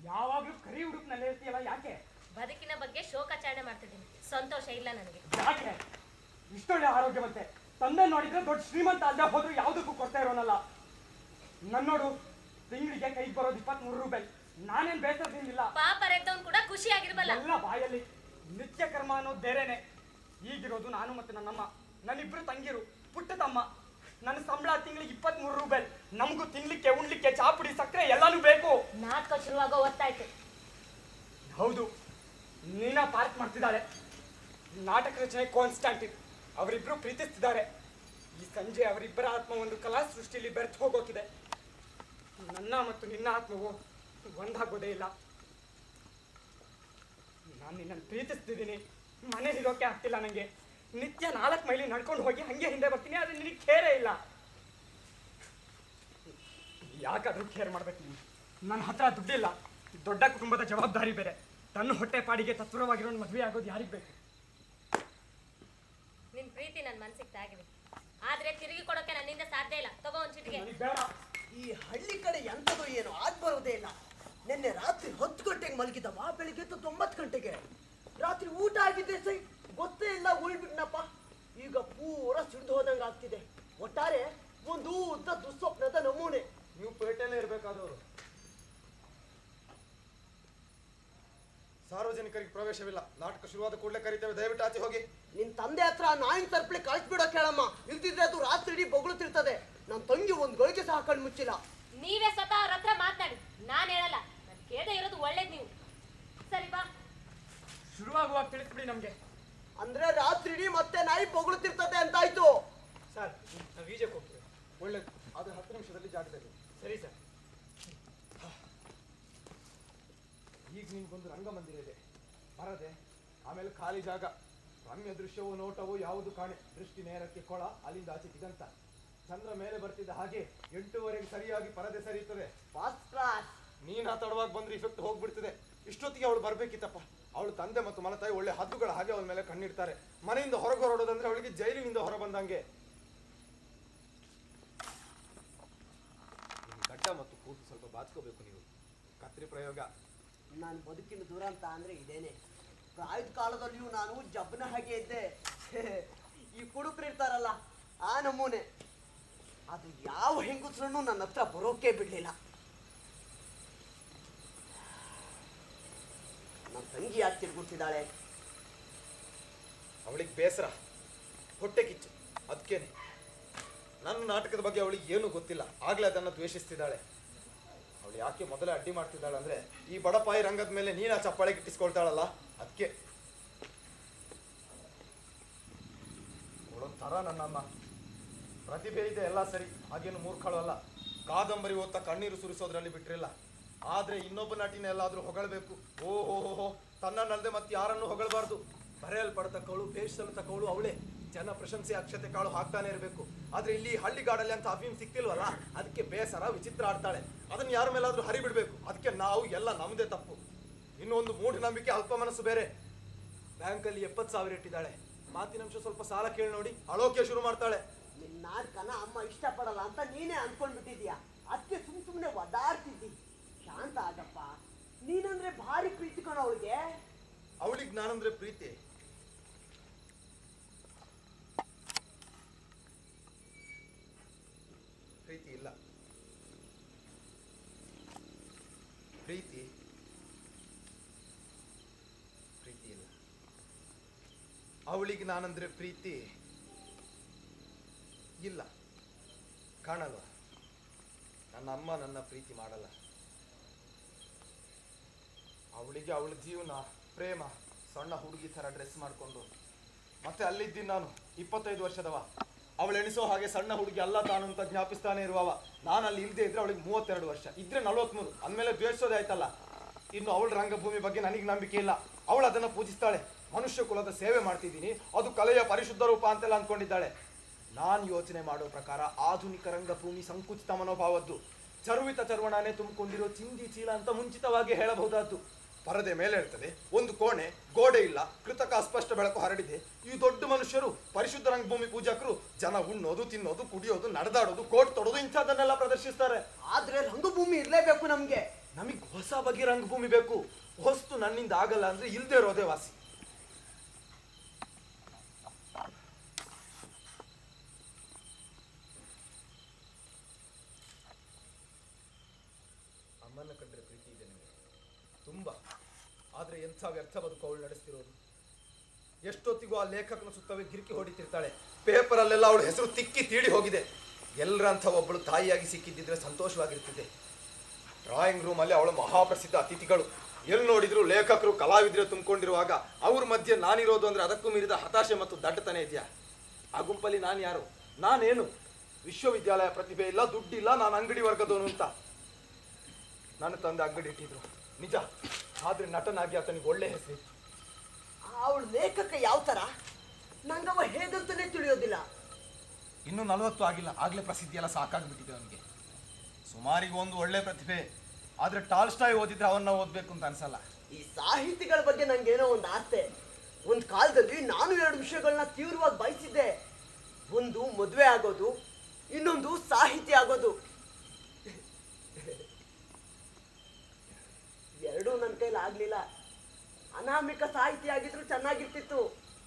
ಯಾವಾಗ್ಲೂ ಕರಿ ಹುಡುಕ್ನಲ್ಲಿ ಇರ್ತೀಯಲ್ಲ, ಯಾಕೆ? ಬದುಕಿನ ಬಗ್ಗೆ ಶೋಕಾಚರಣೆ ಮಾಡ್ತಿದ್ದೀನಿ, ಸಂತೋಷ ಇಲ್ಲ ನನಗೆ. ಯಾಕೆ? ಇಷ್ಟೊಳ್ಳೆ ಆರೋಗ್ಯವಂತೆ ತಂದೆ ನೋಡಿದ್ರೆ ದೊಡ್ಡ ಶ್ರೀಮಂತ ಅಲ್ಲದೆ ಹೋದ್ರು ಯಾವುದಕ್ಕೂ ಕೊಡ್ತಾ ಇರೋನಲ್ಲ. ನನ್ನೋಡು ತಿಂಗಳಿಗೆ ಕೈಗೆ ಬರೋದು 23 ರೂಪಾಯಿ. ನಾನೇನ್ ಬೇಸರದಿಂದಿಲ್ಲ. ಪಾಪ ರೆದ್ದವನ್ ಕೂಡ ಖುಷಿ ಆಗಿರ್ಬಲ್ಲ. ಎಲ್ಲ ಬಾಯಲ್ಲಿ ನಿತ್ಯ ಕರ್ಮ ಅನ್ನೋದು ಬೇರೆನೆ. ಈಗಿರೋದು ನಾನು ಮತ್ತೆ ನನ್ನಮ್ಮ, ನನ್ನಿಬ್ರು ತಂಗಿರು, ಪುಟ್ಟ ತಮ್ಮ. ನನ್ನ ಸಂಬಳ ತಿಂಗಳಿಗೆ 23 ರೂಪಾಯಿ. ನಮಗೂ ತಿನ್ಲಿಕ್ಕೆ ಉಣ್ಲಿಕ್ಕೆ ಚಾಪುಡಿ ಸಕ್ಕರೆ ಎಲ್ಲಾನು ಬೇಕು. ನಾಟಕ ಶುರುವಾಗೋ ಹೊತ್ತಾಯ್ತು. ಹೌದು, ನೀನಾ ಪಾರ್ಕ್ ಮಾಡ್ತಿದ್ದಾಳೆ. ನಾಟಕ ರಚನೆ ಕಾನ್ಸ್ಟಾಂಟಿನ್ ಅವರಿಬ್ರು ಪ್ರೀತಿಸ್ತಿದ್ದಾರೆ. ಈ ಸಂಜೆ ಅವರಿಬ್ಬರ ಆತ್ಮ ಒಂದು ಕಲಾ ಸೃಷ್ಟಿಯಲ್ಲಿ ಬೆರೆತು ಹೋಗೋಕಿದೆ. ನನ್ನ ಮತ್ತು ನಿನ್ನ ಆತ್ಮವು ಒಂದಾಗೋದೇ ಇಲ್ಲ. ನಾನು ನಿನ್ನನ್ನು ಪ್ರೀತಿಸ್ತಿದ್ದೀನಿ, ಮನೇಲಿರೋಕೆ ಆಗ್ತಿಲ್ಲ ನನಗೆ. ನಿತ್ಯ 4 ಮೈಲಿ ನಡ್ಕೊಂಡು ಹೋಗಿ ಹಂಗೆ ಹಿಂದೆ ಬರ್ತೀನಿ, ಆದರೆ ನಿನಗೆ ಕೇರೇ ಇಲ್ಲ. ಯಾಕಾದ್ರೂ ಕೇರ್ ಮಾಡ್ಬೇಕು ನೀನು? ನನ್ನ ಹತ್ರ ದುಡ್ಡಿಲ್ಲ, ದೊಡ್ಡ ಕುಟುಂಬದ ಜವಾಬ್ದಾರಿ ಬೇರೆ. ತನ್ನ ಹೊಟ್ಟೆ ಪಾಡಿಗೆ ತತ್ಪರವಾಗಿರೋ ಮದುವೆ ಆಗೋದು ಯಾರಿಗೆ ಬೇಕು? ನಿನ್ ಪ್ರೀತಿ ನನ್ನ ಮನಸ್ಸಿಗೆ ತಾಗಿದೆ, ಆದ್ರೆ ತಿರುಗಿ ಕೊಡೋಕೆ ನನ್ನಿಂದ ಸಾಧ್ಯ ಇಲ್ಲ. ತಗೋ ಒಂದ್ ಚಿಟಿಕೆ. ಈ ಹಳ್ಳಿ ಕಡೆ ಎಂಥದ್ದು ಏನು ಆಗ್ ಬರೋದೇ ಇಲ್ಲ. ನಿನ್ನೆ ರಾತ್ರಿ 10 ಗಂಟೆಗೆ ಮಲಗಿದವ, ಬೆಳಿಗ್ಗೆ ಎದ್ದು 9 ಗಂಟೆಗೆ. ರಾತ್ರಿ ಊಟ ಆಗಿದ್ದೆ ಸೈ ಗೊತ್ತೇ ಇಲ್ಲ, ಉಳ್ಬಿಟ್ನಪ್ಪ. ಈಗ ಪೂರ ಸಿಡ್ದು ಹೋದಂಗ ಆಗ್ತಿದೆ. ಒಟ್ಟಾರೆ ಒಂದು ಉದ್ದ ದುಸ್ವಪ್ನದ ನಮೂನೆ. ನೀವು ಪೇಟೆಯಲ್ಲೇ ಇರಬೇಕಾದವರು. ಸಾರ್ವಜನಿಕರಿಗೆ ಪ್ರವೇಶವಿಲ್ಲ. ನಾಟಕ ಶುರುವಾದ ಕೂಡಲೇ ಕರೀತೇವೆ, ದಯವಿಟ್ಟು ಆಚೆ ಹೋಗಿ. ನಿನ್ ತಂದೆ ಹತ್ರ ನಾಯಿನ ತರ್ಪಳಿ ಕಳಿಸ್ಬಿಡೋ ಕೇಳಮ್ಮ, ಇಲ್ದಿದ್ರೆ ಅದು ರಾತ್ರಿ ಇಡೀ ಬೊಗಳುತ್ತಿರ್ತದೆ. ನನ್ನ ತಂಗಿ ಒಂದ್ ಗಳಿಗೆ ಸಹ ಕಣ್ ಮುಚ್ಚಿಲ್ಲ. ನೀವೇ ಸ್ವತಃ ಅವ್ರ ಹತ್ರ ಮಾತನಾಡಿ, ನಾನ್ ಹೇಳಲ್ಲ. ನನ್ ಕೇಳದೆ ಇರೋದು ಒಳ್ಳೇದ್. ನೀವು ಸರಿ ಬಾ. ಶುರುವಾಗುವಾಗ ತಿಳಿಸ್ಬಿಡಿ ನಮ್ಗೆ. ಅಂದ್ರೆ ರಾತ್ರಿ ಇಡೀ ಮತ್ತೆ ನಾಯಿ ಬೊಗಳುತ್ತಿರ್ತದೆ ಅಂತಾಯ್ತು. ಸರ್, ನಾವು ಈಜಕ್ಕೆ ಹೋಗ್ತೀವಿ. ಒಳ್ಳೇದು, ಆದ್ರೆ 10 ನಿಮಿಷದಲ್ಲಿ ಜಾಗದಲ್ಲಿ. ಸರಿ ಸರ್. ಈಗ ನಿಮ್ಗೊಂದು ರಂಗಮಂದಿರ ಇದೆ, ಬರದೆ. ಆಮೇಲೆ ಖಾಲಿ ಜಾಗ, ರಮ್ಯ ದೃಶ್ಯವೋ ನೋಟವೋ ಯಾವುದು ಕಾಣೆ. ದೃಷ್ಟಿ ನೇರಕ್ಕೆ ಕೊಳ, ಅಲ್ಲಿಂದ ಆಚೆ ದಿಗಂತ. ಚಂದ್ರ ಮೇಲೆ ಬರ್ತಿದ್ದ ಹಾಗೆ 8:15 ಸರಿಯಾಗಿ ಪರದೆ ಸರಿಯುತ್ತದೆ. First class. ನೀನ್ ತಡವಾಗಿ ಬಂದ್ರೆ ಇಫೆಕ್ಟ್ ಹೋಗ್ಬಿಡ್ತದೆ. ಇಷ್ಟೊತ್ತಿಗೆ ಅವಳು ಬರ್ಬೇಕಿತ್ತಪ್ಪ. ಅವಳು ತಂದೆ ಮತ್ತು ಮಲತಾಯಿ ಒಳ್ಳೆ ಹದ್ದುಗಳ ಹಾಗೆ ಅವಳ ಮೇಲೆ ಕಣ್ಣಿಡ್ತಾರೆ. ಮನೆಯಿಂದ ಹೊರಗೆ ಹೊರಡೋದಂದ್ರೆ ಅವಳಿಗೆ ಜೈಲಿನಿಂದ ಹೊರ ಬಂದಂಗೆ. ಗಡ್ಡ ಮತ್ತು ಕೂಸು ಸ್ವಲ್ಪ ಬಾಚ್ಕೋಬೇಕು ನೀವು. ಕತ್ರಿ ಪ್ರಯೋಗ. ನಾನು ಬದುಕಿನ ದುರಂತ ಅಂದ್ರೆ ಇದೇನೆ. ಪ್ರಾಯದ ಕಾಲದಲ್ಲಿಯೂ ನಾನು ಜಬ್ಬನ ಹಾಗೆ ಇದ್ದೆ. ಈ ಕುಡುಕರು ಇರ್ತಾರಲ್ಲ, ಆ ನಮೂನೆ. ಅದು ಯಾವ ಹೆಂಗಸ್ರನ್ನು ನನ್ನ ಹತ್ರ ಬರೋಕೆ ಬಿಡ್ಲಿಲ್ಲ. ನನ್ನ ತಂಗಿ ಯಾಕೆ ತಿರುಗುತ್ತಿದ್ದಾಳೆ? ಅವಳಿಗೆ ಬೇಸರ, ಹೊಟ್ಟೆ ಕಿಚ್ಚು. ಅದಕ್ಕೇನೆ ನನ್ನ ನಾಟಕದ ಬಗ್ಗೆ ಅವಳಿಗೆ ಏನೂ ಗೊತ್ತಿಲ್ಲ, ಆಗ್ಲೇ ಅದನ್ನು ದ್ವೇಷಿಸ್ತಿದ್ದಾಳೆ. ಅವಳು ಯಾಕೆ ಮೊದಲೇ ಅಡ್ಡಿ ಮಾಡ್ತಿದ್ದಾಳೆ ಅಂದ್ರೆ, ಈ ಬಡಪಾಯಿ ರಂಗದ ಮೇಲೆ ನೀನಾ ಚಪ್ಪಾಳೆ ಗಿಟ್ಟಿಸ್ಕೊಳ್ತಾಳಲ್ಲ, ಅದಕ್ಕೆ. ಅವಳೊಂಥರ ನನ್ನಮ್ಮ. ಪ್ರತಿಭೆ ಇದೆ, ಎಲ್ಲ ಸರಿ, ಹಾಗೇನು ಮೂರ್ಖಳು ಅಲ್ಲ. ಕಾದಂಬರಿ ಓದ್ತಾ ಕಣ್ಣೀರು ಸುರಿಸೋದ್ರಲ್ಲಿ ಬಿಟ್ಟಿರಲ್ಲ. ಆದ್ರೆ ಇನ್ನೊಬ್ಬ ನಟಿನ ಎಲ್ಲಾದ್ರೂ ಹೊಗಳಬೇಕು. ಓಹೋ, ತನ್ನನ್ನಲ್ಲದೆ ಮತ್ತೆ ಯಾರನ್ನು ಹೊಗಳಬಾರ್ದು. ಬರೆಯಲ್ಪಡ್ತಕ್ಕವಳು, ಬೇಷಲ್ತಕ್ಕವಳು ಅವಳೇ. ಜನ ಪ್ರಶಂಸೆ ಅಕ್ಷತೆ ಕಾಳು ಹಾಕ್ತಾನೆ ಇರಬೇಕು. ಆದ್ರೆ ಇಲ್ಲಿ ಹಳ್ಳಿಗಾಡಲ್ಲಿ ಅಂತ ಅಫೀಮ್ ಸಿಕ್ತಿಲ್ವಲ್ಲ, ಅದಕ್ಕೆ ಬೇಸರ, ವಿಚಿತ್ರ ಆಡ್ತಾಳೆ. ಅದನ್ನ ಯಾರ ಮೇಲಾದ್ರೂ ಹರಿಬಿಡ್ಬೇಕು. ಅದಕ್ಕೆ ನಾವು ಎಲ್ಲ ನಮ್ಮದೇ ತಪ್ಪು. ಇನ್ನೊಂದು ಮೂಢನಂಬಿಕೆ, ಅಲ್ಪ ಮನಸ್ಸು ಬೇರೆ. ಬ್ಯಾಂಕಲ್ಲಿ 70,000 ಇಟ್ಟಿದ್ದಾಳೆ. ಮಾತಿನಂಶ ಸ್ವಲ್ಪ ಸಾಲ ಕೇಳಿ ನೋಡಿ, ಅಳೋಕೆ ಶುರು ಮಾಡ್ತಾಳೆ. ನಿನ್ನ ನಾಟಕನ ಅಮ್ಮ ಇಷ್ಟಪಡಲ್ಲ ಅಂತ ನೀನೇ ಅನ್ಕೊಂಡ್ಬಿಟ್ಟಿದ್ಯಾ. ಅದಕ್ಕೆ ಸುಮ್ಮನೆ ಒದಾಡ್ತಿದ್ದಿ. ಶಾಂತ ಆಗಪ್ಪ, ನೀನಂದ್ರೆ ಭಾರಿ ಪ್ರೀತಿ ಕಣ ಅವಳಿಗೆ. ಅವಳಿಗೆ ನಾನಂದ್ರೆ ಪ್ರೀತಿ. ಪ್ರೀತಿ ಇಲ್ಲ. ಪ್ರೀತಿ ಇಲ್ಲ. ಅವಳಿಗೆ ನಾನಂದ್ರೆ ಪ್ರೀತಿ ಇಲ್ಲ. ಕಾಣಲ್ವ, ನನ್ನ ಅಮ್ಮ ನನ್ನ ಪ್ರೀತಿ ಮಾಡಲ್ಲ. ಅವಳಿಗೆ ಅವಳ ಜೀವನ, ಪ್ರೇಮ, ಸಣ್ಣ ಹುಡುಗಿ ಥರ ಡ್ರೆಸ್ ಮಾಡಿಕೊಂಡು. ಮತ್ತೆ ಅಲ್ಲಿದ್ದೀನಿ ನಾನು 25 ವರ್ಷದವ. ಅವಳು ಎಣಿಸೋ ಹಾಗೆ ಸಣ್ಣ ಹುಡುಗಿ ಅಲ್ಲ ತಾನು ಅಂತ ಜ್ಞಾಪಿಸ್ತಾನೆ ಇರುವವ. ನಾನು ಅಲ್ಲಿ ಇಲ್ಲದೆ ಇದ್ರೆ ಅವಳಿಗೆ 32 ವರ್ಷ, ಇದ್ರೆ 43. ಅಂದಮೇಲೆ ದ್ವೇಷಿಸೋದೇ ಆಯ್ತಲ್ಲ. ಇನ್ನು ಅವಳ ರಂಗಭೂಮಿ ಬಗ್ಗೆ ನನಗೆ ನಂಬಿಕೆ ಇಲ್ಲ. ಅವಳು ಅದನ್ನು ಪೂಜಿಸ್ತಾಳೆ. ಮನುಷ್ಯ ಕುಲದ ಸೇವೆ ಮಾಡ್ತಿದ್ದೀನಿ, ಅದು ಕಲೆಯ ಪರಿಶುದ್ಧ ರೂಪ ಅಂತೆಲ್ಲ ಅಂದ್ಕೊಂಡಿದ್ದಾಳೆ. ನಾನು ಯೋಚನೆ ಮಾಡೋ ಪ್ರಕಾರ ಆಧುನಿಕ ರಂಗಭೂಮಿ ಸಂಕುಚಿತ ಮನೋಭಾವದ್ದು. ಚರ್ವಿತ ಚರ್ವಣಾನೆ ತುಂಬಿಕೊಂಡಿರೋ ಚಿಂದಿ ಚೀಲ ಅಂತ ಮುಂಚಿತವಾಗಿ ಹೇಳಬಹುದಾದ್ದು. ಪರದೆ ಮೇಲೆ ಇರ್ತದೆ, ಒಂದು ಕೋಣೆ, ಗೋಡೆ ಇಲ್ಲ, ಕೃತಕ ಅಸ್ಪಷ್ಟ ಬೆಳಕು ಹರಡಿದೆ. ಈ ದೊಡ್ಡ ಮನುಷ್ಯರು, ಪರಿಶುದ್ಧ ರಂಗಭೂಮಿ ಪೂಜಕರು, ಜನ ಉಣ್ಣೋದು, ತಿನ್ನೋದು, ಕುಡಿಯೋದು, ನಡೆದಾಡೋದು, ಕೋಟ್ ತೊಡೋದು, ಇಂಥದ್ದನ್ನೆಲ್ಲ ಪ್ರದರ್ಶಿಸ್ತಾರೆ. ಆದ್ರೆ ರಂಗಭೂಮಿ ಇರ್ಲೇಬೇಕು ನಮ್ಗೆ. ನಮಗೆ ಹೊಸ ಬಗ್ಗೆ ರಂಗಭೂಮಿ ಬೇಕು. ಹೊಸ್ತು ನನ್ನಿಂದ ಆಗಲ್ಲ ಅಂದ್ರೆ ಇಲ್ದೇ ಇರೋದೇ ವಾಸಿ. ಅಮ್ಮನ ಕಂಡ್ರೆ ಪ್ರೀತಿ ಇದೆ ನಿಮಗೆ ತುಂಬಾ. ಆದ್ರೆ ಎಂಥ ವ್ಯರ್ಥ ಬದುಕು ಅವಳು ನಡೆಸ್ತಿರೋದು. ಎಷ್ಟೊತ್ತಿಗೂ ಆ ಲೇಖಕನ ಸುತ್ತವೇ ಗಿರಿಕಿ ಹೊಡಿತಿರ್ತಾಳೆ. ಪೇಪರಲ್ಲೆಲ್ಲ ಅವಳ ಹೆಸರು ತಿಕ್ಕಿ ತೀಡಿ ಹೋಗಿದೆ. ಎಲ್ಲರಂಥ ಒಬ್ಬಳು ತಾಯಿಯಾಗಿ ಸಿಕ್ಕಿದ್ದಿದ್ರೆ ಸಂತೋಷವಾಗಿರ್ತಿದ್ದೆ. ಡ್ರಾಯಿಂಗ್ ರೂಮ್ ಅಲ್ಲಿ ಅವಳ ಮಹಾಪ್ರಸಿದ್ಧ ಅತಿಥಿಗಳು. ಎಲ್ಲಿ ನೋಡಿದ್ರು ಲೇಖಕರು ಕಲಾವಿದ್ರೆ ತುಂಬಿಕೊಂಡಿರುವಾಗ ಅವ್ರ ಮಧ್ಯೆ ನಾನಿರೋದು ಅಂದ್ರೆ ಅದಕ್ಕೂ ಮೀರಿದ ಹತಾಶೆ ಮತ್ತು ದಡ್ಡತನ ಇದೆಯಾ? ಆ ಗುಂಪಲ್ಲಿ ನಾನು ಯಾರು? ನಾನೇನು? ವಿಶ್ವವಿದ್ಯಾಲಯ ಪ್ರತಿಭೆ ಇಲ್ಲ, ದುಡ್ಡಿಲ್ಲ, ನಾನು ಅಂಗಡಿ ವರ್ಗದವನು ಅಂತ ನನ್ನ ತಂದೆ ಅಂಗಡಿ ಇಟ್ಟಿದ್ರು ನಿಜ. ಆದ್ರೆ ನಟನಾಗಿ ಆತನಿಗೆ ಒಳ್ಳೆ ಹೆಸರಿತ್ತು. ಅವಳು ಲೇಖಕ ಯಾವ ತರ ನಂಗವ ಹೇಗಂತಾನೆ ತಿಳಿಯೋದಿಲ್ಲ. ಇನ್ನೂ 40 ಆಗಿಲ್ಲ, ಆಗ್ಲೇ ಪ್ರಸಿದ್ಧಿ ಎಲ್ಲ ಸಾಕಾಗ್ಬಿಟ್ಟಿದೆ ಅವನಿಗೆ. ಸುಮಾರಿಗೆ ಒಂದು ಒಳ್ಳೆ ಪ್ರತಿಭೆ. ಆದ್ರೆ ಟಾಲ್ಸ್ಟಾಯ್ ಓದಿದ್ರೆ ಅವನ್ನ ಓದ್ಬೇಕು ಅಂತ ಅನ್ಸಲ್ಲ. ಈ ಸಾಹಿತಿಗಳ ಬಗ್ಗೆ ನಂಗೇನೋ ಒಂದು ಆಸೆ. ಒಂದ್ ಕಾಲದಲ್ಲಿ ನಾನು 2 ವಿಷಯಗಳನ್ನ ತೀವ್ರವಾಗಿ ಬಯಸಿದ್ದೆ. ಒಂದು ಮದುವೆ ಆಗೋದು, ಇನ್ನೊಂದು ಸಾಹಿತಿ ಆಗೋದು. ಎರಡೂ ನನ್ನ ಕೈಲಿ ಆಗ್ಲಿಲ್ಲ. ಅನಾಮಿಕ ಸಾಹಿತಿ ಆಗಿದ್ರು ಚೆನ್ನಾಗಿರ್ತಿತ್ತು.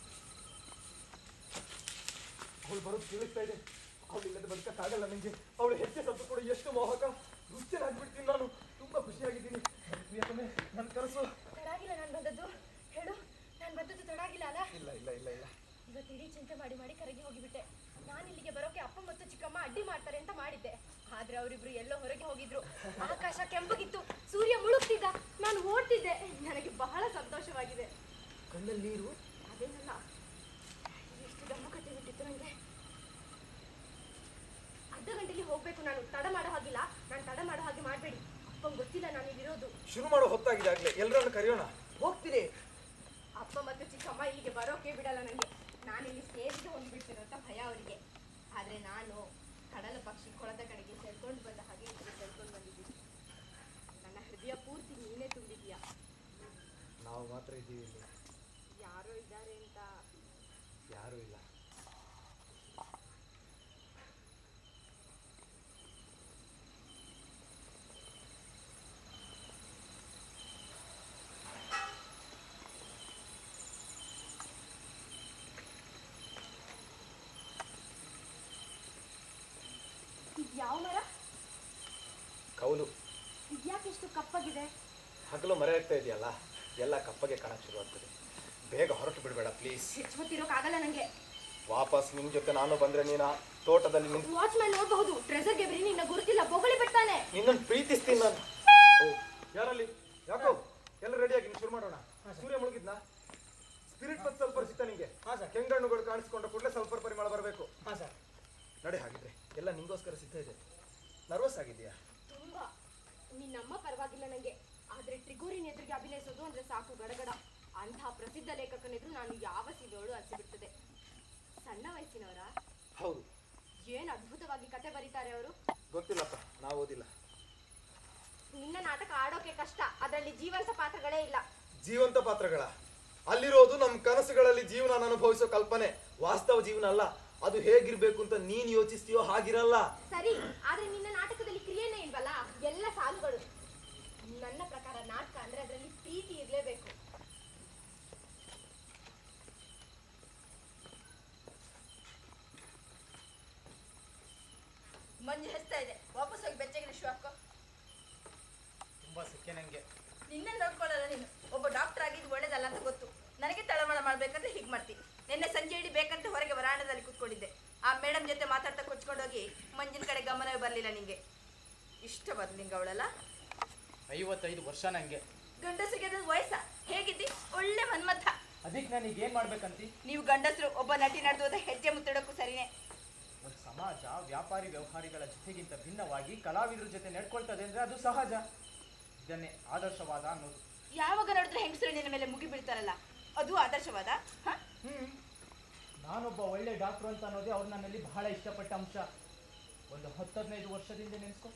ಅವಳು ಬರೋದು ತಿಳಿಸ್ತಾ ಇದೆ. ಅವಳಿಲ್ಲದೆ ಬದುಕಕ್ಕಾಗಲ್ಲ ನನಗೆ. ಅವಳು ಹೆಚ್ಚೆ ಸತ್ತು ಕೂಡ ಎಷ್ಟು ಮೋಹಕ. ದುಷ್ಟನಾಗ್ಬಿಡ್ತೀನಿ ನಾನು. ತುಂಬಾ ಖುಷಿಯಾಗಿದ್ದೀನಿ. ನನ್ನ ಕನಸು ತಡಾಗಿಲ್ಲ ನಾನು ಬಂದದ್ದು. ಹೇಳು, ನಾನು ಬಂದದ್ದು ತಡಾಗಿಲ್ಲ ಅಲ್ಲ? ಇಲ್ಲ ಇಲ್ಲ ಇಲ್ಲ ಇಲ್ಲ. ಇವತ್ತು ಇಡೀ ಚಿಂತೆ ಮಾಡಿ ಮಾಡಿ ಕರಗಿ ಹೋಗಿಬಿಟ್ಟೆ. ನಾನು ಇಲ್ಲಿಗೆ ಬರೋಕೆ ಅಪ್ಪ ಮತ್ತು ಚಿಕ್ಕಮ್ಮ ಅಡ್ಡಿ ಮಾಡ್ತಾರೆ ಅಂತ ಮಾಡಿದ್ದೆ. ಆದ್ರೆ ಅವರಿಬ್ರು ಎಲ್ಲೋ ಹೊರಗೆ ಹೋಗಿದ್ರು. ಆಕಾಶ ಕೆಂಪಗಿತ್ತು, ಸೂರ್ಯ ಮುಳುಗ್ತಿದ್ದ. ನಾನು ಓಡ್ತಿದ್ದೆ. ನನಗೆ ಬಹಳ ಸಂತೋಷವಾಗಿದೆ. ಕಣ್ಣಲ್ಲಿ ನೀರು. ಅದೇನಲ್ಲ, ಎಷ್ಟು ದಮ್ಮ ಕಟ್ಟಿ ಬಿಟ್ಟಿತ್ತು ನನಗೆ. ಅರ್ಧ ಗಂಟೆಗೆ ಹೋಗ್ಬೇಕು ನಾನು. ತಡ ಮಾಡೋ ಹಾಗಿಲ್ಲ. ನಾನು ತಡ ಮಾಡೋ ಹಾಗೆ ಮಾಡಬೇಡಿ. ಅಪ್ಪಂಗೆ ಗೊತ್ತಿಲ್ಲ ನಾನು ಇಲ್ಲಿರೋದು. ಶುರು ಮಾಡೋ ಹೊತ್ತಾಗಿದೆ ಆಗ್ಲೇ. ಎಲ್ಲರನ್ನು ಕರೆಯೋಣ. ಹೋಗ್ತೀನಿ. ಅಪ್ಪ ಮತ್ತು ಚಿಕ್ಕಮ್ಮ ಇಲ್ಲಿಗೆ ಬರೋಕೆ ಬಿಡಲ್ಲ ನನಗೆ. ನಾನಿಲ್ಲಿ ಸ್ಟೇಜ್ಗೆ ಹೋಗಿಬಿಡ್ತೇನೆ ಅಂತ ಭಯ ಅವರಿಗೆ. ಆದ್ರೆ ನಾನು ಕಡಲ ಪಕ್ಷಿ ಕೊಳದ ಕಡೆಗೆ ಸೇರ್ಕೊಂಡು ಬಂದ ಹಾಗೆ ಇಲ್ಲಿಗೆ ಸೇರ್ಕೊಂಡು ಬಂದಿದ್ದೀನಿ. ನನ್ನ ಹೃದಯ ಪೂರ್ತಿ ನೀನೇ ತುಂಬಿದೀಯಾ. ನಾವು ಮಾತ್ರ ಇದ್ದೀವಿ ಇಲ್ಲಿ. ಯಾರೋ ಇದ್ದಾರೆ ಅಂತ. ಯಾರೂ ಇಲ್ಲ. ಯಾವ ಮರ? ಕೌಲು. ಇದ್ಯಾಕೆಷ್ಟು ಕಪ್ಪಾಗಿದೆ? ಹಗಲು ಮರೆ ಆಗ್ತಾ ಇದೆಯಲ್ಲ, ಎಲ್ಲ ಕಪ್ಪಗೆ ಕಾಣಕ್ಕೆ ಶುರು ಆಗ್ತದೆ. ಬೇಗ ಹೊರಟು ಬಿಡಬೇಡ ಪ್ಲೀಸ್. ಹೆಚ್ಚುತ್ತಿರೋಕ್ಕಾಗಲ್ಲ ನನಗೆ. ವಾಪಸ್ ನಿಮ್ ಜೊತೆ ನಾನು ಬಂದ್ರೆ ನೀನ ತೋಟದಲ್ಲಿ ನಿಂತು ವಾಚ್ಮ್ಯಾನ್ ನೋಡಬಹುದು. ಟ್ರೆಸರ್ ಗೆಬ್ರಿ ನಿನ್ನ ಗುರುತಿಲ್ಲ, ಬೊಗಳಿ ಬಿಡ್ತಾನೆ. ನಿನ್ನನ್ನು ಪ್ರೀತಿಸ್ತೀನಿ ನಾನು. ಯಾರಲ್ಲಿ? ಯಾಕೋ ಎಲ್ಲ ರೆಡಿಯಾಗಿ ಶುರು ಮಾಡೋಣ. ಸೂರ್ಯ ಮುಳುಗಿದ್ನಾ? ಸ್ಪಿರಿಟ್ ಮತ್ತು ಸ್ವಲ್ಪ ಸಿಗ್ತಾ ನಿಂಗೆ? ಕೆಂಗಣ್ಣುಗಳು ಕಾಣಿಸ್ಕೊಂಡ ಕೂಡಲೇ ಸ್ವಲ್ಪ ಪರಿಮಳ ಬರಬೇಕು. ನಡೆ ಹಾಗಿದ್ರೆ. ಎಲ್ಲ ನಿಂಗೋಸ್ಕರ ಸಿಗ್ತ ಇದೆ. ನರ್ವಸ್ ಆಗಿದೆಯಾ? ತುಂಬಾ. ನಿನ್ನಮ್ಮ ಪರವಾಗಿಲ್ಲ ನಂಗೆ. ಆದ್ರೆ ಟ್ರಿಗೋರಿನ ಎದುರಿಗೆ ಅಭಿನಯಿಸೋದು ಅಂದ್ರೆ ಸಾಕು ಗಡಗಡ. ಅಂತಹ ಪ್ರಸಿದ್ಧ ಲೇಖಕನೆದುರು ನಾನು ಯಾವ ಸೀದೋಳು ಅನಿಸಿಬಿಡ್ತದೆ. ಸಣ್ಣ ವಯಸ್ಸಿನವರ? ಹೌದು. ಏನ್ ಅದ್ಭುತವಾಗಿ ಕತೆ ಬರೀತಾರೆ ಅವರು. ಗೊತ್ತಿಲ್ಲಪ್ಪ, ನಾವು ಓದಿಲ್ಲ. ನಿನ್ನ ನಾಟಕ ಆಡೋಕೆ ಕಷ್ಟ. ಅದರಲ್ಲಿ ಜೀವಂತ ಪಾತ್ರಗಳೇ ಇಲ್ಲ. ಜೀವಂತ ಪಾತ್ರಗಳ ಅಲ್ಲಿರೋದು ನಮ್ಮ ಕನಸುಗಳಲ್ಲಿ ಜೀವನ ಅನುಭವಿಸೋ ಕಲ್ಪನೆ. ವಾಸ್ತವ ಜೀವನ ಅಲ್ಲ. ಅದು ಹೇಗಿರ್ಬೇಕು ಅಂತ ನೀನ್ ಯೋಚಿಸ್ತೀಯೋ ಹಾಗಿರಲ್ಲ. ಸರಿ, ಆದ್ರೆ ನಿನ್ನ ನಾಟಕದಲ್ಲಿ ಕ್ರಿಯೆನೇ ಇಲ್ವಲ್ಲ, ಎಲ್ಲ ಸಾಲುಗಳು. ನನ್ನ ಪ್ರಕಾರ ನಾಟಕ ಅಂದ್ರೆ ಅದರಲ್ಲಿ ಪ್ರೀತಿ ಇರ್ಲೇಬೇಕು. ಮಂಜು ಹೆಸ್ತಾ ಇದೆ. ವಾಪಸ್ ಹೋಗಿ ಬೆಚ್ಚಗೆ ಶೂ ಹಾಕೋ. ತುಂಬಾ ಸಿಕ್ಕೆ ನಂಗೆ. ನಿನ್ನೆ ನೋಡ್ಕೊಳ್ಳಲ್ಲ ನೀನು. ಒಬ್ಬ ಡಾಕ್ಟರ್ ಆಗಿದ್ದು ಒಳ್ಳೇದಲ್ಲ ಅಂತ ಗೊತ್ತು. ನನಗೆ ತಳಮಳ ಮಾಡ್ಬೇಕಂದ್ರೆ ಹೀಗೆ ಮಾಡ್ತೀನಿ. ನಿನ್ನೆ ಸಂಜೆ ಇಡೀ ಬೇಕಂತ ಹೊರಗೆ ವರಾಂಡದಲ್ಲಿ ಕೂತ್ಕೊಂಡಿದ್ದೆ. ಆ ಮೇಡಮ್ ಜೊತೆ ಮಾತಾಡ್ತಾ ಕೊಚ್ಕೊಂಡೋಗಿ ಮಂಜಿನ ಕಡೆ ಗಮನವೇ ಬರಲಿಲ್ಲ ನಿಂಗೆ. ಇಷ್ಟವಾದ ನಿಂಗೆ ಅವಳಲ್ಲ? 55 ವರ್ಷ ನಂಗೆ. ಗಂಡಸರಿಗೆ ಅದು ವಯಸ್ಸ. ಹೇಗಿದ್ದಿ? ಒಳ್ಳೆ ಮನ್ಮಥ. ಅದಕ್ಕೆ ನನಗೆ ಏನ್ ಮಾಡ್ಬೇಕಂತಿ? ನೀವು ಗಂಡಸರು ಒಬ್ಬ ನಟಿ ನಡೆದೋದ ಹೆಜ್ಜೆ ಮುತ್ತಡಕ್ಕೂ ಸರಿನೇ. ಒಂದು ಸಮಾಜ ವ್ಯಾಪಾರಿ ವ್ಯವಹಾರಿಗಳ ಜೊತೆಗಿಂತ ಭಿನ್ನವಾಗಿ ಕಲಾವಿದರ ಜೊತೆ ನಡ್ಕೊಳ್ತದೆ ಅಂದ್ರೆ ಅದು ಸಹಜ. ಇದನ್ನೇ ಆದರ್ಶವಾದ ಅನ್ನೋದು. ಯಾವಾಗ ನೋಡಿದ್ರೆ ಹೆಂಗಸರು ನಿನ್ನ ಮೇಲೆ ಮುಗಿ ಬೀಳ್ತಾರಲ್ಲ, ಅದು ಆದರ್ಶವಾದ? ನಾನೊಬ್ಬ ಒಳ್ಳೆ ಡಾಕ್ಟರ್ ಅಂತ ಅನ್ನೋದೇ ಅವ್ರು ನನ್ನಲ್ಲಿ ಬಹಳ ಇಷ್ಟಪಟ್ಟ ಅಂಶ. ಒಂದು 10-15 ವರ್ಷದಿಂದ ನೆನೆಸ್ಕೊ.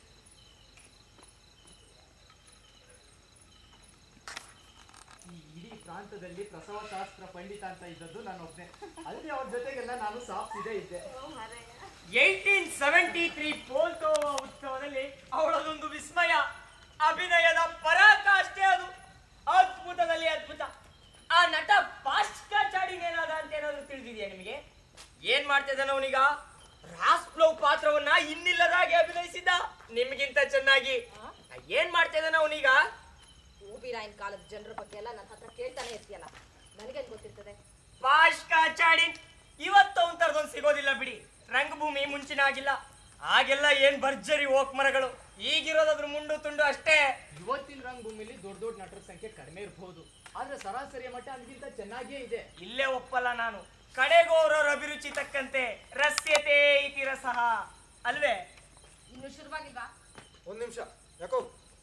ಈ ಇಡೀ ಪ್ರಾಂತದಲ್ಲಿ ಪ್ರಸವಶಾಸ್ತ್ರ ಪಂಡಿತ ಅಂತ ಇದ್ದದ್ದು ನಾನೊಬ್ಬನೇ. ಅಲ್ಲಿ ಅವ್ರ ಜೊತೆಗೆಲ್ಲ ನಾನು ಸಾಪ್ಸಿದೆ ಇದ್ದೆ. 1873 ಪೋಲ್ತೋವಾ ಉತ್ಸವದಲ್ಲಿ ಅವಳದೊಂದು ವಿಸ್ಮಯ. ಅಭಿನಯದ ಪರಾಕಾಷ್ಠೆ. ಇದ್ದಾನವನೀಗ? ರಾಸ್ಪ್ಲವ್ ಪಾತ್ರವನ್ನ ಇನ್ನಿಲ್ಲದಾಗಿ ಅಭಿನಯಿಸಿದ್ದ ನಿಮ್ಗಿಂತ ಚೆನ್ನಾಗಿ. ಏನ್ ಮಾಡ್ತಾ ಇದ್ದಾನ ಅವನೀಗ? ಊಬಿರಾಯನ್ ಕಾಲದ ಜನರ ಬಗ್ಗೆ ಎಲ್ಲ ನನ್ನ ಹತ್ರ ಕೇಳ್ತಾನೆ ಇರ್ತೀಯಲ್ಲ, ನನಗೇನ್ ಗೊತ್ತಿರ್ತದೆ? ಪಾಷ್ಕಾಚಾಡಿ ಇವತ್ತು ಅವನ್ ತರದೊಂದು ಸಿಗೋದಿಲ್ಲ ಬಿಡಿ. ರಂಗಭೂಮಿ ಮುಂಚಿನ ಆಗಿಲ್ಲ. ಆಗೆಲ್ಲ ಏನ್ ಭರ್ಜರಿ ಓಕ್ ಮರಗಳು. ಈಗಿರೋದಾದ್ರು ಮುಂಡು ತುಂಡು ಅಷ್ಟೇ. ಇವತ್ತಿನ ರಂಗಭೂಮಿಲಿ ದೊಡ್ಡ ದೊಡ್ಡ ನಟರ ಸಂಖ್ಯೆ ಕಡಿಮೆ ಇರಬಹುದು, ಆದ್ರೆ ಸರಾಸರಿಯ ಮಟ್ಟ ಅದಕ್ಕಿಂತ ಚೆನ್ನಾಗಿಯೇ ಇದೆ. ಇಲ್ಲೇ ಒಪ್ಪಲ್ಲ ನಾನು. ಕಡೆಗೂ ಅವ್ರವ್ರ ಅಭಿರುಚಿ ತಕ್ಕಂತೆ ರಸ್ಯತೆ ಇತಿ ರಸಃ ಅಲ್ವೇ? ಇನ್ನು ಶುರುವಾಗಿಲ್ವಾ? ಒಂದ್ ನಿಮಿಷ, ಯಾಕೋ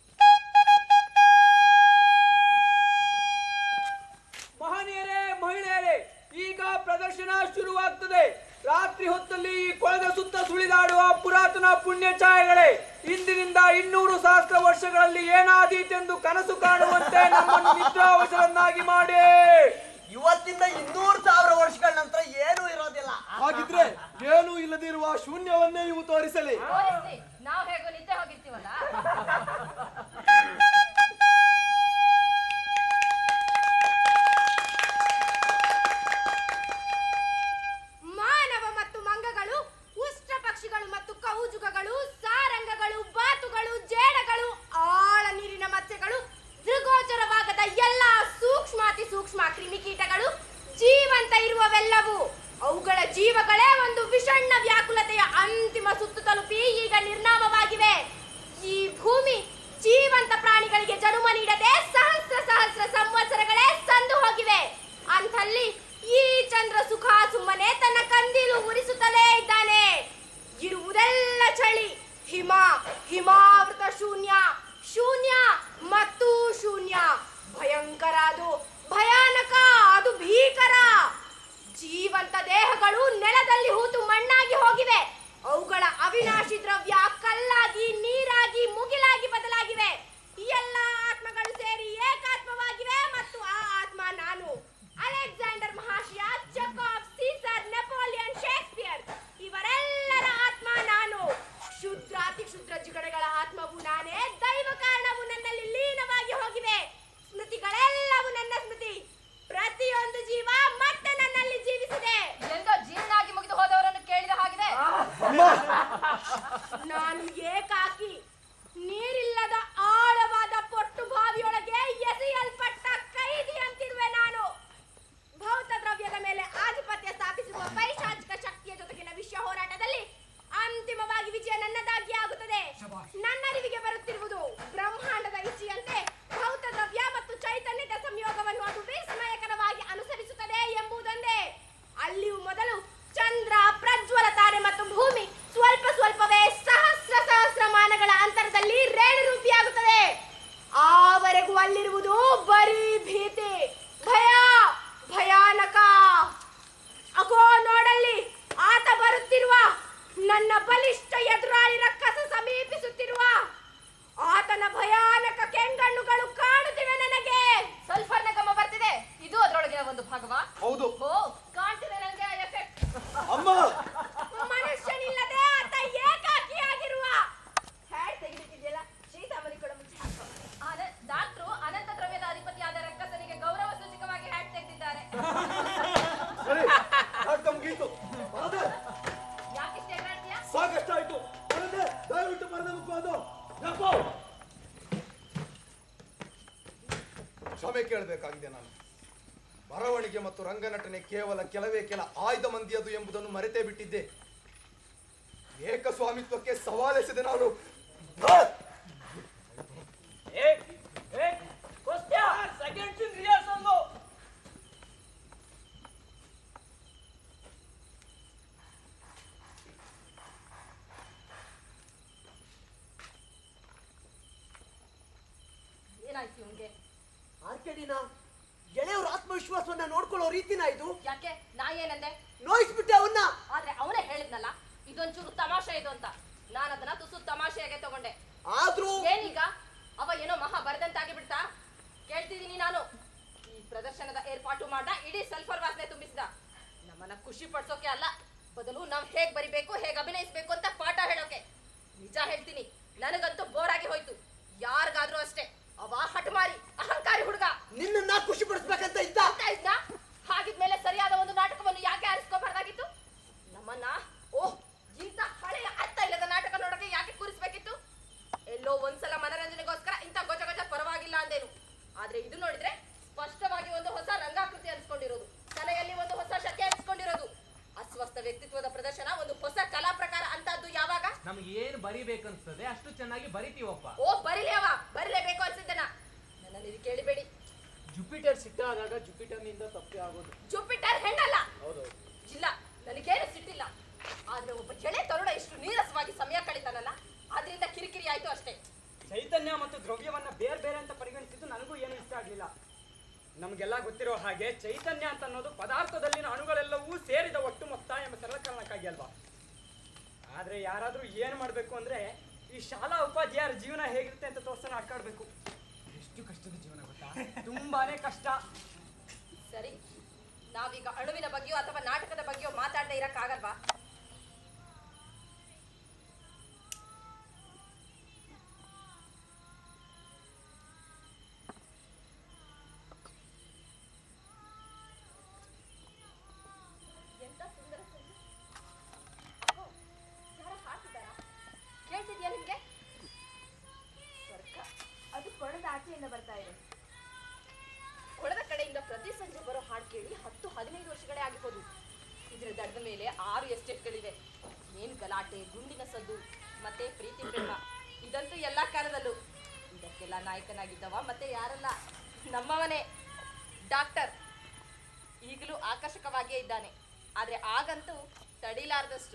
ಮಹನೀಯರೇ, ಮಹಿಳೆಯರೇ, ಈಗ ಪ್ರದರ್ಶನ ಶುರುವಾಗ್ತದೆ. ರಾತ್ರಿ ಹೊತ್ತಲ್ಲಿ ಈ ಕೊಳದ ಸುತ್ತ ಸುಳಿದಾಡುವ ಪುರಾತನ ಪುಣ್ಯ ಛಾಯೆಗಳೇ, ಇಂದಿನಿಂದ 200 ಸಹಸ್ರ ವರ್ಷಗಳಲ್ಲಿ ಏನಾದೀತೆಂದು ಕನಸು ಕಾಣುವಂತೆ ನಮ್ಮನ್ನು ನಿದ್ರಾವಶರನ್ನಾಗಿ ಮಾಡಿ. ಇವತ್ತಿಂದ 200,000 ವರ್ಷಗಳ ನಂತರ ಏನೂ ಇರೋದಿಲ್ಲ. ಹಾಗಿದ್ರೆ ಏನೂ ಇಲ್ಲದಿರುವ ಶೂನ್ಯವನ್ನೇ ಇವು ತೋರಿಸಲಿ. ನಾವು ಹೇಗೋ ನಿದ್ದೆ ಹೋಗಿರ್ತೀವಲ್ಲ. ಮಾನವ ಮತ್ತು ಮಂಗಗಳು, ಉಷ್ಟ್ರ ಪಕ್ಷಿಗಳು ಮತ್ತು ಕೌಜುಕಗಳು, ಸಾರಂಗಗಳು, ಬಾತುಗಳು, ಜೇಡಗಳು, ಆಳ ನೀರಿನ ಮತ್ಸ್ಯಗಳು, ದೃಗೋಚರವಾಗದ ಎಲ್ಲ ಸೂಕ್ಷ್ಮಾತಿ ಸೂಕ್ಷ್ಮ ಕ್ರಿಮಿಕೀಟಗಳು, ಜೀವಂತ ಇರುವವೆಲ್ಲವೂ ಅವುಗಳ ಜೀವಗಳೇ ಒಂದು ವಿಷಣ್ಣ ವ್ಯಾಕುಲತೆಯ ಅಂತಿಮ ಸುತ್ತು ತಲುಪಿ ಈಗ ನಿರ್ನಾಮವಾಗಿವೆ. ಈ ಭೂಮಿ ಜೀವಂತ ಪ್ರಾಣಿಗಳಿಗೆ ಜನ್ಮ ನೀಡದೆ ಸಹಸ್ರ ಸಹಸ್ರ ಸಂವತ್ಸರಗಳೇ ಸಂದು ಹೋಗಿವೆ. ಅಂಥಲ್ಲಿ ಈ ಚಂದ್ರ ಸುಖ ಸುಮ್ಮನೆ ತನ್ನ ಕಂದೀಲು ಉರಿಸುತ್ತಲೇ ಇದ್ದಾನೆ. ಇರುವುದೆಲ್ಲ ಚಳಿ, ಹಿಮ, ಹಿಮಾವೃತ ಶೂನ್ಯ, ಶೂನ್ಯ ಮತ್ತು ಶೂನ್ಯ. ಭಯಂಕರ, ಅದು ಭಯಾನಕ, ಅದು ಭೀಕರ. ಜೀವಂತ ದೇಹಗಳು ನೆಲದಲ್ಲಿ ಹೂತು ಮಣ್ಣಾಗಿ ಹೋಗಿವೆ. ಅವುಗಳ ಅವಿನಾಶಿ ದ್ರವ್ಯ ಕಲ್ಲಾಗಿ, ನೀರಾಗಿ, ಮುಗಿಲಾಗಿ ಬದಲಾಗಿವೆ. ಎಲ್ಲ ಆತ್ಮಗಳು ಸೇರಿ ಏಕಾತ್ಮವಾಗಿವೆ ಮತ್ತು ಆ ಆತ್ಮ ನಾನು. ಅಲೆಕ್ಸಾಂಡರ್ ಮಹಾಶಯ, ಜಕಾಬ್, ಸೀಸರ್, ನೆಪೋಲಿಯನ್, ಶೇಕ್ಸ್ಪಿಯರ್ ಇವರೆಲ್ಲರ ಆತ್ಮ ನಾನು. ಕ್ಷುದ್ರ ಅತಿ ಕ್ಷುದ್ರ ಜಿಗಣಗಳ ಆತ್ಮವು ನಾನೇ. ದೈವ ಕಾರಣವು ನನ್ನಲ್ಲಿ ಲೀನವಾಗಿ ಹೋಗಿವೆ. ಸ್ಮೃತಿಗಳೆಲ್ಲವೂ ನನ್ನ ಸ್ಮೃತಿ. ಪ್ರತಿಯೊಂದು ಜೀವ ಮತ್ತೆ ನನ್ನಲ್ಲಿ ಜೀವಿಸಿದೆ. ಎಂದೋ ಜೀರ್ಣಾಗಿ ಮುಗಿದು ಹೋದವರನ್ನು ಕೇಳಿದ ಹಾಗಿದೆ. ನಾನು ಏಕಾಕಿ, ನೀರಿಲ್ಲದ ಆಳವಾದ ಪೊಟ್ಟು ಬಾವಿಯೊಳಗೆ ಎಸೆಯಲ್ಪಟ್ಟ ಕೈದಿ ಅಂತಿರುವೆ ನಾನು. ಭೌತ ದ್ರವ್ಯದ ಮೇಲೆ ಆಧಿಪತ್ಯ ಸ್ಥಾಪಿಸುವ ಪೈಶಾಚಿಕ ಶಕ್ತಿಯ ಜೊತೆಗಿನ ವಿಶ್ವ ಹೋರಾಟದಲ್ಲಿ ಅಂತಿಮವಾಗಿ ವಿಜಯ ನನ್ನದಾಗಿ ಆಗುತ್ತದೆ. ನನ್ನರಿವಿಗೆ ಬರುತ್ತಿರುವುದು ಬ್ರಹ್ಮಾಂಡದ ಇಚ್ಛೆಯಂತೆ ಭೌತ ದ್ರವ್ಯ ಮತ್ತು ಚೈತನ್ಯದ ಸಂಯೋಗವನ್ನು ಅದು ವಿಸ್ಮಯಕರವಾಗಿ ಅನುಸರಿಸುತ್ತದೆ ಎಂಬುದೊಂದೇ. ಅಲ್ಲಿಯೂ ಮೊದಲು ಚಂದ್ರ, ಪ್ರಜ್ವಲ ತಾರೆ ಮತ್ತು ಭೂಮಿ ಸ್ವಲ್ಪ ಸ್ವಲ್ಪವೇ ಸಹಸ್ರ ಸಹಸ್ರಮಾನಗಳ ಅಂತರದಲ್ಲಿ ರೇಣುರೂಪಿಯಾಗುತ್ತದೆ. ಆವರೆಗೂ ಅಲ್ಲಿರುವುದು ಬರೀ ಭೀತಿ, ಭಯ, ಭಯಾನಕ. ಅಗೋ ನೋಡಲ್ಲಿ, ಆತ ಬರುತ್ತಿರುವ ನನ್ನ ಬಲಿಷ್ಠ ಎದುರಾಳಿ ರಕ್ಕಸ ಸಮೀಪಿಸುತ್ತಿರುವ ಆತನ ಭಯಾನಕ ಕೆಂಗಣ್ಣುಗಳು ಕಾಣುತ್ತಿವೆ ನನಗೆ. ಸಲ್ಫರ್ನ ಗಮ ಬರ್ತಿದೆ. ಇದು ಅದರೊಳಗಿನ ಒಂದು ಭಾಗವಾ? ಹೌದು. ಓ, ಕಾಣ್ತಿದೆ ನನಗೆ ಆ ಎಫೆಕ್ಟ್. ಅಮ್ಮ, ಮನುಷ್ಯನಿಲ್ಲದೆ ಆತ ಏಕಾಕಿಯಾಗಿರುವ ಹ್ಯಾಡ್ ತೆಗೆದಿದೆಯಲ್ಲ, ಶೀತ ಮರಿಕೊಳ ಮುಚ್ಚಿ ಹಾಕೋ. ಡಾಕ್ಟ್ರು ಅನಂತ ದ್ರವ್ಯದ ಅಧಿಪತಿಯಾದ ರಕ್ಕಸನಿಗೆ ಗೌರವ ಸೂಚಕವಾಗಿ ಹ್ಯಾಟ್ ತೆಗೆದಿದ್ದಾರೆ. ಸರಿ, ನಾಟಕ ಮುಗೀತು. ಯಾಕಿಷ್ಟೇ ಮಾಡ್ತೀಯಾ? ಸಾಕಷ್ಟಾಯ್ತು. ದಯವಿಟ್ಟು ಬರೆದ ಮುಖವಾದು. ಕ್ಷಮೆ ಕೇಳಬೇಕಾಗಿದೆ ನಾನು. ಬರವಣಿಗೆ ಮತ್ತು ರಂಗನಟನೆ ಕೇವಲ ಕೆಲವೇ ಕೆಲ ಆಯ್ದ ಮಂದಿಯದು ಎಂಬುದನ್ನು ಮರೆತೇ ಬಿಟ್ಟಿದ್ದೆ. ಏಕಸ್ವಾಮಿತ್ವಕ್ಕೆ ಸವಾಲೆಸೆದೆ ನಾನು. ಏನಾಯ್ತು ಇವ್ನಿಗೆ? ಆರ್ಕೆಡಿನ ಗೆಳೆಯವ್ರ ಆತ್ಮವಿಶ್ವಾಸವನ್ನ ನೋಡ್ಕೊಳ್ಳೋ ರೀತಿನ ಇದು. ಯಾಕೆ? ನಾ ಏನಂದೆ? ನೋಯಿಸ್ಬಿಟ್ಟೆ ಅವನ್ನ. ಆದ್ರೆ ಅವನೇ ಹೇಳಿದ್ನಲ್ಲ ಇದೊಂಚೂರು ತಮಾಷೆ ಇದು ಅಂತ. ನಾನು ಅದನ್ನ ತುಸು ತಮಾಷೆಯಾಗೆ ತಗೊಂಡೆ. ಆದ್ರೂ ಏನೀಗ ಅವ ಏನೋ ಮಹಾ ಬರದಂತಾಗಿ ಬಿಡ್ತಾ? ಕೇಳ್ತಿದ್ದೀನಿ ನಾನು. ಈ ಪ್ರದರ್ಶನದ ಏರ್ಪಾಟು ಮಾಡ ಇಡೀ ಸಲ್ಫರ್ ವಾಸನೆ ತುಂಬಿಸಿದ. ನಮ್ಮನ್ನ ಖುಷಿ ಪಡ್ಸೋಕೆ ಅಲ್ಲ, ಬದಲು ನಾವ್ ಹೇಗ್ ಬರಿಬೇಕು, ಹೇಗ್ ಅಭಿನಯಿಸ್ಬೇಕು ಅಂತ ಪಾಠ ಹೇಳೋಕೆ. ನಿಜ ಹೇಳ್ತೀನಿ, ನನಗಂತೂ ಬೋರಾಗಿ ಹೋಯ್ತು. ಯಾರಿಗಾದ್ರೂ ಅಷ್ಟೇ. ಅವ ಹಠಮಾರಿ ಅಹಂಕಾರಿ ಹುಡುಗ. ನಿನ್ನ ಖುಷಿ ಪಡಿಸ್ಬೇಕಂತ ಇದ್ದ. ಹಾಗಿದ್ಮೇಲೆ ಸರಿಯಾದ ಒಂದು ನಾಟಕವನ್ನು ಯಾಕೆ ಆರಿಸ್ಕೋಬಾರ್ದಾಗಿತ್ತು? ನಮ್ಮನ್ನ ಆದ್ರೆ ಇದು ನೋಡಿದ್ರೆ ಸ್ಪಷ್ಟವಾಗಿ ಒಂದು ಹೊಸ ರಂಗಾಕೃತಿ ಅನ್ಸ್ಕೊಂಡಿರೋದು, ತಲೆಯಲ್ಲಿ ಒಂದು ಹೊಸ ಶಕೆ ಅನ್ಸ್ಕೊಂಡಿರೋದು. ಅಸ್ವಸ್ಥ ವ್ಯಕ್ತಿತ್ವದ ಪ್ರದರ್ಶನ ಒಂದು ಹೊಸ ಕಲಾ ಪ್ರಕಾರ ಅಂತದ್ದು ಯಾವಾಗ? ನಮ್ಗೆ ಏನ್ ಬರಿಬೇಕನ್ಸ್ತದೆ ಅಷ್ಟು ಚೆನ್ನಾಗಿ ಬರಿತೀವಪ್ಪ. ಓ ಬರಿಲಿ ಅವ, ಬರಿಲೇಬೇಕು ಅನ್ಸಿದ್ದನ ನನ್ನಲ್ಲಿ ಇದು ಕೇಳಿಬೇಡಿ. ಜುಪಿಟರ್ ಸಿಟ್ಟಾದಾಗ ಜುಪಿಟರ್ನಿಂದ ತಪ್ಪೇ ಆಗೋದು. ಜುಪಿಟರ್ ಹೆಣ್ಣಲ್ಲ. ಹೌದೌದು. ಇಲ್ಲ, ನನಗೇನು ಸಿಟ್ಟಿಲ್ಲ. ಆದ್ರೆ ಒಬ್ಬ ಎಳೆ ತರುಣ ಇಷ್ಟು ನೀರಸವಾಗಿ ಸಮಯ ಕಳೀತಾನಲ್ಲ, ಆದ್ರಿಂದ ಕಿರಿಕಿರಿ ಆಯ್ತು ಅಷ್ಟೇ. ಚೈತನ್ಯ ಮತ್ತು ದ್ರವ್ಯವನ್ನ ಬೇರೆ ಬೇರೆ ಅಂತ ಪರಿಗಣಿಸಿದ್ದು ನನಗೂ ಏನು ಇಷ್ಟ ಆಗ್ಲಿಲ್ಲ. ನಮಗೆಲ್ಲ ಗೊತ್ತಿರೋ ಹಾಗೆ ಚೈತನ್ಯ ಅಂತ ಅನ್ನೋದು ಪದಾರ್ಥದಲ್ಲಿನ ಅಣುಗಳೆಲ್ಲವೂ ಸೇರಿದ ಒಟ್ಟು ಮೊತ್ತ ಎಂಬ ಸರಳ ಕಾರಣಕ್ಕಾಗಿ ಅಲ್ವಾ. ಆದ್ರೆ ಯಾರಾದ್ರೂ ಏನ್ ಮಾಡ್ಬೇಕು ಅಂದ್ರೆ ಈ ಶಾಲಾ ಉಪಾಧ್ಯಾಯರ ಜೀವನ ಹೇಗಿರುತ್ತೆ ಅಂತ ತೋರ್ಸೋಣ ಆಡ್ಕಾಡ್ಬೇಕು. ಎಷ್ಟು ಕಷ್ಟದ ಜೀವನ ಗೊತ್ತಾ, ತುಂಬಾನೇ ಕಷ್ಟ. ಸರಿ, ನಾವೀಗ ಅಣುವಿನ ಬಗ್ಗೆಯೋ ಅಥವಾ ನಾಟಕದ ಬಗ್ಗೆಯೋ ಮಾತಾಡದೆ ಇರಕ್ಕಾಗಲ್ವಾ? ಎಂತ ಸುಂದರ ಸಂಜೆ. ಅಪ್ಪೋ, ಯಾರೋ ಹಾಡ್ತಿದ್ದಾರಾ? ಕೇಳ್ತಿದ್ಯಾ ನಿಮ್ಗೆ? ಸ್ವರ್ಗ. ಅದು ಕೊಳದ ಆಚೆಯಿಂದ ಬರ್ತಾ ಇದೆ. ಕೊಳದ ಕಡೆಯಿಂದ ಪ್ರತಿ ಸಂಜೆ ಬರೋ ಹಾಡು ಕೇಳಿ 10-15 ವರ್ಷಗಳೇ ಆಗಿರ್ಬೋದು. ಇದರ ದಡದ ಮೇಲೆ 6 ಎಸ್ಟೇಟ್ಗಳಿವೆ. ಏನ್ ಗಲಾಟೆ, ಗುಂಡಿನ ಸದ್ದು, ಮತ್ತೆ ಪ್ರೀತಿ ಪ್ರೇಮ, ಇದಂತೂ ಎಲ್ಲಾ ಕಾಲದಲ್ಲೂ. ಇದಕ್ಕೆಲ್ಲ ನಾಯಕನಾಗಿದ್ದವ ಮತ್ತೆ ಯಾರಲ್ಲ, ನಮ್ಮವನೇ ಡಾಕ್ಟರ್. ಈಗಲೂ ಆಕರ್ಷಕವಾಗಿಯೇ ಇದ್ದಾನೆ, ಆದ್ರೆ ಆಗಂತೂ ತಡಿಲಾರದಷ್ಟು.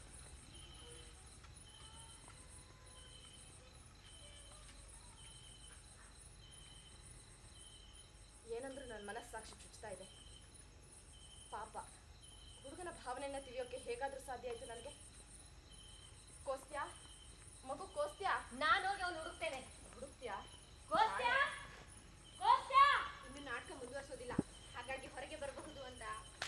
ಏನಂದ್ರೂ ನನ್ನ ಮನಸ್ಸಾಕ್ಷಿ ಚುಚ್ತಾ ಇದೆ. ಪಾಪ ಹುಡುಗನ ಭಾವನೆಯನ್ನ ತಿಳಿಯೋಕೆ ಹೇಗಾದ್ರೂ ಸಾಧ್ಯ ಆಯ್ತು ನನಗೆ. ಕೋಸ್ತ್ಯಾ, ಮಗು ಕೋಸ್ತ್ಯಾ, ನಾನು ಹೋಗಿ ಅವನು ಹುಡುಕ್ತೇನೆ. ಹುಡುಕ್ತ್ಯಾ? ಕೋಸ್ತ್ಯಾ, ಕೋಸ್ತ್ಯಾ. ಇನ್ನು ನಾಟಕ ಮುಂದುವರಿಸೋದಿಲ್ಲ, ಹಾಗಾಗಿ ಹೊರಗೆ ಬರಬಹುದು ಅಂತ.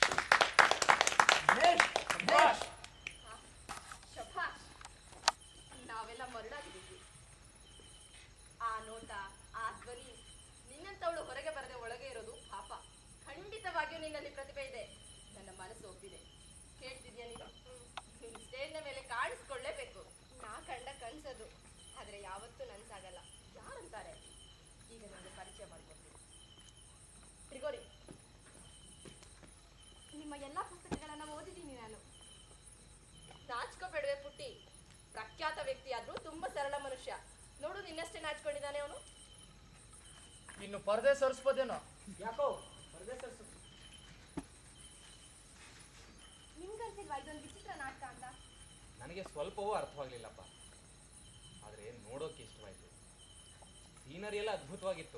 ಶಭಾಷ್, ನಾವೆಲ್ಲ ಮರುಳಾಗಿದ್ದೀವಿ. ಆ ನೋಟ, ಆ ಧ್ವನಿ, ನಿನ್ನಂತವಳು ಹೊರಗೆ ಬರದೆ ಒಳಗೆ ಇರೋದು ಪಾಪ. ಖಂಡಿತವಾಗಿಯೂ ನಿನ್ನಲ್ಲಿ ಪ್ರತಿಭೆ ಇದೆ, ನನ್ನ ಮನಸ್ಸು ಒಪ್ಪಿದೆ. ಕೇಳ್ತಿದ್ಯಾ ನೀನು? ಸ್ಟೇಜ್ನ ಮೇಲೆ ಕಾಣಿಸ್ಕೊಳ್ಳೇಬೇಕು. ನಾ ಕಂಡ ಕನ್ಸದು, ಆದ್ರೆ ಯಾವತ್ತೂ ನನ್ಸಾಗಲ್ಲ. ಯಾರಂತಾರೆ? ಈಗ ನನಗೆ ಪರಿಚಯ ಮಾಡಿಕೊಡ್ತೀನಿ. ಟ್ರಿಗೋರಿ, ನಿಮ್ಮ ಎಲ್ಲಾ ಪುಸ್ತಕಗಳನ್ನ ಓದಿದ್ದೀನಿ ನಾನು. ನಾಚ್ಕೋಬೇಡವೆ ಪುಟ್ಟಿ, ಪ್ರಖ್ಯಾತ ವ್ಯಕ್ತಿ ಆದ್ರೂ ತುಂಬಾ ಸರಳ ಮನುಷ್ಯ. ನೋಡು, ನಿನ್ನಷ್ಟೇ ನಾಚ್ಕೊಂಡಿದ್ದಾನೆ ಅವನು. ಇನ್ನು ಪರದೆ ಸರಿಸ್ಬೋದೇನೋ? ಯಾಕೋ ಪರದೆ ಸರ್ಸು. ನಿಮ್ಗನ್ಸಿಲ್ವಾ ಇದೊಂದು ವಿಚಿತ್ರ ನಾಟಕ ಅಂತ? ನನಗೆ ಸ್ವಲ್ಪವೂ ಅರ್ಥವಾಗ್ಲಿಲ್ಲಪ್ಪ, ಆದ್ರೆ ನೋಡೋಕೆ ಇಷ್ಟವಾಯ್ತು. ಸೀನರಿ ಎಲ್ಲ ಅದ್ಭುತವಾಗಿತ್ತು.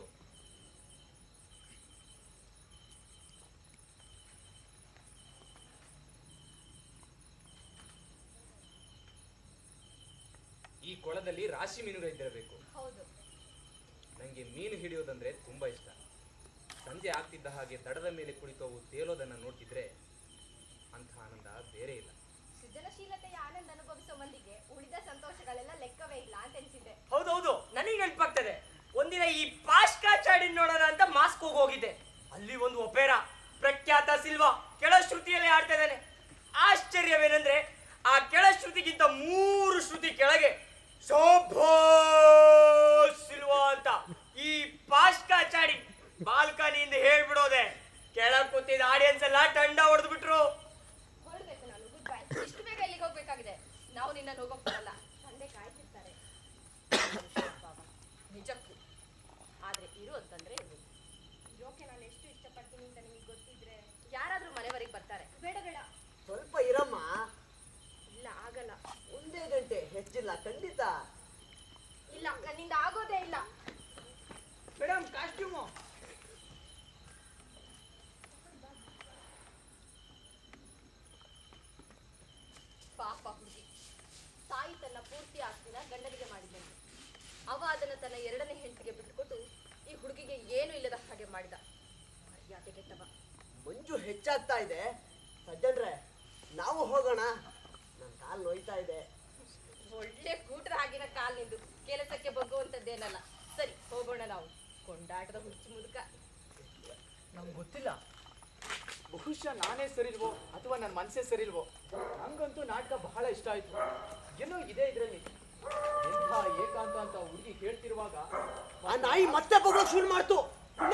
ಈ ಕೊಳದಲ್ಲಿ ರಾಶಿ ಮೀನುಗಳಿದ್ದಿರಬೇಕು. ಹೌದು. ನನಗೆ ಮೀನು ಹಿಡಿಯೋದಂದ್ರೆ ತುಂಬಾ ಇಷ್ಟ. ಸಂಜೆ ಆಗ್ತಿದ್ದ ಹಾಗೆ ದಡದ ಮೇಲೆ ಕುಳಿತು ಅವು ತೇಲೋದನ್ನ ನೋಡ್ತಿದ್ರೆ ಅಂಥ ಆನಂದ ಬೇರೆ ಇಲ್ಲ. ಸೃಜನಶೀಲತೆಯ ಆನಂದ ಅನುಭವಿಸೋ ಮಂದಿಗೆ ಉಳಿದ ಸಂತೋಷಗಳೆಲ್ಲ ಲೆಕ್ಕವೇ ಇಲ್ಲ ಅಂತ ಅನ್ಸಿದೆ. ಹೌದೌದು, ನನಗೆ ನೆನಪಾಗ್ತದೆ. ಒಂದಿನ ಈ ಪಾಶ್ಕಾಚಾರ್ಯ ನೋಡೋಣ ಅಂತ ಮಾಸ್ಕೋ ಹೋಗಿದ್ದೆ. ಅಲ್ಲಿ ಒಂದು ಒಪೇರಾ, ಪ್ರಖ್ಯಾತ ಸಿಲ್ವಾ ಕೆಳ ಶ್ರುತಿಯಲ್ಲೇ ಆಡ್ತಾ ಇದ್ದಾನೆ. ಆಶ್ಚರ್ಯವೇನೆಂದ್ರೆ ಆ ಕೆಳ ಶ್ರುತಿಗಿಂತ 3 ಶ್ರುತಿ ಕೆಳಗೆ ಶೋಭೋ ಸಿಲ್ವಾ ಅಂತ ಈ ಪಾಶ್ಕಾಚಾರಿ ಬಾಲ್ಕನಿಯಿಂದ ಹೇಳ್ಬಿಡೋದೆ. ಕೆಳಗೆ ಕೂತಿದ್ದ ಆಡಿಯನ್ಸ್ ಎಲ್ಲ ತಂಡ ಹೊಡೆದು ಬಿಟ್ರು. ಹೊರಡ್ಬೇಕು ನಾನು. Goodbye. ಇಷ್ಟು ಬೇಗ ಇಲ್ಲಿಗೆ ಹೋಗ್ಬೇಕಾಗಿದೆ. ನಾವು ನಿನ್ನನ್ನು ಹೋಗೋಕ್ ಬರಲ್ಲ, ತಂದೆ ಕಾಯ್ತಿರ್ತಾರೆ. ನಿಜಕ್ಕೂ. ಆದ್ರೆ ಇರು ಅಂತಂದ್ರೆ ಇರು. ಇರೋಕೆ ನಾನು ಎಷ್ಟು ಇಷ್ಟಪಡ್ತೀನಿ ಅಂತ ನಿಮಗೆ ಗೊತ್ತಿದ್ರೆ. ಯಾರಾದ್ರೂ ಮನೆವರೆಗೆ ಬರ್ತಾರೆ. ಬೇಡ ಬೇಡ, ಸ್ವಲ್ಪ ಇರಮ್ಮ. ಇಲ್ಲ ಆಗಲ್ಲ. 1 ಗಂಟೆ ಹೆಚ್ಚಿಲ್ಲ ಖಂಡಿತ. ಇಲ್ಲ, ನನ್ನಿಂದ ಆಗೋದೇ ಇಲ್ಲ. Madam, costume. ಪಾಪ ಹುಡುಗಿ, ತಾಯಿ ತನ್ನ ಪೂರ್ತಿ ಆಸ್ತಿನ ಗಂಡನಿಗೆ ಮಾಡಿದಂತೆ. ಅವ ಅದನ್ನ ತನ್ನ 2ನೇ ಹೆಂಡತಿಗೆ ಬಿಟ್ಟುಕೊಟ್ಟು ಈ ಹುಡುಗಿಗೆ ಏನು ಇಲ್ಲದ ಹಾಗೆ ಮಾಡಿದ. ಮರ್ಯಾದೆ ಕೆಟ್ಟವ. ಮಂಜು ಹೆಚ್ಚಾಗ್ತಾ ಇದೆ. ಸಜ್ಜನ್ರೆ, ನಾವು ಹೋಗೋಣ. ನನ್ನ ಕಾಲು ನೋಯ್ತಾ ಇದೆ. ಒಳ್ಳೆ ಕೂಟರ ಆಗಿನ ಕಾಲಿನಿಂದು ಕೆಲಸಕ್ಕೆ ಬಗ್ಗುವಂತದ್ದೇನಲ್ಲ. ಸರಿ, ಹೋಗೋಣ ನಾವು. ಕೊಂಡಾಟದ ಹುಚ್ಚು ಮುದುಕ. ನಮ್ಗೆ ಗೊತ್ತಿಲ್ಲ, ಬಹುಶಃ ನಾನೇ ಸರಿಲ್ವೋ ಅಥವಾ ನನ್ನ ಮನಸ್ಸೇ ಸರಿಲ್ವೋ. ನಂಗಂತೂ ನಾಟಕ ಬಹಳ ಇಷ್ಟ ಆಯ್ತು. ಏನೋ ಇದೆ ಇದರಲ್ಲಿ. ಎಂಥ ಏಕಾಂತ ಅಂತ ಹುಡುಗಿ ಹೇಳ್ತಿರುವಾಗ ಆ ನಾಯಿ ಮತ್ತೆ ಬಗ್ಳೋಕ್ ಶುರು ಮಾಡ್ತು.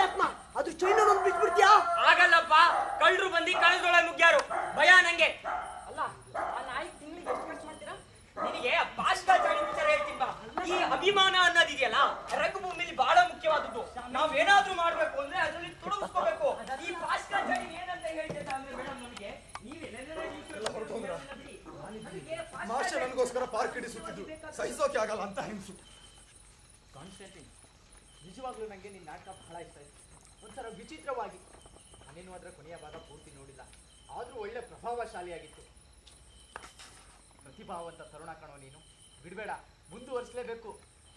ಏನಾದ್ರೂ ಮಾಡ್ಬೇಕು ಅಂದ್ರೆ ಅದರಲ್ಲಿ ತೊಡಗಿಸ್ಕೋಬೇಕು. ಈ ಭಾಸ್ಕರಾಚಾರ್ಯ ಏನಂತ ಹೇಳ್ತಿದ್ದ ಅಂದ್ರೆ ಮೇಡಮ್ ನಮಗೆ ಮಾಷೆ ನನಗೋಸ್ಕರ ಪಾರ್ಕ್ ಹಿಡಿಸುತ್ತಿದ್ದು ಸಹಿಸೋಕೆ ಆಗಲ್ಲ ಅಂತ ಹಿಂಸು. ಕಾನ್ಸ್ಟಂಟಿನ್, ನಿಜವಾಗ್ಲೂ ನನಗೆ ನಿನ್ನ ನಾಟಕ ಬಹಳ ಇಷ್ಟ ಆಯ್ತು. ಒಂಥರ ವಿಚಿತ್ರವಾಗಿ, ನಾನೇನು ಅದರ ಕೊನೆಯ ಭಾಗ ಪೂರ್ತಿ ನೋಡಿಲ್ಲ, ಆದರೂ ಒಳ್ಳೆ ಪ್ರಭಾವಶಾಲಿಯಾಗಿತ್ತು. ಪ್ರತಿಭಾವಂತ ತರುಣ ಕಣೋ ನೀನು, ಬಿಡಬೇಡ, ಮುಂದುವರಿಸಲೇಬೇಕು.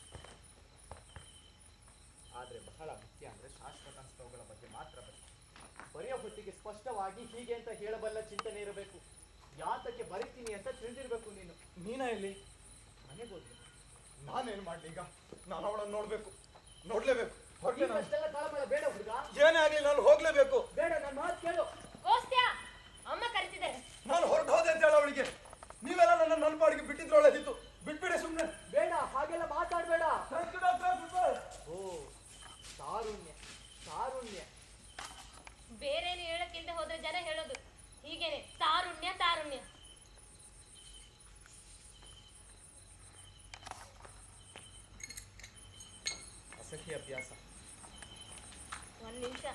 ಆದರೆ ಬಹಳ ಮುಖ್ಯ ಅಂದರೆ ಶಾಶ್ವತ ಅನುಭವಗಳ ಬಗ್ಗೆ ಮಾತ್ರ ಬರೆಯೋ ಹೊತ್ತಿಗೆ ಸ್ಪಷ್ಟವಾಗಿ ಹೀಗೆ ಅಂತ ಹೇಳಬಲ್ಲ ಚಿಂತನೆ ಇರಬೇಕು. ಯಾತಕ್ಕೆ ಬರೀತೀನಿ ಅಂತ ತಿಳಿದಿರ್ಬೇಕು ನೀನು. ನೀನಾ ಇಲ್ಲಿ? ಮನೆಗೆ ಹೋದ್ರೆ ನಾನೇನು ಮಾಡ್ಲಿ ಈಗ? ನಾನು ಅವಳನ್ನು ನೋಡ್ಲೇಬೇಕು. ಹೊರಗೆ ಅಷ್ಟೆಲ್ಲ ತಳಮಳ ಬೇಡ ಹುಡುಗ, ಏನೇ ಆಗ್ಲಿ ನಾನು ಹೋಗ್ಲೇಬೇಕು. ಬೇಡ, ನನ್ನ ಮಾತು ಕೇಳು. ಕೋಸ್ತ್ಯ, ಅಮ್ಮ ಕರಿತಿದ್ದಾರೆ. ನಾನು ಹೊರಟು ಹೋದೆ ಅಂತ ಹೇಳ ಅವಳಿಗೆ. ನೀವೆಲ್ಲ ನನ್ನ ಪಾಡಿಗೆ ಬಿಟ್ಟಿದ್ರೆ ಒಳ್ಳೆದಿತ್ತು. ಬಿಟ್ಬಿಡಿ ಸುಮ್ಮನೆ. ಬೇಡ, ಹಾಗೆಲ್ಲ ಮಾತಾಡಬೇಡ. ಓ, ತಾರುಣ್ಯ ತಾರುಣ್ಯ. ಬೇರೇನು ಹೇಳಕ್ಕಿಂತ ಹೋದ್ರೆ ಜನ ಹೇಳೋದು ಹೀಗೇನೆ, ತಾರುಣ್ಯ ತಾರುಣ್ಯ. ಅಸಹ್ಯ ಅಭ್ಯಾಸ. ಒಂದ್ ನಿಮಿಷ,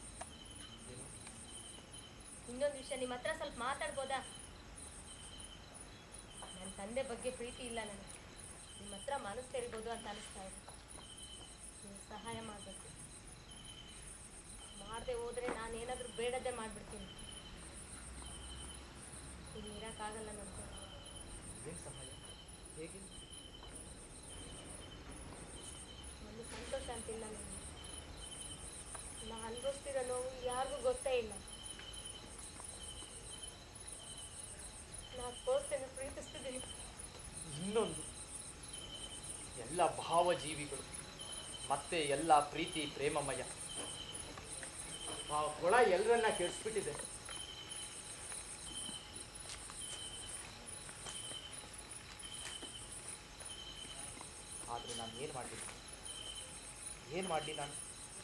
ಇನ್ನೊಂದು ವಿಷಯ ನಿಮ್ಮ ಹತ್ರ ಸ್ವಲ್ಪ ಮಾತಾಡ್ಬೋದಾ? ನನ್ನ ತಂದೆ ಬಗ್ಗೆ ಪ್ರೀತಿ ಇಲ್ಲ ನನಗೆ. ನಿಮ್ಮ ಹತ್ರ ಮನಸ್ಸು ತೆರಿಬೋದು ಅಂತ ಅನಿಸ್ತಾ ಇದೆ. ನೀವು ಸಹಾಯ ಮಾಡಬೇಕು. ಮಾಡದೆ ಹೋದ್ರೆ ನಾನೇನಾದ್ರೂ ಬೇಡದೆ ಮಾಡ್ಬಿಡ್ತೀನಿ. ಇಲ್ಲಿ ಇರೋಕ್ಕಾಗಲ್ಲ ನನಗೆ. ಏನು ಸಹಾಯ? ಹೇಗೆ? ಒಂದು ಸಂತೋಷ ಅಂತಿಲ್ಲ ನನಗೆ. ನಾ ಅನುಭವಿಸ್ತಿರೋ ನೋವು ಯಾರಿಗೂ ಗೊತ್ತೇ ಇಲ್ಲ. ನಾ ಕೋರ್ಸನ್ನು ಪ್ರೀತಿಸ್ತಿದ್ದೀನಿ. ಇನ್ನೊಂದು, ಎಲ್ಲ ಭಾವಜೀವಿಗಳು ಮತ್ತೆ ಎಲ್ಲ ಪ್ರೀತಿ ಪ್ರೇಮಮಯ. ಆ ಕೊಳ ಎಲ್ಲರನ್ನ ಕೆಡಿಸ್ಬಿಟ್ಟಿದೆ. ಆದ್ರೆ ನಾನು ಏನು ಮಾಡಲಿ ನಾನು?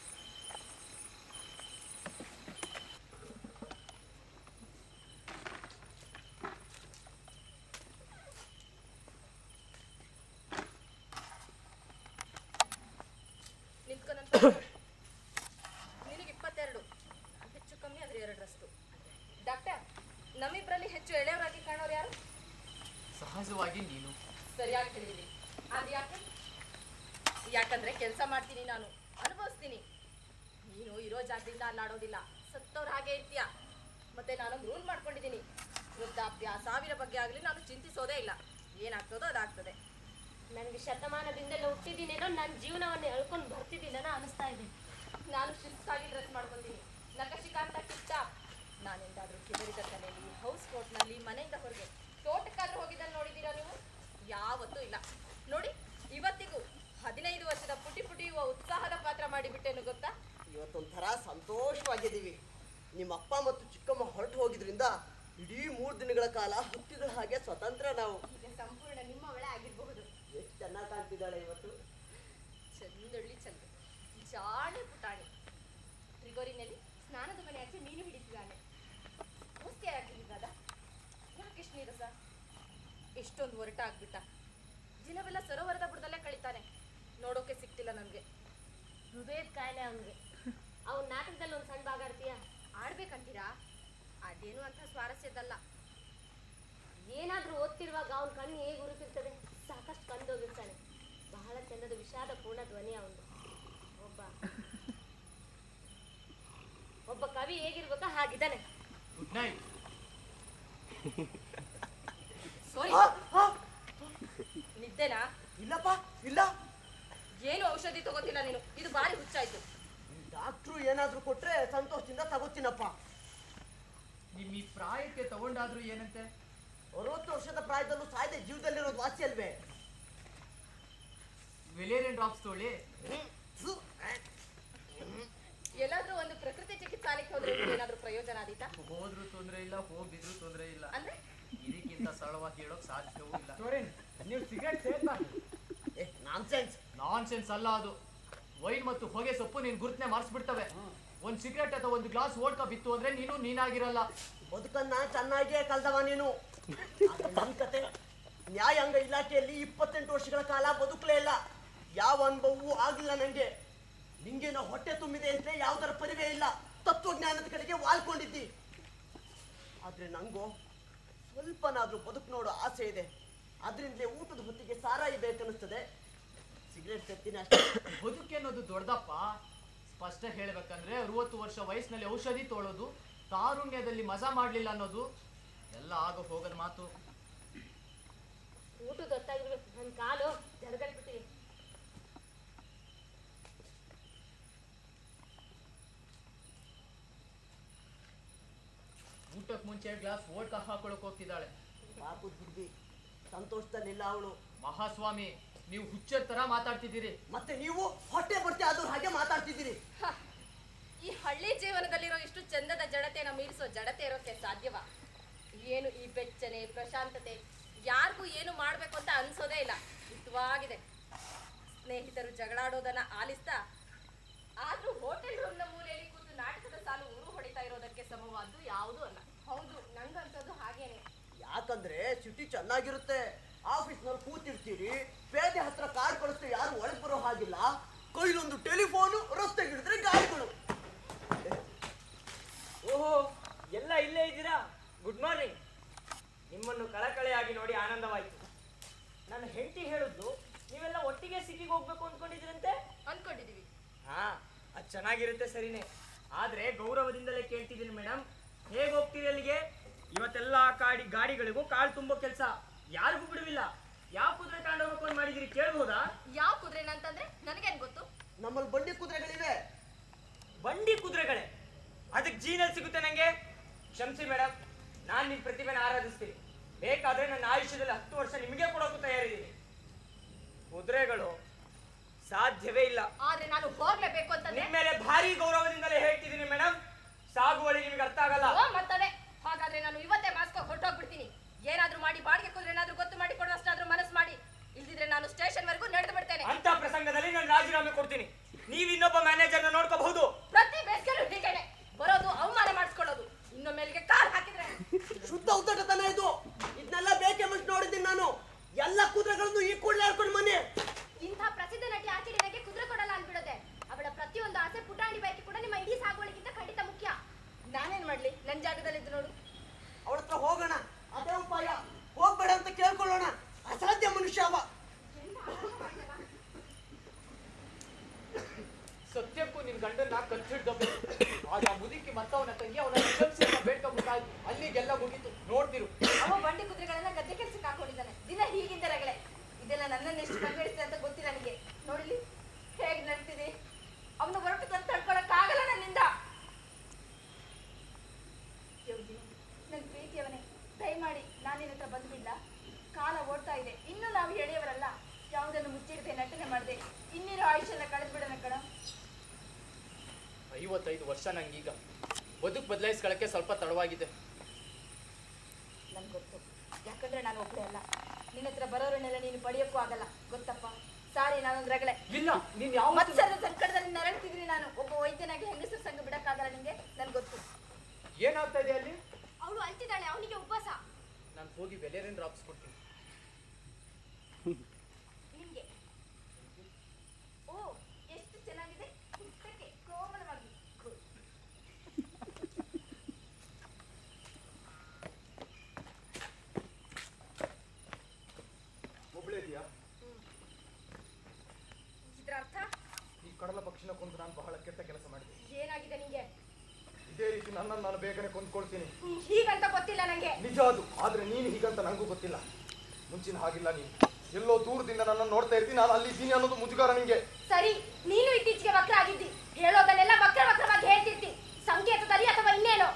ನಿನಗೆ 22, ಹೆಚ್ಚು ಕಮ್ಮಿ ಆದ್ರೆ 2ರಷ್ಟು. ಡಾಕ್ಟರ್, ನಮ್ಮಿಬ್ಬರಲ್ಲಿ ಹೆಚ್ಚು ಎಳೆಯವರಾಗಿ ಕಾಣೋರು ಯಾರು? ಸಹಜವಾಗಿ ನೀನು. ಸರಿಯಾಗಿ ಹೇಳಿದೀನಿ. ಅದು ಯಾಕಂದ್ರೆ ಕೆಲಸ ಮಾಡ್ತೀನಿ, ನಾನು ಅನುಭವಿಸ್ತೀನಿ. ನೀನು ಇರೋ ಜಾಗದಿಂದ ಅಲ್ಲಾಡೋದಿಲ್ಲ, ಸತ್ತವ್ರ ಹಾಗೆ ಇರ್ತೀಯ. ಮತ್ತೆ ನಾನೊಂದು ರೂಲ್ ಮಾಡ್ಕೊಂಡಿದ್ದೀನಿ, ವೃದ್ಧಾಪ್ಯ ಸಾವಿರ ಬಗ್ಗೆ ಆಗಲಿ ನಾನು ಚಿಂತಿಸೋದೇ ಇಲ್ಲ. ಏನಾಗ್ತದೋ ಅದಾಗ್ತದೆ. ನನಗೆ ಶತಮಾನದಿಂದಲೇ ಹುಟ್ಟಿದ್ದೀನೇನೋ, ನನ್ನ ಜೀವನವನ್ನು ಎಳ್ಕೊಂಡು ಬರ್ತಿದ್ದೀನೇನೋ ಅನಿಸ್ತಾ ಇದೆ. ನಾನು ಶಿಸ್ತಾಗಿ ಡ್ರೆಸ್ ಮಾಡ್ಕೊಂತೀನಿ, ನಕಶಿಕಾಂತ ಕಿತ್ತ. ನಾನೆಂದಾದ್ರೂ ಕಿದರಿದ ತಲೆಯಲ್ಲಿ, ಹೌಸ್ ಕೋಟ್ನಲ್ಲಿ, ಮನೆಯಿಂದ ಹೊರಗೆ ತೋಟಕ್ಕಾದ್ರೂ ಹೋಗಿದ್ದನ್ನು ನೋಡಿದ್ದೀರಾ ನೀವು? ಯಾವತ್ತೂ ಇಲ್ಲ. ನೋಡಿ, ಇವತ್ತಿಗೂ 15 ವರ್ಷದ ಪುಟಿ ಯುವ ಉತ್ಸಾಹದ ಪಾತ್ರ ಮಾಡಿಬಿಟ್ಟೇನು ಗೊತ್ತಾ? ಇವತ್ತೊಂಥರ ಸಂತೋಷವಾಗಿದ್ದೀವಿ. ನಿಮ್ಮ ಅಪ್ಪ ಮತ್ತು ಚಿಕ್ಕಮ್ಮ ಹೊರಟು ಹೋಗಿದ್ರಿಂದ ಇಡೀ 3 ದಿನಗಳ ಕಾಲ ಹುಟ್ಟಿದ ಹಾಗೆ ಸ್ವತಂತ್ರ ನಾವು. ಈಗ ಸಂಪೂರ್ಣ ನಿಮ್ಮವಳೇ ಆಗಿರಬಹುದು. ಎಷ್ಟು ಚೆನ್ನಾಗಿ ಕಾಣ್ತಿದ್ದಾಳೆ ಇವತ್ತು. ಚಂದಳ್ಳಿ ಚಂದ, ಜಾಣೆ ಪುಟಾಣಿ. ಟ್ರಿಗೋರಿನಲ್ಲಿ ಸ್ನಾನದ ಮನೆ ಆಚೆ ಮೀನು ಹಿಡಿತಿದ್ದಾನೆ. ಮುಸ್ತಿ ಆಗಿದ್ದಾದ ಯಾಕೆಷ್ಟು ನೀರಸ? ಎಷ್ಟೊಂದು ಹೊರಟಾಗ್ಬಿಟ್ಟ. ದಿನವೆಲ್ಲ ಸರೋವರದ ಬುಡದಲ್ಲೇ ಕಳೀತಾನೆ. ನೋಡೋಕೆ ಸಿಕ್ತಿಲ್ಲ ನನ್ಗೆ. ಹೃದಯದ ಕಾಯಿಲೆ ಅವನಿಗೆ. ಅವ್ನ ನಾಟಕದಲ್ಲಿ ಒಂದು ಸಣ್ಣ ಭಾಗ ಆಡ್ತೀಯಾ? ಆಡ್ಬೇಕಂತೀರಾ? ಅದೇನು ಅಂತ ಸ್ವಾರಸ್ಯದಲ್ಲ. ಏನಾದ್ರೂ ಓದ್ತಿರುವಾಗ ಅವನ ಕಣ್ಣು ಹೇಗೆ ಉರುತ್ತಿರ್ತದೆ, ಸಾಕಷ್ಟು ಕಂದೋಗಿರ್ತಾನೆ. ಬಹಳ ಚಂದದ ವಿಷಾದ ಪೂರ್ಣ ಧ್ವನಿ ಅವನು. ಒಬ್ಬ ಕವಿ ಹೇಗಿರ್ಬೇಕ ಹಾಗಿದ್ದಾನೆ. Good night. ಸಾರಿ, ನಿದ್ದೆನಾ? ಇಲ್ಲಪ್ಪ, ಇಲ್ಲ. ಏನು ಔಷಧಿ ತಗೋತಿಲ್ಲ ನೀನು? ಇದು ಬಾರಿ ಹುಚ್ಚಾಯ್ತು. ಡಾಕ್ಟ್ರು ಏನಾದ್ರೂ ಕೊಟ್ರೆ ಸಂತೋಷದಿಂದ ತಗೋತೀನಪ್ಪ. ನಿಮ್ಮ ಈ ಪ್ರಾಯಕ್ಕೆ ತಗೊಂಡಾದ್ರೂ ಏನಂತೆ? 60 ವರ್ಷದ ಪ್ರಾಯದಲ್ಲೂ ಸಾಯ್ದೆ ಜೀವದಲ್ಲಿರೋದು ವಾಸಿ ಅಲ್ವೇ? ವೆಲೇರಿಯನ್ ಡ್ರಾಪ್ಸ್ ತೊಗೊಳ್ಳಿ. ಎಲ್ಲಾದ್ರೂ ಒಂದು ಪ್ರಕೃತಿ ಚಿಕಿತ್ಸಾಲಯಕ್ಕೆ ಹೋದ್ರೆ ಏನಾದ್ರೂ ಪ್ರಯೋಜನ ಆದೀತಾ? ಹೋದ್ರೂ ತೊಂದರೆ ಇಲ್ಲ, ಹೋಗಿದ್ರು ತೊಂದರೆ ಇಲ್ಲ. ಅಂದ್ರೆ ಇದಕ್ಕಿಂತ ಸರಳವಾಗಿ ಹೇಳೋಕ್ ಸಾಧ್ಯವೂ ಇಲ್ಲ. ನೀವು ಸಿಗರೇಟ್ ಸೇರ್ಬಾರ್ದು. ನಾನ್ಸೆನ್ಸ್. ನಾನ್ಸೆನ್ಸ್ ಅಲ್ಲ ಅದು. ವೈನ್ ಮತ್ತು ಹೊಗೆ ಸೊಪ್ಪು ನೀನ್ ಗುರುತನೆ ಮಾಡಿಸ್ಬಿಡ್ತವೆ. ಒಂದು ಸಿಗರೇಟ್ ಅಥವಾ ಒಂದು ಗ್ಲಾಸ್ ವೋಡ್ಕಾ ಬಿತ್ತು ಅಂದ್ರೆ ನೀನಾಗಿರಲ್ಲ. ಬದುಕನ್ನ ಚೆನ್ನಾಗಿಯೇ ಕಲ್ದವ ನೀನು. ನನ್ ಕತೆ, ನ್ಯಾಯಾಂಗ ಇಲಾಖೆಯಲ್ಲಿ 28 ವರ್ಷಗಳ ಕಾಲ ಬದುಕಲೇ ಇಲ್ಲ. ಯಾವ ಅನುಭವವೂ ಆಗಿಲ್ಲ ನಂಗೆ. ನಿಂಗೇನೋ ಹೊಟ್ಟೆ ತುಂಬಿದೆ ಅಂದ್ರೆ ಯಾವುದರ ಪರಿವೇ ಇಲ್ಲ, ತತ್ವಜ್ಞಾನದ ಕಡೆಗೆ ವಾಲ್ಕೊಂಡಿದ್ದಿ. ಆದ್ರೆ ನಂಗೋ ಸ್ವಲ್ಪನಾದ್ರೂ ಬದುಕು ನೋಡೋ ಆಸೆ ಇದೆ. ಅದರಿಂದಲೇ ಊಟದ ಹೊತ್ತಿಗೆ ಸಾರಾಯಿ ಬೇಕನ್ನಿಸ್ತದೆ, ಸಿಗರೇಟ್ ತೆತ್ತೀನಿ ಅಷ್ಟೇ. ಬದುಕೆ ಅನ್ನೋದು ದೊಡ್ಡದಪ್ಪ. ಸ್ಪಷ್ಟ ಹೇಳ್ಬೇಕಂದ್ರೆ 60 ವರ್ಷ ವಯಸ್ಸಿನಲ್ಲಿ ಔಷಧಿ ತೋಳೋದು, ತಾರುಣ್ಯದಲ್ಲಿ ಮಜಾ ಮಾಡ್ಲಿಲ್ಲ ಅನ್ನೋದು ಎಲ್ಲ ಆಗ ಹೋಗದ ಮಾತು. ಊಟದ ಹೊತ್ತಾಗಿರ್ಬೇಕು, ನನ್ನ ಕಾಲು ಜರಗಟ್ಬಿಟ್ಟಿದೆ. ಊಟಕ್ಕೆ ಮುಂಚೆ ಗ್ಲಾಸ್ ವೋಡ್ಕಾ ಹಾಕೊಳಕ್ ಹೋಗ್ತಿದ್ದಾಳೆ. ಪಾಪದ ಹುಡುಗಿ ಸಂತೋಷದಲ್ಲಿಲ್ಲ ಅವಳು. ಮಹಾಸ್ವಾಮಿ, ನೀವು ಹುಚ್ಚರ್ ತರ ಮಾತಾಡ್ತಿದ್ದೀರಿ. ಮತ್ತೆ ನೀವು ಹೊಟ್ಟೆ ಬಡ್ತೆ ಆದವ್ರು ಹಾಗೆ ಮಾತಾಡ್ತಿದ್ದೀರಿ. ಈ ಹಳ್ಳಿ ಜೀವನದಲ್ಲಿರೋ ಇಷ್ಟು ಚಂದದ ಜಡತೆನ ಮೀರಿಸೋ ಜಡತೆ ಇರೋಕೆ ಸಾಧ್ಯವಾ? ಏನು ಈ ಬೆಚ್ಚನೆ ಪ್ರಶಾಂತತೆ, ಯಾರಿಗೂ ಏನು ಮಾಡ್ಬೇಕು ಅಂತ ಅನ್ಸೋದೇ ಇಲ್ಲ, ಹಿತವಾಗಿದೆ. ಸ್ನೇಹಿತರು ಜಗಳಾಡೋದನ್ನ ಆಲಿಸ್ತಾ ಆದ್ರೂ ಹೋಟೆಲ್ ರೂಮ್ನ ಮೂಲೆಯಲ್ಲಿ ಕೂತು ನಾಟಕದ ಸಾಲು ಊರು ಹೊಡಿತಾ ಇರೋದಕ್ಕೆ ಸಮವಾದ್ದು ಯಾವುದೂ ಅಲ್ಲ. ಹೌದು, ನಂಗನ್ಸೋದು ಹಾಗೇನೆ. ಯಾಕಂದ್ರೆ ಸಿಟಿ ಚೆನ್ನಾಗಿರುತ್ತೆ. ಆಫೀಸ್ನಲ್ಲಿ ಕೂತಿರ್ತೀರಿ, ಪೇದೆ ಹತ್ರ ಕಾರ್ ಕಳಿಸ್ತೀವಿ, ಯಾರು ಒಳಗೆ ಬರೋ ಹಾಗಿಲ್ಲ. ಕೈಲೊಂದು ಟೆಲಿಫೋನು, ರಸ್ತೆಗಿಡಿದ್ರೆ ಗಾಡಿಗಳು. ಓಹೋ, ಎಲ್ಲ ಇಲ್ಲೇ ಇದ್ದೀರಾ? Good morning. ನಿಮ್ಮನ್ನು ಕಳಕಳೆಯಾಗಿ ನೋಡಿ ಆನಂದವಾಯಿತು. ನನ್ನ ಹೆಂಡತಿ ಹೇಳಿದ್ಲು ನೀವೆಲ್ಲ ಒಟ್ಟಿಗೆ ಸಿಟಿಗೆ ಹೋಗ್ಬೇಕು ಅಂದ್ಕೊಂಡಿದ್ರಂತೆ. ಅನ್ಕೊಂಡಿದೀವಿ. ಹಾ, ಅದು ಚೆನ್ನಾಗಿರುತ್ತೆ ಸರಿನೇ. ಆದ್ರೆ ಗೌರವದಿಂದಲೇ ಕೇಳ್ತಿದ್ದೀನಿ ಮೇಡಮ್, ಹೇಗೆ ಹೋಗ್ತೀರಿ ಅಲ್ಲಿಗೆ? ಇವತ್ತೆಲ್ಲ ಗಾಡಿಗಳಿಗೂ ಕಾಳು ತುಂಬೋ ಕೆಲಸ, ಯಾರಿಗೂ ಬಿಡುವಿಲ್ಲ. ಯಾವ ಕುದುರೆ ತಗೊಂಡೋಗ್ಬೇಕು ಅಂತ ಮಾಡಿದಿರಿ ಕೇಳ್ಬೋದಾ? ಯಾವ ಕುದುರೆನ ಅಂತಂದ್ರೆ ನನಗೇನ್ ಗೊತ್ತು? ನಮ್ಮಲ್ಲಿ ಬಂಡಿ ಕುದುರೆಗಳಿವೆ. ಬಂಡಿ ಕುದುರೆಗಳೇ? ಅದಕ್ಕೆ ಜೀನಲ್ಲಿ ಸಿಗುತ್ತೆ ನಂಗೆ? ಕ್ಷಮಿಸಿ ಮೇಡಮ್, ನಾನು ನಿಮ್ಮ ಪ್ರತಿಭೆನ ಆರಾಧಿಸ್ತೀನಿ. ಬೇಕಾದ್ರೆ ನನ್ನ ಆಯುಷ್ಯದಲ್ಲಿ 10 ವರ್ಷ ನಿಮಗೆ ಕೊಡೋಕ್ಕೂ ತಯಾರಿದ್ದೀನಿ. ಕುದುರೆಗಳು ಸಾಧ್ಯವೇ ಇಲ್ಲ. ಆದ್ರೆ ನಾನು ಹೋಗ್ಲೇಬೇಕು ಅಂತಂದ್ರೆ ನಿಮ್ಮ ಮೇಲೆ ಭಾರಿ ಗೌರವದಿಂದಲೇ ಹೇಳ್ತಿದ್ದೀನಿ ಮೇಡಮ್. ಸಾಗುವಳಿ ನಿಮಗೆ ಅರ್ಥ ಆಗಲ್ಲ. ಮತ್ತಾನೆ ಹಾಗಾದ್ರೆ ನಾನು ಇವತ್ತೇ ಮಾಸ್ಕೋ ಹೊರಟೋಗ್ಬಿಡ್ತೀನಿ. ಏನಾದ್ರೂ ಮಾಡಿ ಬಾಡಿಗೆ ಕುದುರೆ ಏನಾದ್ರೂ ಗೊತ್ತು ಮಾಡಿ ಕೊಡುವಷ್ಟಾದ್ರೂ ಮನಸ್ಸು ಮಾಡಿ, ಇಲ್ದಿದ್ರೆ ನಾನು ಸ್ಟೇಷನ್ ವರೆಗೂ ನಡೆದು ಬಿಡ್ತೇನೆ. ಅಂತ ಪ್ರಸಂಗದಲ್ಲಿ ನಾನು ರಾಜೀನಾಮೆ ಕೊಡ್ತೀನಿ. ನೀವು ಇನ್ನೊಬ್ಬ ಮ್ಯಾನೇಜರ್ನ ನೋಡ್ಕೋಬಹುದು. ಪ್ರತಿ ಬೇಸಿಗೆಲ್ಲೂ ಹೀಗೇನೆ ಬರೋದು, ಅವಮಾನ ಮಾಡಿಸ್ಕೊಳ್ಳೋದು, ಇನ್ನೊಮ್ಮೆಲ್ಗೆ ಕಾಲ್ ಹಾಕಿದ್ರೆ ಶುದ್ಧ ಉದ್ದಟತನ ಇದು. ಇದನ್ನೆಲ್ಲ ಬೇಕೆ ಮನುಷ್ಯ ನೋಡಿದ್ದೀನಿ ನಾನು. ಎಲ್ಲ ಕುದುರೆಗಳನ್ನು ಈ ಕೂಡಲೇ ಹೇಳ್ಕೊಂಡು ಮನೆ. ಇಂಥ ಪ್ರಸಿದ್ಧ ನಟಿ ಆಕೆ ನನಗೆ ಕುದುರೆ ಕೊಡಲ್ಲ ಅಂದ್ಬಿಡೋದೆ. ಅವಳ ಪ್ರತಿಯೊಂದು ಆಸೆ ಪುಟಾಣಿ ಬೈಕಿ ಕೂಡ ನಿಮ್ಮ ಇಡೀ ಸಾಗುವಳಿಗಿಂತ ಖಂಡಿತ ಮುಖ್ಯ. ನಾನೇನ್ ಮಾಡ್ಲಿ? ನನ್ನ ಜಾಗದಲ್ಲಿ ಇದ್ದು ನೋಡು. ಅವಳ ಹತ್ರ ಹೋಗೋಣ, ಅದೇ ಉಪಾಯ. ಹೋಗ್ಬೇಡ ಅಂತ ಕೇಳ್ಕೊಳ್ಳೋಣ. ಅಸಾಧ್ಯ ಮನುಷ್ಯ ಅವ. ಸತ್ಯಕ್ಕೂ ನಿನ್ ಗಂಡನ್ನ ಕಚ್ಚಿಡ್ದಬೇಕು. ಆಗ ಮುದುಕಿ ಮತ್ತವನ ತಂಗಿ ಅವನ ಕ್ಷಮಿಸಿ ಬೇಡ್ಕೊಂಡ್ಬಿಟ್ಟಾಯ್ತು. ಅಲ್ಲಿಗೆಲ್ಲ ಮುಗೀತು. ನೋಡ್ತಿರು, ಅವ ಬಂಡಿ ಕುದುರೆಗಳೆಲ್ಲ ಗದ್ದೆ ಕೆಲ್ಸಕ್ಕೆ ಹಾಕೊಂಡಿದ್ದಾನೆ. ದಿನ ಹೀಗಿಂದ ರಗಳೆ. ಇದೆಲ್ಲ ನನ್ನನ್ನು ಎಷ್ಟು ಕಂಡುಹಿಡಿಸ್ತದೆ ಅಂತ ಗೊತ್ತಿಲ್ಲ ನನಗೆ. ನೋಡಿಲಿ ಹೇಗೆ ನಡ್ತಿದೆ. ಅವನು ಹೊರಟು ತಂದು ತಡ್ಕೊಳಕ್ಕಾಗಲ್ಲ ನನ್ನಿಂದ. ನನ್ನ ಪ್ರೀತಿಯವನೇ, ದಯಮಾಡಿ ನಾನು ನಿನ್ನ ಹತ್ರ ಬಂದ್ಬಿಡ್ಲ? ಕಾಲ ಓಡ್ತಾ ಇದೆ, ಇನ್ನೂ ನಾವು ಎಳೆಯವರಲ್ಲ. ಯಾವುದನ್ನು ಮುಚ್ಚಿಡದೆ ನಟನೆ ಮಾಡಿದೆ ಇನ್ನಿರೋ ಆಯುಷ್ಯನ ಕಳೆದು ಬಿಡೋಣ ಕಣ. 55 ವರ್ಷ ನಂಗೀಗ. ಬದುಕು ಬದಲಾಯಿಸ್ಕೊಳ್ಳಕ್ಕೆ ಸ್ವಲ್ಪ ತಡವಾಗಿದೆ. ನನ್ಗೆ ಗೊತ್ತು, ಯಾಕಂದ್ರೆ ನಾನು ಒಬ್ಬಳೇ ಅಲ್ಲ. ನಿನ್ನ ಹತ್ರ ಬರೋರನ್ನೆಲ್ಲ ನೀನು ಪಡೆಯೋಕ್ಕೂ ಆಗಲ್ಲ, ಗೊತ್ತಪ್ಪ. ಸಾರಿ, ನಾನೊಂದು ರಗಳೆ. ಇಲ್ಲ, ನೀನ್ ಯಾವ ಮತ್ಸರದ ಸಂಕಟದಲ್ಲಿ ನರಳ್ತಿದ್ದೀನಿ ನಾನು. ಒಬ್ಬ ವೈದ್ಯನಾಗಿ ಹೆಂಗಸರ ಸಂಘ ಬಿಡಕ್ಕಾಗಲ್ಲ ನಿಂಗೆ, ನನ್ಗೆ ಗೊತ್ತು. ಏನಾಗ್ತಾ ಇದೆ ಅಲ್ಲಿ? ಅವಳು ಅಳ್ತಿದ್ದಾಳೆ, ಅವನಿಗೆ ಉಪವಾಸ. ನಾನು ಹೋಗಿ ಬೆಲೆರಿನ್ ಡ್ರಾಪ್ಸ್ ಕೊಡ್ತೀನಿ. ನಿಂಗೆ ಓ ಎಷ್ಟು ಚೆನ್ನಾಗಿದೆ, ಪುಟ್ಟಕ್ಕೆ ಕೋಮಲವಾಗಿ. ಒಬ್ಳೇ ಇದೆಯಾ? ಇದರ ಅರ್ಥ ಈ ಕಡಲ ಪಕ್ಷಿನ ಕೊಂದು ನಾನು ಬಹಳ ಕೆಟ್ಟ ಕೆಲಸ ಮಾಡಿದೆ. ಏನಾಗಿದೆ ನಿಂಗೆ? ಇದೇ ರೀತಿ ನನ್ನನ್ನು ನಾನು ಬೇಗನೆ ಕೊಂದ್ಕೊಳ್ತೀನಿ. ಹೀಗಂತ ಗೊತ್ತಿಲ್ಲ ನಂಗೆ. ನಿಜ ಅದು, ಆದ್ರೆ ನೀನು ಹೀಗಂತ ನನಗೂ ಗೊತ್ತಿಲ್ಲ. ಮುಂಚಿನ ಹಾಗಿಲ್ಲ. ನೀನು ಎಲ್ಲೋ ದೂರದಿಂದ ನನ್ನನ್ನು ನೋಡ್ತಾ ಇರ್ತೀನಿ, ನಾನು ಅಲ್ಲಿದ್ದೀನಿ ಅನ್ನೋದು ಮುಜುಗಾರ ನಿಂಗೆ. ಸರಿ, ನೀನು ಇತ್ತೀಚೆಗೆ ವಕ್ರ ಆಗಿದ್ದಿ. ಹೇಳೋದನ್ನೆಲ್ಲ ವಕ್ರವಾಗಿ ಹೇಳ್ತಿರ್ತಿ, ಸಂಕೇತದಲ್ಲಿ ಅಥವಾ ಇನ್ನೇನೋ.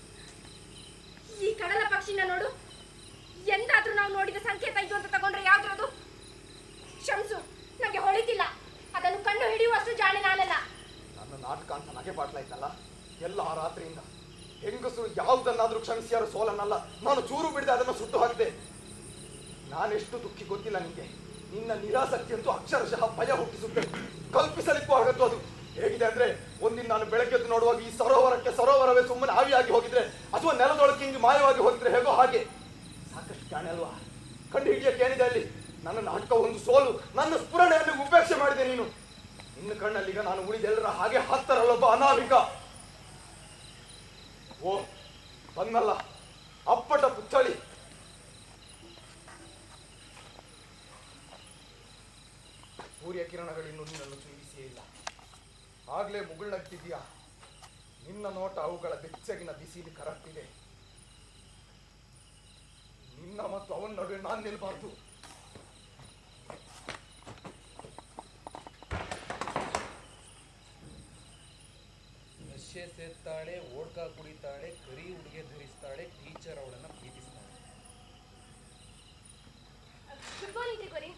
ಈ ಕಡಲ ಪಕ್ಷಿನ ನೋಡು. ಎಂದಾದ್ರೂ ನಾವು ನೋಡಿದ ಸಂಕೇತ ಇದು ಅಂತ ತಗೊಂಡ್ರೆ ಯಾವ್ದ್ರದು? ಕ್ಷಮಿಸು, ನಂಗೆ ಹೊಳಿತಿಲ್ಲ. ಅದನ್ನು ಕಂಡು ಹಿಡಿಯುವಷ್ಟು ಜಾಣೆ ನಾನಲ್ಲ. ನನ್ನ ನಾಟಕ ಅಂತ ನಗೆ ಪಾಟ್ಲಾಯ್ತಲ್ಲ ಎಲ್ಲ ಆ ರಾತ್ರಿಯಿಂದ. ಹೆಂಗಸರು ಯಾವುದನ್ನಾದ್ರೂ ಕ್ಷಮಿಸಿಯಾರು ಸೋಲನ್ನಲ್ಲ. ನಾನು ಚೂರು ಬಿಡದೆ ಅದನ್ನು ಸುಟ್ಟು ಹಾಕಿದೆ. ನಾನೆಷ್ಟು ದುಃಖಿ ಗೊತ್ತಿಲ್ಲ ನಿಂಗೆ. ನಿನ್ನ ನಿರಾಸಕ್ತಿ ಅಂತೂ ಅಕ್ಷರಶಃ ಭಯ ಹುಟ್ಟಿಸುತ್ತೆ. ಕಲ್ಪಿಸಲಿಕ್ಕೂ ಆಗತ್ತು ಅದು. ಹೇಗಿದೆ ಅಂದ್ರೆ, ಒಂದಿನ ನಾನು ಬೆಳಗ್ಗೆದ್ದು ನೋಡುವಾಗ ಈ ಸರೋವರವೇ ಸುಮ್ಮನೆ ಆವಿಯಾಗಿ ಹೋಗಿದ್ರೆ ಅಥವಾ ನೆಲದೊಳಕ್ಕೆ ಹಿಂಗೆ ಮಾಯವಾಗಿ ಹೋಗಿದ್ರೆ ಹೇಗೋ ಹಾಗೆ. ಸಾಕಷ್ಟು ಜಾಣೆ ಅಲ್ವಾ? ಕಂಡು ಹಿಡಿಯಕ್ಕೆ ಏನಿದೆ ಅಲ್ಲಿ? ನನ್ನ ನಾಟಕ ಒಂದು ಸೋಲು. ನನ್ನ ಸ್ಫುರಣೆಯನ್ನು ಉಪೇಕ್ಷೆ ಮಾಡಿದೆ ನೀನು. ನಿನ್ನ ಕಣ್ಣಲ್ಲೀಗ ನಾನು ಉಳಿದೆಲ್ಲರ ಹಾಗೆ ಹತ್ತರಲ್ಲೊಬ್ಬ ಅನಾಮಿಕ. ಓ ಬಂದಲ್ಲ ಅಪ್ಪಟ ಪುತ್ಥಳಿ. ಸೂರ್ಯ ಕಿರಣಗಳಿನ್ನೂ ನಿನ್ನನ್ನು ಚುಂಬಿಸಿಯೇ ಇಲ್ಲ, ಆಗ್ಲೇ ಮುಗುಳ್ನಗ್ತಿದೀಯಾ. ನಿನ್ನ ನೋಟ ಅವುಗಳ ಬೆಚ್ಚಗಿನ ಬಿಸಿಲಿ ಕರಗ್ತಿದೆ. ನಿನ್ನ ಮತ್ತು ಅವನ ನಡುವೆ ನಾನು ನಿಲ್ಬಾರ್ದು. ನಶೆ ಸೇರ್ತಾಳೆ, ಓಡ್ಕಾ ಕುಡಿತಾಳೆ, ಕರಿ ಉಡುಗೆ ಧರಿಸ್ತಾಳೆ, ಟೀಚರ್ ಅವಳನ್ನ ಪ್ರೀತಿಸ್ತಾಳೆ. ಗುಡ್ ಮಾರ್ನಿಂಗ್ ತ್ರಿಕೋರಿ.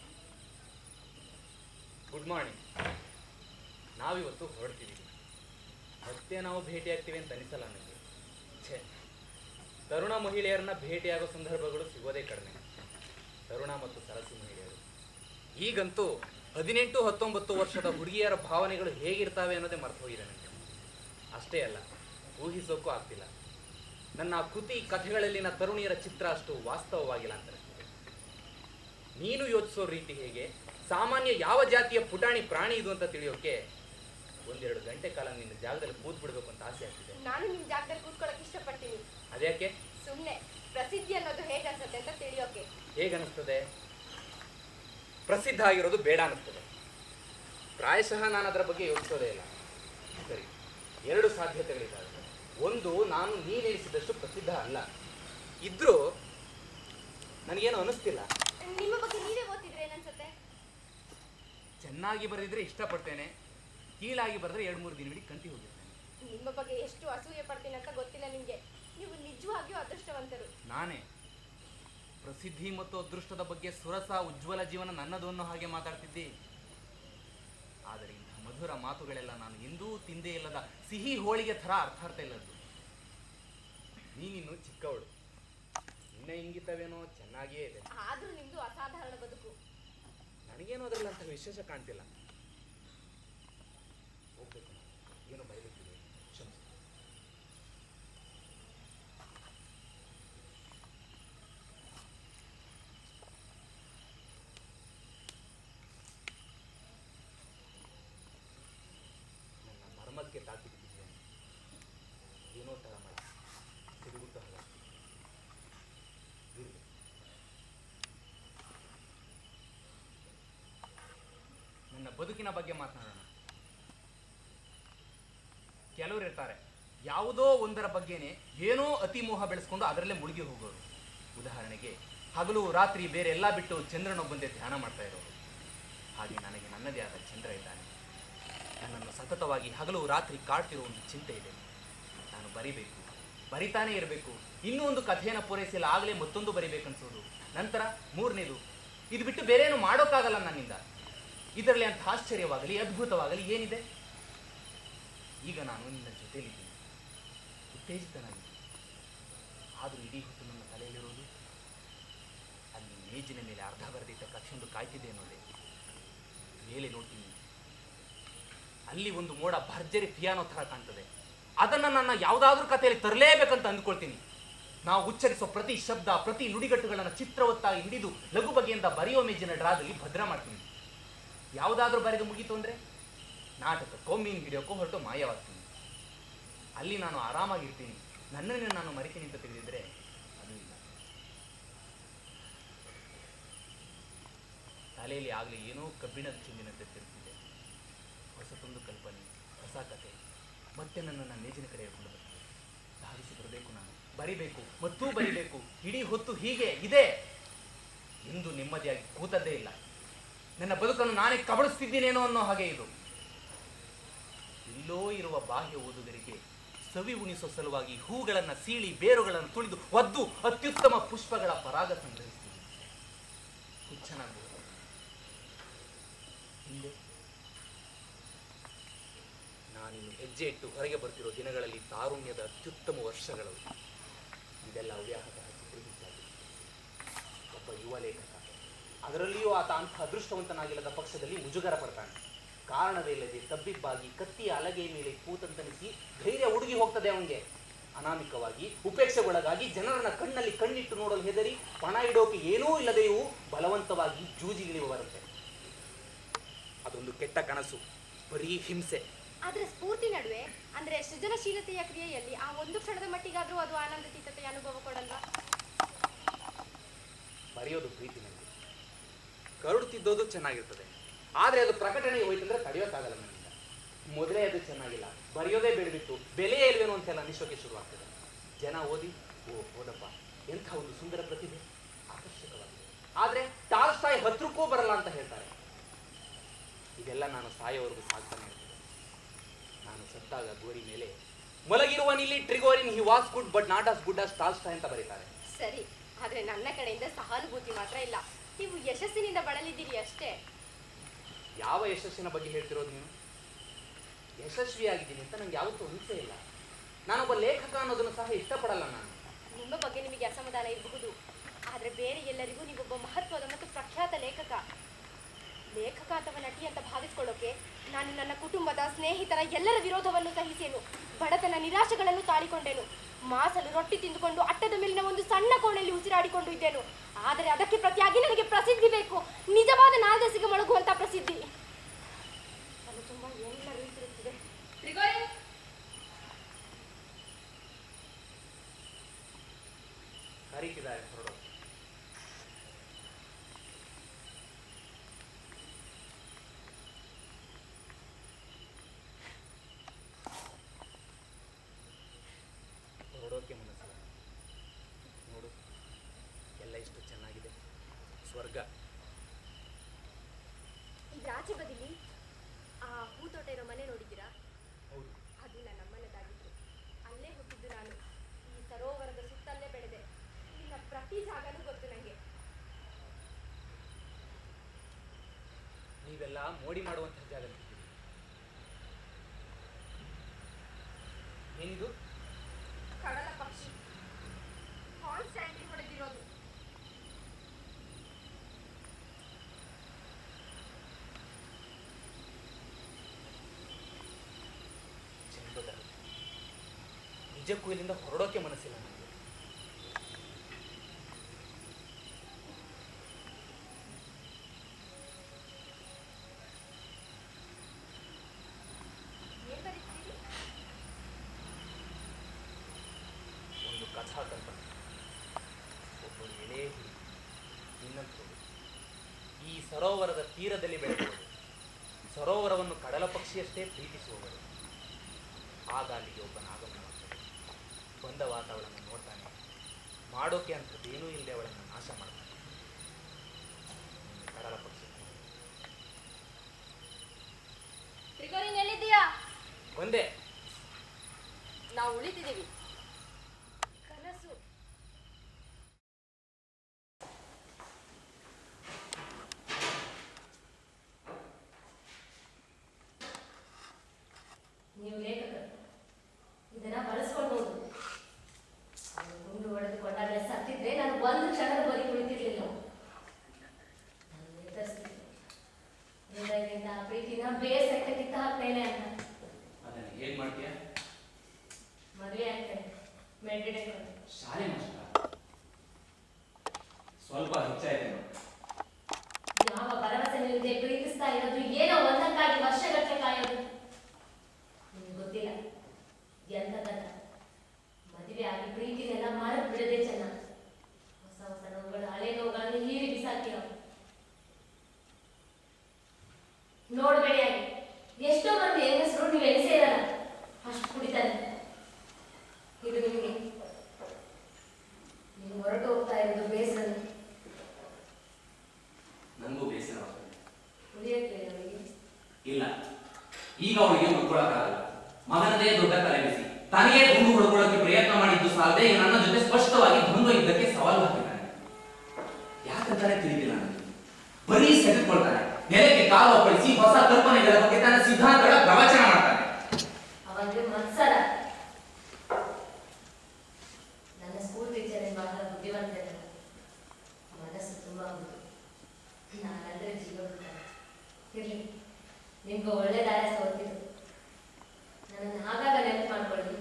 Good morning. ನಾವಿವತ್ತು ಹೊರಡ್ತಿದ್ದೀವಿ. ಮತ್ತೆ ನಾವು ಭೇಟಿಯಾಗ್ತೀವಿ ಅಂತ ಅನಿಸಲ್ಲ ನನಗೆ. ಛೇ, ತರುಣ ಮಹಿಳೆಯರನ್ನ ಭೇಟಿಯಾಗೋ ಸಂದರ್ಭಗಳು ಸಿಗೋದೇ ಕಡಿಮೆ. ತರುಣ ಮತ್ತು ಸರಸಿ ಮಹಿಳೆಯರು ಈಗಂತೂ 18-19 ವರ್ಷದ ಹುಡುಗಿಯರ ಭಾವನೆಗಳು ಹೇಗಿರ್ತಾವೆ ಅನ್ನೋದೇ ಮರ್ತು ಹೋಗಿದೆ ನನಗೆ. ಅಷ್ಟೇ ಅಲ್ಲ, ಊಹಿಸೋಕ್ಕೂ ಆಗ್ತಿಲ್ಲ. ನನ್ನ ಕೃತಿ ಕಥೆಗಳಲ್ಲಿನ ತರುಣಿಯರ ಚಿತ್ರ ಅಷ್ಟು ವಾಸ್ತವವಾಗಿಲ್ಲ ಅಂತ ಅನಿಸ್ತಿದೆ. ನೀನು ಯೋಚಿಸೋ ರೀತಿ ಹೇಗೆ, ಸಾಮಾನ್ಯ ಯಾವ ಜಾತಿಯ ಪುಟಾಣಿ ಪ್ರಾಣಿ ಇದು ಅಂತ ತಿಳಿಯೋಕೆ 1-2 ಗಂಟೆ ಕಾಲ ನಿನ್ನ ಜಾಗದಲ್ಲಿ ಕೂತ್ ಬಿಡ್ಬೇಕು ಅಂತ ಆಸೆ ಆಗ್ತಿದೆ. ನಾನು ನಿಮ್ ಜಾಗದಲ್ಲಿ ಕೂತ್ಕೊಳ್ಳೋಕೆ ಇಷ್ಟಪಡ್ತೀನಿ. ಅದ್ಯಾಕೆ? ಸುಮ್ನೆ ಪ್ರಸಿದ್ಧಿ ಅನ್ನೋದು ಹೇಗೆ ಅನ್ಸುತ್ತೆ ಅಂತ ತಿಳಿಯೋಕೆ. ಹೇಗನ್ನಿಸ್ತದೆ? ಪ್ರಸಿದ್ಧ ಆಗಿರೋದು ಬೇಡ ಅನ್ನಿಸ್ತದೆ. ಪ್ರಾಯಶಃ ನಾನು ಅದರ ಬಗ್ಗೆ ಯೋಚಿಸೋದೇ ಇಲ್ಲ. ಸರಿ, 2 ಸಾಧ್ಯತೆಗಳಿದ್ದಾವೆ. ಒಂದು, ನಾನು ನೀನೆನಿಸಿದಷ್ಟು ಪ್ರಸಿದ್ಧ ಅಲ್ಲ, ಇದ್ರೂ ನನಗೇನು ಅನ್ನಿಸ್ತಿಲ್ಲ. ನಿಮ್ಮ ಬಗ್ಗೆ ನೀವೇ ಓದ್ತಿದ್ರೆ ಏನನ್ಸುತ್ತೆ? ಚೆನ್ನಾಗಿ ಬರೆದಿದ್ರೆ ಇಷ್ಟಪಡ್ತೇನೆ, ಕೀಳಾಗಿ ಬರೆದ್ರೆ 2-3 ದಿನವಿಡೀ ಕಂಟಿ ಹೋಗಿರ್ತೇನೆ. ನಿಮ್ಮ ಬಗ್ಗೆ ಎಷ್ಟು ಅಸೂಯೆ ಪಡ್ತೀನಿ ಅಂತ ಗೊತ್ತಿಲ್ಲ ನಿಮ್ಗೆ. ನೀವು ನಿಜವಾಗಿಯೂ ಅದೃಷ್ಟವಂತರು. ನಾನೇ ಪ್ರಸಿದ್ಧಿ ಮತ್ತು ಅದೃಷ್ಟದ ಬಗ್ಗೆ ಸುರಸ ಉಜ್ವಲ ಜೀವನ ನನ್ನದು ಅನ್ನೋ ಹಾಗೆ ಮಾತಾಡ್ತಿದ್ದಿ. ಆದರೆ ಇಂಥ ಮಧುರ ಮಾತುಗಳೆಲ್ಲ ನಾನು ಎಂದೂ ತಿಂದೇ ಇಲ್ಲದ ಸಿಹಿ ಹೋಳಿಗೆ ಥರ ಅರ್ಥಾರ್ಥ ಇಲ್ಲದ್ದು. ನೀನಿನ್ನು ಚಿಕ್ಕವಳು, ನಿನ್ನ ಇಂಗಿತವೇನೋ ಚೆನ್ನಾಗಿಯೇ ಇದೆ. ಆದ್ರೂ ನಿಮ್ದು ಅಸಾಧಾರಣ ಬದುಕು. ನನಗೇನು ಅದರಲ್ಲಿ ಅಂತ ವಿಶೇಷ ಕಾಣ್ತಿಲ್ಲ. ಹೋಗ್ಬೇಕು, ಏನೋ ಬಯಲುತ್ತಿದೆ, ಕ್ಷಮಿಸಿ. ನನ್ನ ಮರ್ಮಕ್ಕೆ ತಾಕಿ ಬಿಟ್ಟಿದ್ದೇನೆ. ಏನೋ ತರ ಮಾಡಿ ತಿರುಗುತ್ತ ಇರಲಿ. ನನ್ನ ಬದುಕಿನ ಬಗ್ಗೆ ಮಾತನಾಡೋಣ. ಕೆಲವರು ಇರ್ತಾರೆ, ಯಾವುದೋ ಒಂದರ ಬಗ್ಗೆನೆ ಏನೋ ಅತಿಮೋಹ ಬೆಳೆಸ್ಕೊಂಡು ಅದರಲ್ಲೇ ಮುಳುಗಿ ಹೋಗೋರು. ಉದಾಹರಣೆಗೆ, ಹಗಲು ರಾತ್ರಿ ಬೇರೆ ಎಲ್ಲ ಬಿಟ್ಟು ಚಂದ್ರನೊಬ್ಬಂದೇ ಧ್ಯಾನ ಮಾಡ್ತಾ ಇರೋರು. ಹಾಗೆ ನನಗೆ ನನ್ನದೇ ಆದ ಚಂದ್ರ ಇದ್ದಾನೆ. ನನ್ನನ್ನು ಸತತವಾಗಿ ಹಗಲು ರಾತ್ರಿ ಕಾಡ್ತಿರೋ ಒಂದು ಚಿಂತೆ ಇದೆ. ನಾನು ಬರಿಬೇಕು, ಬರಿತಾನೇ ಇರಬೇಕು. ಇನ್ನೂ ಒಂದು ಕಥೆಯನ್ನು ಪೂರೈಸಿಲ್ಲ, ಆಗಲೇ ಮತ್ತೊಂದು ಬರಿಬೇಕನ್ಸೋದು. ನಂತರ 3ನೇದು. ಇದು ಬಿಟ್ಟು ಬೇರೆ ಏನು ಮಾಡೋಕ್ಕಾಗಲ್ಲ ನನ್ನಿಂದ. ಇದರಲ್ಲಿ ಅಂತ ಆಶ್ಚರ್ಯವಾಗಲಿ ಅದ್ಭುತವಾಗಲಿ ಏನಿದೆ? ಈಗ ನಾನು ನಿನ್ನ ಜೊತೆಯಲ್ಲಿದ್ದೀನಿ, ಉತ್ತೇಜಿತನಾಗಿದ್ದೀನಿ. ಆದರೂ ಇಡೀ ಹೊತ್ತು ನನ್ನ ತಲೆಯಲ್ಲಿರೋದು ಅಲ್ಲಿ ಮೇಜಿನ ಮೇಲೆ ಅರ್ಧ ಬರೆದಿದ್ದ ಕಥೆಯೊಂದು ಕಾಯ್ತಿದೆ ಅನ್ನೋದೇ. ಮೇಲೆ ನೋಡ್ತೀನಿ, ಅಲ್ಲಿ ಒಂದು ಮೋಡ ಭರ್ಜರಿ ಪಿಯಾನೋ ಥರ ಕಾಣ್ತದೆ. ಅದನ್ನು ನನ್ನ ಯಾವುದಾದ್ರೂ ಕಥೆಯಲ್ಲಿ ತರಲೇಬೇಕಂತ ಅಂದ್ಕೊಳ್ತೀನಿ. ನಾವು ಉಚ್ಚರಿಸೋ ಪ್ರತಿ ಶಬ್ದ, ಪ್ರತಿ ನುಡಿಗಟ್ಟುಗಳನ್ನು ಚಿತ್ರವತ್ತಾಗಿ ಹಿಡಿದು ಲಘು ಬಗೆಯಿಂದ ಬರೆಯೋ ಮೇಜಿನ ಡ್ರಾದಲ್ಲಿ ಭದ್ರ ಮಾಡ್ತೀನಿ. ಯಾವುದಾದ್ರೂ ಬರೆದು ಮುಗೀತು ಅಂದರೆ ನಾಟಕಕ್ಕೋ ಮೀನು ಹಿಡಿಯೋಕ್ಕೋ ಹೊರಟು ಮಾಯವಾಗ್ತೀನಿ. ಅಲ್ಲಿ ನಾನು ಆರಾಮಾಗಿರ್ತೀನಿ, ನನ್ನನ್ನು ನಾನು ಮರಿತೀನಿ ಅಂತ ತಿಳಿದಿದ್ರೆ ಅದು ಇಲ್ಲ. ತಲೆಯಲ್ಲಿ ಆಗಲೇ ಏನೋ ಕಬ್ಬಿಣದ ಚೆಂದಿನಂತೆ ತಿರುಗ್ತಿದೆ. ಹೊಸತೊಂದು ಕಲ್ಪನೆ, ಹೊಸ ಕತೆ ಮತ್ತೆ ನನ್ನನ್ನು ಮೇಜಿನ ಕಡೆ ಹಿಡ್ಕೊಂಡು ಬರ್ತೀನಿ. ಧಾವಿಸಿ ಬರಬೇಕು, ನಾನು ಬರಿಬೇಕು, ಮತ್ತೂ ಬರಿಬೇಕು. ಇಡೀ ಹೊತ್ತು ಹೀಗೆ ಇದೆ. ಎಂದು ನೆಮ್ಮದಿಯಾಗಿ ಕೂತದ್ದೇ ಇಲ್ಲ. ನನ್ನ ಬದುಕನ್ನು ನಾನೇ ಕಬಳಿಸ್ತಿದ್ದೀನೇನೋ ಅನ್ನೋ ಹಾಗೆ ಇದು. ಇಲ್ಲೋ ಇರುವ ಬಾಹ್ಯ ಓದುಗರಿಗೆ ಸವಿ ಉಣಿಸೋ ಸಲುವಾಗಿ ಹೂಗಳನ್ನು ಸೀಳಿ ಬೇರುಗಳನ್ನು ತುಳಿದು ಒದ್ದು ಅತ್ಯುತ್ತಮ ಪುಷ್ಪಗಳ ಪರಾಗ ಸಂಗ್ರಹಿಸ್ತೀನಿ. ಹುಚ್ಚನಾಗಬಹುದು. ಹಿಂದೆ ನಾನಿನ್ನು ಹೆಜ್ಜೆ ಇಟ್ಟು ಹೊರಗೆ ಬರ್ತಿರೋ ದಿನಗಳಲ್ಲಿ ತಾರುಣ್ಯದ ಅತ್ಯುತ್ತಮ ವರ್ಷಗಳು. ಇದೆಲ್ಲ ಅವ್ಯಾಹತ ಚಿತ್ರೀಕರಿಸಲಾಗಿದೆ. ಒಬ್ಬ ಯುವ ಲೇಖಕ, ಅದರಲ್ಲಿಯೂ ಆತ ಅಂಥ ಅದೃಷ್ಟವಂತನಾಗಿಲ್ಲದ ಪಕ್ಷದಲ್ಲಿ ಮುಜುಗರ ಪಡ್ತಾನೆ. ಕಾರಣವೇ ಇಲ್ಲದೆ ತಬ್ಬಿಬ್ಬಾಗಿ ಕತ್ತಿಯ ಅಲಗೆಯ ಮೇಲೆ ಕೂತಂತನಿಸಿ ಧೈರ್ಯ ಹುಡುಗಿ ಹೋಗ್ತದೆ ಅವನಿಗೆ. ಅನಾಮಿಕವಾಗಿ ಉಪೇಕ್ಷೆಗೊಳಗಾಗಿ ಜನರನ್ನ ಕಣ್ಣಲ್ಲಿ ಕಣ್ಣಿಟ್ಟು ನೋಡಲು ಹೆದರಿ ಪಣ ಇಡೋಕೆ ಏನೂ ಇಲ್ಲದೆಯೂ ಬಲವಂತವಾಗಿ ಜೂಜಿಗಿಳಿಯುವ ಬರುತ್ತೆ. ಅದೊಂದು ಕೆಟ್ಟ ಕನಸು, ಬರೀ ಹಿಂಸೆ. ಆದ್ರೆ ಸ್ಫೂರ್ತಿ ನಡುವೆ ಅಂದ್ರೆ ಸೃಜನಶೀಲತೆಯ ಕ್ರಿಯೆಯಲ್ಲಿ ಆ ಒಂದು ಕ್ಷಣದ ಮಟ್ಟಿಗಾದ್ರೂ ಅದು ಆನಂದತೀತತೆಯ ಅನುಭವ ಕೊಡಲ್ವಾ? ಬರೆಯೋದು ಪ್ರೀತಿನಲ್ಲಿ, ಕರುಡು ತಿದ್ದೋದು ಚೆನ್ನಾಗಿರ್ತದೆ, ಆದ್ರೆ ಅದು ಪ್ರಕಟಣೆ ಹೋಯ್ತಂದ್ರೆ ತಡೆಯೋಕ್ಕಾಗಲ್ಲ ನನ್ನಿಂದ. ಮೊದಲೇ ಅದು ಚೆನ್ನಾಗಿಲ್ಲ, ಬರೆಯೋದೇ ಬೇಡಬಿಟ್ಟು ಬೆಲೆಯೇ ಇಲ್ವೇನೋ ಅಂತೆಲ್ಲ ಅನಿಸೋಕೆ ಶುರುವಾಗ್ತದೆ. ಜನ ಓದಿ ಓದಪ್ಪ ಎಂಥ ಒಂದು ಸುಂದರ ಪ್ರತಿಭೆ, ಆಕರ್ಷಕವಾಗಿದೆ, ಆದ್ರೆ ಟಾಲ್ಸ್ಟಾಯ್ 10 ಬರಲ್ಲ ಅಂತ ಹೇಳ್ತಾರೆ. ಇದೆಲ್ಲ ನಾನು ಸಾಯೋವರೆಗೂ ಸಾಗ್ತಾನೆ ಇರ್ತದೆ. ನಾನು ಸತ್ತಾಗ ಗೋರಿ ಮೇಲೆ ಮಲಗಿರುವನಿಲ್ಲಿ Trigorin he was good but not as good as Tolstoy ಅಂತ ಬರೀತಾರೆ. ಸರಿ, ಆದ್ರೆ ನನ್ನ ಕಡೆಯಿಂದ ಸಹಾನುಭೂತಿ ಮಾತ್ರ ಇಲ್ಲ. ನೀವು ಯಶಸ್ಸಿನಿಂದ ಬಳಲಿದ್ದೀರಿ ಅಷ್ಟೇ. ಯಾವ ಯಶಸ್ಸಿನ ಬಗ್ಗೆ ಹೇಳ್ತಿರೋದು ನೀವು? ಯಶಸ್ವಿಯಾಗಿದ್ದೀನಿ ಅಂತ ನಂಗೆ ಯಾವತ್ತೂ ಅನಿಸೇ ಇಲ್ಲ. ನಾನೊಬ್ಬ ಲೇಖಕ ಅನ್ನೋದನ್ನು ಸಹ ಇಷ್ಟಪಡಲ್ಲ ನಾನು. ನಿಮ್ಮ ಬಗ್ಗೆ ನಿಮಗೆ ಅಸಮಾಧಾನ ಇರಬಹುದು, ಆದ್ರೆ ಬೇರೆ ಎಲ್ಲರಿಗೂ ನೀವೊಬ್ಬ ಮಹತ್ವದ ಮತ್ತು ಪ್ರಖ್ಯಾತ ಲೇಖಕ ಅಥವಾ ನಟಿ ಅಂತ ಭಾವಿಸ್ಕೊಳ್ಳೋಕೆ ನಾನು ನನ್ನ ಕುಟುಂಬದ, ಸ್ನೇಹಿತರ ಎಲ್ಲರ ವಿರೋಧವನ್ನು ಸಹಿಸೇನು. ಬಡತನ ನಿರಾಶೆಗಳನ್ನು ತಾಳಿಕೊಂಡೇನು. ಮಾಸಲು ರೊಟ್ಟಿ ತಿಂದುಕೊಂಡು ಅಟ್ಟದ ಮೇಲಿನ ಒಂದು ಸಣ್ಣ ಕೋಣೆಯಲ್ಲಿ ಉಸಿರಾಡಿಕೊಂಡು ಇದ್ದೇನು. ಆದರೆ ಅದಕ್ಕೆ ಪ್ರತಿಯಾಗಿ ನನಗೆ ಪ್ರಸಿದ್ಧಿ ಬೇಕು, ನಿಜವಾದ ನಾದಸಿಗೆ ಮೊಳಗುವಂತ ಪ್ರಸಿದ್ಧಿ. ನಾನು ತುಂಬಾ ಎಲ್ಲ ರೀತಿರುತ್ತದೆ. ಕರೀತಿದ್ದಾರೆ ಹೊರಡೋ. ಹೊರಡೋಕೆ ಮನಸ್ಸಿಲ್ಲ. ನೋಡು, ಎಲ್ಲ ಇಷ್ಟು ಚೆನ್ನಾಗಿದೆ, ಸ್ವರ್ಗ. ಈಗ ಆಚೆ ಬದಿಲಿ ಆ ಹೂತೋಟ ಇರೋ ಮನೆ ನೋಡಿದ್ದೀರಾ? ಹೌದು. ಅದು ನನ್ನ ಅಮ್ಮನದಾಗಿತ್ತು. ಅಲ್ಲೇ ಹುಟ್ಟಿದ್ದು ನಾನು. ಈ ಸರೋವರದ ಸುತ್ತಲ್ಲೇ ಬೆಳೆದೆ. ಇಲ್ಲಿನ ಪ್ರತಿ ಜಾಗನೂ ಗೊತ್ತು ನನಗೆ. ನೀವೆಲ್ಲ ಮೋಡಿ ಮಾಡುವಂತಹ ಜಾಗ. ಏನಿದು? ಕಡಲ ಪಕ್ಷಿ ಕಾನ್ಸ್ಟ್ಯಾಂಟ್ಲಿ ಹೊಡೆದಿರೋದು. ಚೆಂದದ ನಿಜಕ್ಕೂ ಇಲ್ಲಿಂದ ಹೊರಡೋಕೆ ಮನಸ್ಸಿಲ್ಲ ನನಗೆ. ಏನ್ ಬರೀತೀರಿ? ಒಂದು ಕಥಾ ಕಲ್ಪನೆ. ಒಬ್ಬರು ಎಳೆ ಹುಡುಗಿ, ಇನ್ನಂಥದ್ದು ಈ ಸರೋವರದ ತೀರದಲ್ಲಿ ಬೆಳೆದವರು, ಸರೋವರವನ್ನು ಕಡಲ ಪಕ್ಷಿಯಷ್ಟೇ ಪ್ರೀತಿಸುವವರು. ಆಗ ಅಲ್ಲಿಗೆ ಒಬ್ಬನ ಆಗಮನವಾಗ್ತದೆ. ಬಂದವಾತ ಅವಳನ್ನು ನೋಡ್ತಾನೆ, ಮಾಡೋಕೆ ಅಂಥದ್ದೇನೂ ಇಲ್ಲದೆ ಅವಳನ್ನು ನಾಶ ಮಾಡ್ತಾನೆ. ಕಡಲ ಪಕ್ಷಿ ಎಲ್ಲಿದ್ದೀಯಾ? ಬಂದೆ. ನಾವು ಉಳಿತಿದ್ದೀವಿ. ಕನಸು. ನೀವು ಲೇಖಕರು ಇದನ್ನ ಬಳಸ್ಕೊಳ್ಬಹುದು. ಗುಂಡು ಹೊಡೆದು ಕೊಂಡಾಗಲೇ ಸತ್ತಿದ್ರೆ ನಾನು ಒಂದು ಕ್ಷಣದ ಬರೀ ಕುಳಿತಿರ್ಲಿಲ್ಲ. ನಾನು ನಿರ್ಧರಿಸ್ತಿದ್ದೆ, ಹೃದಯದಿಂದ ಆ ಪ್ರೀತಿನ ಬೇಸಟ್ಟ ಕಿತ್ತ ಹಾಕ್ತೇನೆ ಅಂತ. ಅದನ್ನು ಹೇಗೆ ಮಾಡ್ತೀಯ? ಮದುವೆ ಆಗ್ತೇನೆ, ಮೆಡ್ರಿಡೆ ಶಾಲೆ ಮಾಸ್ಟರ್ ಸ್ವಲ್ಪ ಹೆಚ್ಚಾಯ್ತು. ಯಾವ ಭರವಸೆ ನಿಲ್ಲದೆ ಪ್ರೀತಿಸ್ತಾ ಇರೋದು, ಏನೋ ಒಂದಕ್ಕಾಗಿ ವರ್ಷಗಟ್ಟಲೆ ಕಾಯೋದು. ನಿಮ್ಗೆ ಗೊತ್ತಿಲ್ಲ ಎಂತ ಕಥ. ಮದುವೆ ಆಗಿ ಪ್ರೀತಿನೆಲ್ಲ ಮಾರಕ್ ಬಿಡದೆ ಚೆನ್ನ. ಹೊಸ ಹೊಸ ನೋವುಗಳು, ಹಳೆ ನೋವುಗಳನ್ನು ಹೀರಿ ಬಿಸಾಕಿರೋ. ನೋಡ್ಬೇಡಿ ಆಗಿ ಎಷ್ಟೋ ಮಂದಿ ಹೆಂಗಸರು ನೀವು ಎನಿಸೇ ಇರಲ್ಲ, ಅಷ್ಟು ಕುಡಿತಾರೆ. ಇದು ನಿಮಗೆ ನೀವು ಹೊರಟು ಹೋಗ್ತಾ ಇರೋದು ಬೇಸರ. ನನಗೂ ಬೇಸರವಾಗ್ತದೆ. ಉಳಿಯಕ್ಕೆ ಅವರಿಗೆ ಇಲ್ಲ, ಈಗ ಅವಳಿಗೆ ಉಳ್ಕೊಳಕ್ಕಾಗಲ್ಲ. ಮಗನದೇ ದೊಡ್ಡ ತಲೆಬಿಸಿ, ತನಗೇ ಗುಂಡು ಹೊಡ್ಕೊಳ್ಳೋಕೆ ಪ್ರಯತ್ನ ಮಾಡಿದ್ದು ಸಾಲದೆ ನನ್ನ ಜೊತೆ ಸ್ಪಷ್ಟವಾಗಿ ದ್ವಂದ್ವ ಇದ್ದಕ್ಕೆ ಸವಾಲು ಹಾಕಿದ್ದಾನೆ. ಯಾಕಂತಾನೆ ತಿಳಿದಿಲ್ಲ ನನಗೆ. ಬರೀ ಸೆಳೆದುಕೊಳ್ತಾನೆ, ನೆಲಕ್ಕೆ ಕಾಲು ಅಪ್ಪಳಿಸಿ ಹೊಸ ಕಲ್ಪನೆಗಳ ಬಗ್ಗೆ ತನ್ನ ಸಿದ್ಧಾಂತಗಳ ಪ್ರವಚನ ಮಾಡ್ತಾನೆ. ಅವಂದ್ರೆ ಮತ್ಸರ. ನನ್ನ ಸ್ಕೂಲ್ ಟೀಚರ್ ಬಹಳ ಬುದ್ಧಿವಂತ, ಮನಸ್ಸು ತುಂಬಾ ಬುದ್ಧಿ. ನಾನಂದ್ರೆ ಜೀವ ಬಿಡ್ತಾನೆ. ಇರ್ಲಿ, ನಿಮ್ಗೆ ಒಳ್ಳೆ ದಾರ ಸೋತಿದ್ದು. ನನ್ನನ್ನು ಆಗಾಗ ನೆನಪು ಮಾಡ್ಕೊಳ್ಳಿ.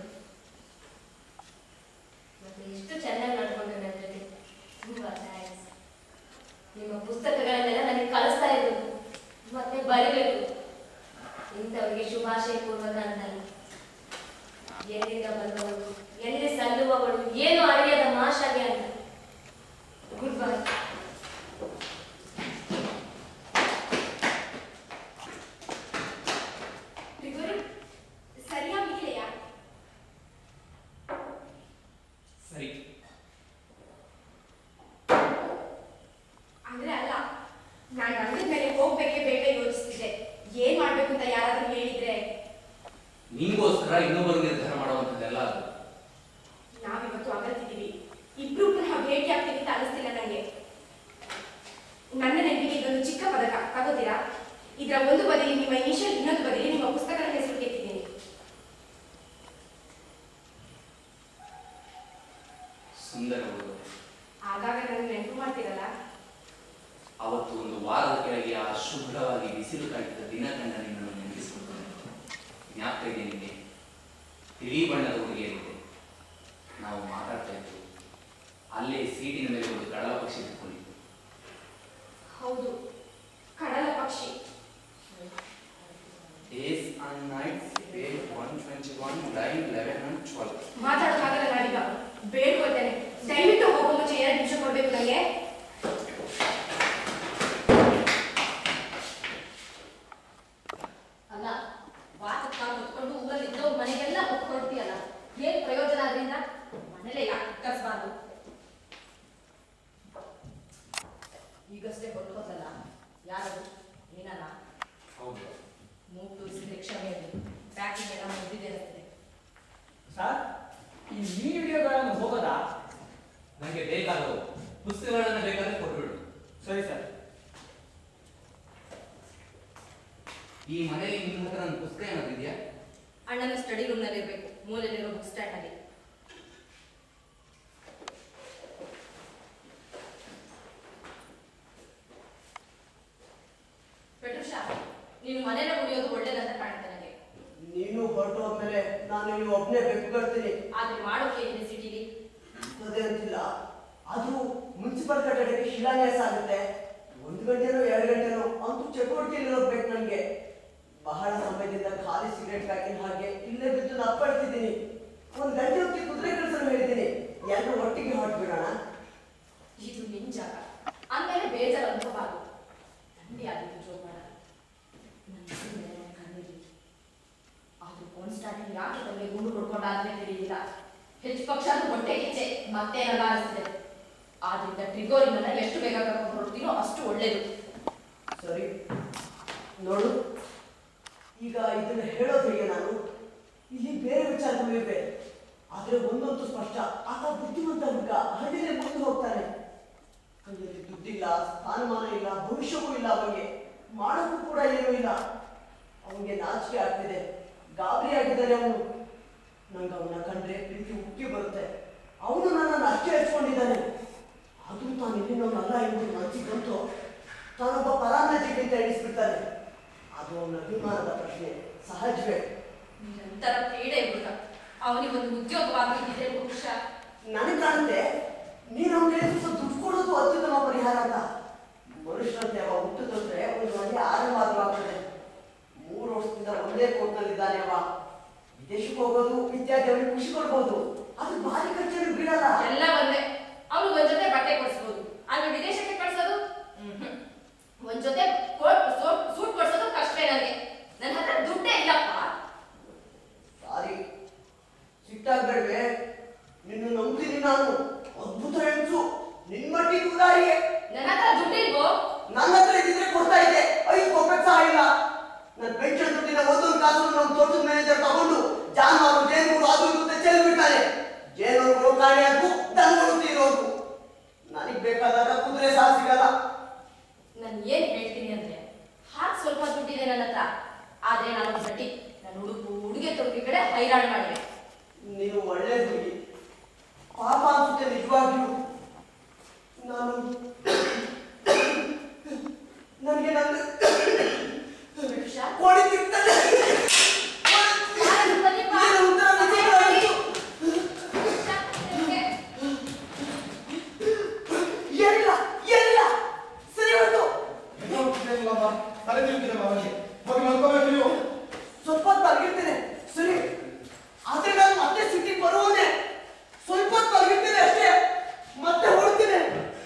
ಮತ್ತೆ ಎಷ್ಟು ಚೆನ್ನಾಗಿ ನಡ್ಕೊಂಡ್ರೆ ನನ್ನ ಜೊತೆ. ತುಂಬಾ ಥ್ಯಾಂಕ್ಸ್. ನಿಮ್ಮ ಪುಸ್ತಕಗಳನ್ನೆಲ್ಲ ನನಗೆ ಕಳಿಸ್ತಾ ಇದ್ದು ಮತ್ತೆ ಬರಿಬೇಕು. ನಿಂಗೋಸ್ಕರ ಇನ್ನೊಬ್ಬರು ನಿರ್ಧಾರ ಮಾಡುವಂಥದ್ದೆಲ್ಲ ಅದು. ನಾವಿವತ್ತು ಅಗಲ್ತಿದ್ದೀವಿ, ಇಬ್ರು ಪುನಃ ಭೇಟಿ ಆಗ್ತೀವಿ ಅಂತ ಅನಿಸ್ತಿಲ್ಲ ನನಗೆ. ನನ್ನ ನೆನಪಿಗೆ ಇದೊಂದು ಚಿಕ್ಕ ಪದಕ ತಗೋತೀರಾ? ಇದರ ಒಂದು ಬದಿಲಿ ನಿಮ್ಮ ಇನಿಷಿಯಲ್, ಇನ್ನೊಂದು ಬದಿಲಿ ನಿಮ್ಮ ಪುಸ್ತಕದ ಹೆಸರು ಕೆತ್ತಿದ್ದೀನಿ. ಸುಂದರ ಹುಡುಗ. ಆಗಾಗ ನನಗೆ ನೆನಪು ಮಾಡ್ತೀರಲ್ಲ? ಅವತ್ತು ಒಂದು ವಾರದ ಕೆಳಗೆ ಆ ಶುಭ್ರವಾಗಿ ಬಿಸಿಲು ಕಾಯ್ತಿದ್ದ ದಿನ ಕಂಡ ನಿನ್ನನ್ನು ನೆನಪಿಸಿಕೊಳ್ತೇನೆ. ಜ್ಞಾಪಕ ಇದೆ ನಿಮಗೆ? ತಿಳಿ ಬಣ್ಣದ ಹುಡುಗಿಯರಿದೆ. ನಾವು ಮಾತಾಡ್ತಾ ಇದ್ವಿ. ಅಲ್ಲೇ ಸೀಟಿನ ಮೇಲೆ ಒಂದು ಕಡಲ ಪಕ್ಷಿ ನಿಂತ್ಕೊಂಡಿತ್ತು. ಹೌದು, ಕಡಲ ಪಕ್ಷಿ. Days and nights, page 121, line 11 and 12. ಮಾತಾಡೋಕ್ಕಾಗಲ್ಲ ನಾನೀಗ, ಬೇಡ್ಕೊಳ್ತೇನೆ. ದಯವಿಟ್ಟು ಹೋಗೋ ಮುಂಚೆ 2 ನಿಮಿಷ ಕೊಡ್ಬೇಕು ನನಗೆ. ಅಲ್ಲ, ವಾಸಕ್ಕೆ ಕಾಲು ಹೊತ್ಕೊಂಡು ಊರಲ್ಲಿ ಇದ್ದವ್ರ ಮನೆಗೆಲ್ಲ ಹೊತ್ಕೊಳ್ತೀಯಲ್ಲ, ಏನ್ ಪ್ರಯೋಜನ ಅದರಿಂದ? ಮನೇಲೆ ಯಾಕೆ ಕರ್ಸ್ಬಾರ್ದು? ಈಗಷ್ಟೇ ಹೊರಟೋದಲ್ಲ, ಯಾರದು? ಏನಲ್ಲ? ಹೌದು. ಮೂಗ್ ತೋರಿಸಿದ್ರೆ ಕ್ಷಮೆಯಲ್ಲಿ ಪ್ಯಾಕಿಂಗ್ ಎಲ್ಲ ಮುಗಿದಿದೆ ಅನಿಸ್ತದೆ. ಸರ್, ಈ ವಿಡಿಯೋಗಳನ್ನು ಹೋಗೋದಾ? ನನಗೆ ಬೇಕಾದವು ಪುಸ್ತಕಗಳನ್ನು ಬೇಕಾದ್ರೆ ಕೊಟ್ಬಿಡು. ಸರಿ ಸರ್. ಈ ಮನೆಯಲ್ಲಿ ನಿಮ್ಮ ಹತ್ರ ನನ್ನ ಪುಸ್ತಕ ಏನಾದ್ರು ಇದೆಯಾ? ಅಣ್ಣನ ಸ್ಟಡಿ ರೂಮ್ ನಲ್ಲಿ ಇರ್ಬೇಕು, ಮೂಲೆಯಲ್ಲಿರೋ ಬುಕ್ ಸ್ಟ್ಯಾಂಡ್ ನಲ್ಲಿ. ಪೆಟ್ರುಷಾ, ನೀನು ಮನೇಲಿ ಉಳಿಯೋದು ಒಳ್ಳೇದಂತ ಕಾಣುತ್ತೆ ನನಗೆ. ನೀನು ಹೊರಟೋದ್ಮೇಲೆ ನಾನು ಇಲ್ಲಿ ಒಬ್ಬನೇ ಬೆಕ್ಕುಗಳ್ತೀನಿ. ಆದ್ರೆ ಮಾಡೋಕೆ ಇದೆ ಸಿಟಿಲಿ? ಅದೇ ಅಂತಿಲ್ಲ, ಅದು ಮುನ್ಸಿಪಲ್ ಕಟ್ಟಡಕ್ಕೆ ಶಿಲಾನ್ಯಾಸ ಆಗುತ್ತೆ. 1 ಗಂಟೆನೋ 2 ಗಂಟೆನೋ ಅಂತೂ ಚಟುವಟಿಕೆಯಲ್ಲಿ ಹೋಗ್ಬೇಕು. ನನಗೆ ಬಹಳ ಸಮಯದಿಂದ ಖಾಲಿ ಸಿಗರೇಟ್ ಪ್ಯಾಕಿನ ಹಾಗೆ ಇಲ್ಲೇ ಬಿದ್ದು ನಪ್ಪಳ್ತಿದ್ದೀನಿ. 1 ಗಂಟೆ ಹೊತ್ತಿಗೆ ಕುದುರೆ ಕಳ್ಸಲು ಹೇಳಿದ್ದೀನಿ. ಎಲ್ಲರೂ ಒಟ್ಟಿಗೆ ಹೊರಟ್ಬಿಡೋಣ. ಇದು ನಿನ್ ಜಾಗ ಅಂದ್ಮೇಲೆ ಬೇಜಾರು ಅನ್ಕೋಬಾರ್ದು. ಥಂಡಿ ಆಗಿತ್ತು ಜೋಪಾನ. ನನ್ನ ಕಣ್ಣಿರ್ಲಿ. ಆದ್ರೂ ಕಾನ್ಸ್ಟಾಂಟ್ ಯಾಕೆ ತಮಗೆ ಗುಂಡು ಕೊಡ್ಕೊಂಡಾದ್ರೆ ತಿಳಿಯಿಲ್ಲ. ಹೆಚ್ಚು ಪಕ್ಷ ಅದು ಹೊಟ್ಟೆ ಕಿಚ್ಚೆ ಮತ್ತೇನಲ್ಲ ಅನಿಸ್ತಿದೆ. ಆದ್ರಿಂದ ಟ್ರಿಗೋರಿನನ್ನ ಎಷ್ಟು ಬೇಗ ಕರ್ಕೊಂಡು ಹೊರಡ್ತೀನೋ ಅಷ್ಟು ಒಳ್ಳೇದು. ಸರಿ ನೋಡು, ಈಗ ಇದನ್ನ ಹೇಳೋದು ಹೇಗೆ? ನಾನು ಇಲ್ಲಿ ಬೇರೆ ವಿಚಾರಗಳು ಇವೆ. ಆದ್ರೆ ಒಂದಂತೂ ಸ್ಪಷ್ಟ, ಆತ ಬುದ್ಧಿವಂತ ಹುಡುಗ, ಹಳ್ಳಿನೇ ಮುಂದೆ ಹೋಗ್ತಾನೆ. ಕೈಯಲ್ಲಿ ದುಡ್ಡಿಲ್ಲ, ಸ್ಥಾನಮಾನ ಇಲ್ಲ, ಭವಿಷ್ಯವೂ ಇಲ್ಲ. ಅವನಿಗೆ ಮಾಡೋಕ್ಕೂ ಕೂಡ ಏನೂ ಇಲ್ಲ. ಅವನಿಗೆ ನಾಚಿಕೆ ಆಗ್ತಿದೆ, ಗಾಬರಿ ಆಗಿದ್ದಾನೆ ಅವನು. ನಂಗೆ ಅವನ ಕಂಡ್ರೆ ಪ್ರೀತಿ ಉಕ್ಕಿ ಬರುತ್ತೆ. ಅವನು ನನ್ನನ್ನು ಅಷ್ಟೇ ಹಚ್ಕೊಂಡಿದ್ದಾನೆ. ಅದು ತಾನು ಇಲ್ಲಿನವನಲ್ಲ ಎಂಬುದು ಮನಸ್ಸಿಗೆ ಬಂತು. ತಾನೊಬ್ಬ ಪರಾನ್ನಜಿಗಿಂತ ಎಣಿಸ್ಬಿಡ್ತಾನೆ. ಅದು ಅವನ ಅಭಿಮಾನದ ಪ್ರಶ್ನೆ, ಸಹಜವೇ. ನಿರಂತರ ಕ್ರೀಡೆ ಹುಡುಗ, ಅವನಿಗೊಂದು ಉದ್ಯೋಗವಾಗಿದ್ದಿದ್ರೆ ಪುರುಷ. ನನಗೆ ಕಾಣುತ್ತೆ ನೀನು ಅವನಿಗೆ ದುಡ್ಡು ಕೊಡೋದು ಅತ್ಯುತ್ತಮ ಪರಿಹಾರ ಅಂತ. ಮನುಷ್ಯರಂತೆ ಅವ ಹುಟ್ಟಿದ್ರೆ ಒಂದು ಒಳ್ಳೆ ಆರಂಭವಾಗ್ತದೆ. 3 ವರ್ಷದಿಂದ ಒಂದೇ ಕೋರ್ಟ್ನಲ್ಲಿದ್ದಾನೆ ಅವ. ವಿದೇಶಕ್ಕೆ ಹೋಗೋದು ಇತ್ಯಾದಿ ಅವನಿಗೆ ಖುಷಿ ಕೊಡ್ಬೋದು. ಅದು ಭಾರಿ ಖರ್ಚಲ್ಲಿ ಬೀಳಲ್ಲ. ಎಲ್ಲ ಒಂದೇ. ಅವನು ಒಂದ್ ಜೊತೆ ಬಟ್ಟೆ ಕೊಡಿಸ್ಬೋದು, ಆದ್ರೆ ವಿದೇಶಕ್ಕೆ ಕಳ್ಸೋದು ಒಂದ್ ಜೊತೆ ಸೂಟ್ ಕೊಡ್ಸೋದು ಕಷ್ಟವೇ ನನಗೆ. ನನ್ನ ಹತ್ರ ದುಡ್ಡೇ ಇಲ್ಲಪ್ಪ. ಸಾರಿ, ಸಿಟ್ಟಾಗ್ಬೇಡ್ವೆ. ನಿನ್ನ ನಂಬ್ತೀನಿ ನಾನು. ಅದ್ಭುತ ಹೆಂಗಸು, ನಿನ್ ಮಟ್ಟಿಗೆ ಉದಾರಿಯೇ. ನನ್ನ ಹತ್ರ ದುಡ್ಡಿಲ್ವೋ? ನನ್ನ ಹತ್ರ ಇದ್ದಿದ್ರೆ ಕೊಡ್ತಾ ಇದ್ದೆ. 5 ಕೊಪ್ಪೆಟ್ ಸಹ ಇಲ್ಲ. ನನ್ನ ಪೆನ್ಷನ್ ದುಡ್ಡಿನ 1 ಕಾಸು ನಮ್ಮ ತೋಟದ ಮ್ಯಾನೇಜರ್ ತಗೊಂಡು ಜಾನುವಾರು, ಜೇನುಗಳು ಅದು ಇದು ಚೆಲ್ಲಿ ಬಿಡ್ತಾನೆ. ಜೇನುಗಳು ಕಾಣೆಯಾಗೂ ದನಗಳು ತೀರೋದು. ನನಗೆ ಬೇಕಾದಾಗ ಕುದುರೆ ಸಹ ಸಿಗಲ್ಲ. ನಾನು ಏನ್ ಹೇಳ್ತೀನಿ ಅಂದ್ರೆ, ಹಾಗೆ ಸ್ವಲ್ಪ ದುಡ್ಡಿದೆ ನನ್ನ ಹತ್ರ. ಆದ್ರೆ ನಾನು ಗಟ್ಟಿ. ನನ್ನ ಉಡುಗೆ ತೊಡುಗೆ ಕಡೆ ಹೈರಾಣ ಮಾಡಿದೆ. ನೀನು ಒಳ್ಳೆ ಹುಡುಗಿ. ಪಾಪ ಅನ್ಸುತ್ತೆ ನಿಜವಾಗಿಯೂ. ನನಗೆ ನನ್ನ ಕೋಳಿ ತಿಂತಾನೆ. ಏನಿಲ್ಲ, ಸರಿ ಹೊರಟು. ಸ್ವಲ್ಪ ತಲಗಿರ್ತೇನೆ. ಸರಿ, ಆದ್ರೆ ನಾನು ಮತ್ತೆ ಸಿಟಿಗೆ ಬರುವನೆ. ಸ್ವಲ್ಪ ತಲಗಿರ್ತೇನೆ ಅಷ್ಟೇ, ಮತ್ತೆ ಹೊರಡ್ತೇನೆ.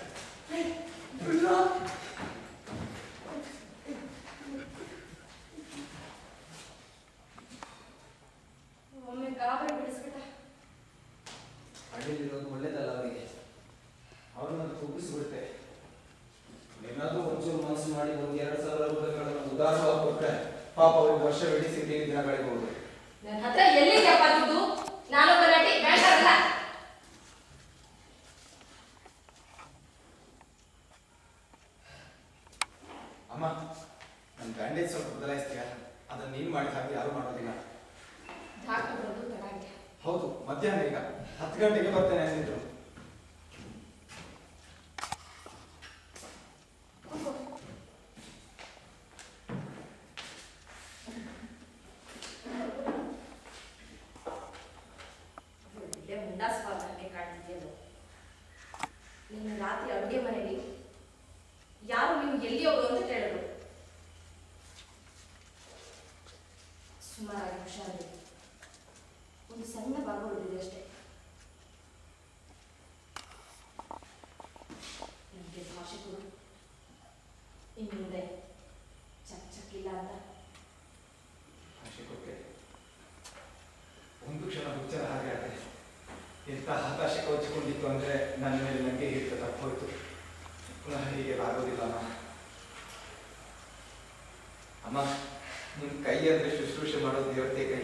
ಒಮ್ಮೆ ಗಾಬರಿ ಬಿಡಿಸ್ಬಿಟ್ಟ. ಹಳ್ಳಿಲಿರೋದು ಒಳ್ಳೇದಲ್ಲ ಅವರಿಗೆ. ಅವ್ರನ್ನ ಕುಗ್ಗಿಸ್ಬಿಡುತ್ತೆ. ಏನಾದ್ರೂ ಒಂಚೂರು ಮನಸ್ಸು ಮಾಡಿ 1-2 ಸಾವಿರ ರೂಪಾಯಿಗಳನ್ನು ಉದಾರವಾಗಿ ಕೊಟ್ಟರೆ ಪಾಪ ಅವ್ರಿಗೆ ವರ್ಷವಿಡೀ ಸಿಟಿಯಲ್ಲಿ ದಿನಗಳಿಗೆ ಹೋಗುದು. ನನ್ನ ಮಧ್ಯಾಹ್ನ ಈಗ 10 ಗಂಟೆಗೆ ಬರ್ತೇನೆ ಅಂದಿದ್ರು. ಒಳ್ಳೆ ಮುಂಡಾಸ್ವಾದಕ್ಕೆ ಕಾಣ್ತಿದೆಯಲ್ಲ. ನಿನ್ನ ರಾತ್ರಿ ಅಡುಗೆ ಮನೆಯಲ್ಲಿ ಯಾರು ನೀವು ಎಲ್ಲಿ ಹೋಗು ಅಂತ ಕೇಳಿದ್ರು. ಸುಮಾರಾಗಿ ಹುಷಾರಿದೆ. ಒಂದು ಸಣ್ಣ ಭಾಗ ಉಳಿದಿದೆ ಅಷ್ಟೇ. ನನಗೆ ಭಾಷೆ ಕೊಡು, ಇನ್ನು ಮುಂದೆ ಚಕ್ ಚಕ್ಕಿಲ್ಲ ಅಂತ. ಭಾಷೆ ಕೊಟ್ಟೆ. ಒಂದು ಕ್ಷಣ ಹುಚ್ಚರ ಹಾಗೆ ಆದ್ರೆ ಎಂತ ಹತಾಶೆ ಕವಚಿಕೊಂಡಿತ್ತು ಅಂದ್ರೆ ನನ್ನ ಮೇಲೆ ನನಗೆ ಹಿಡಿತ ತಪ್ಪೋಯ್ತು. ಪುನಃ ಹೀಗೆ ಆಗೋದಿಲ್ಲ ಅಮ್ಮ. ನಿಮ್ ಕೈ ಅಂದ್ರೆ ಶುಶ್ರೂಷೆ ಮಾಡೋದು ದೇವತೆ ಕೈ.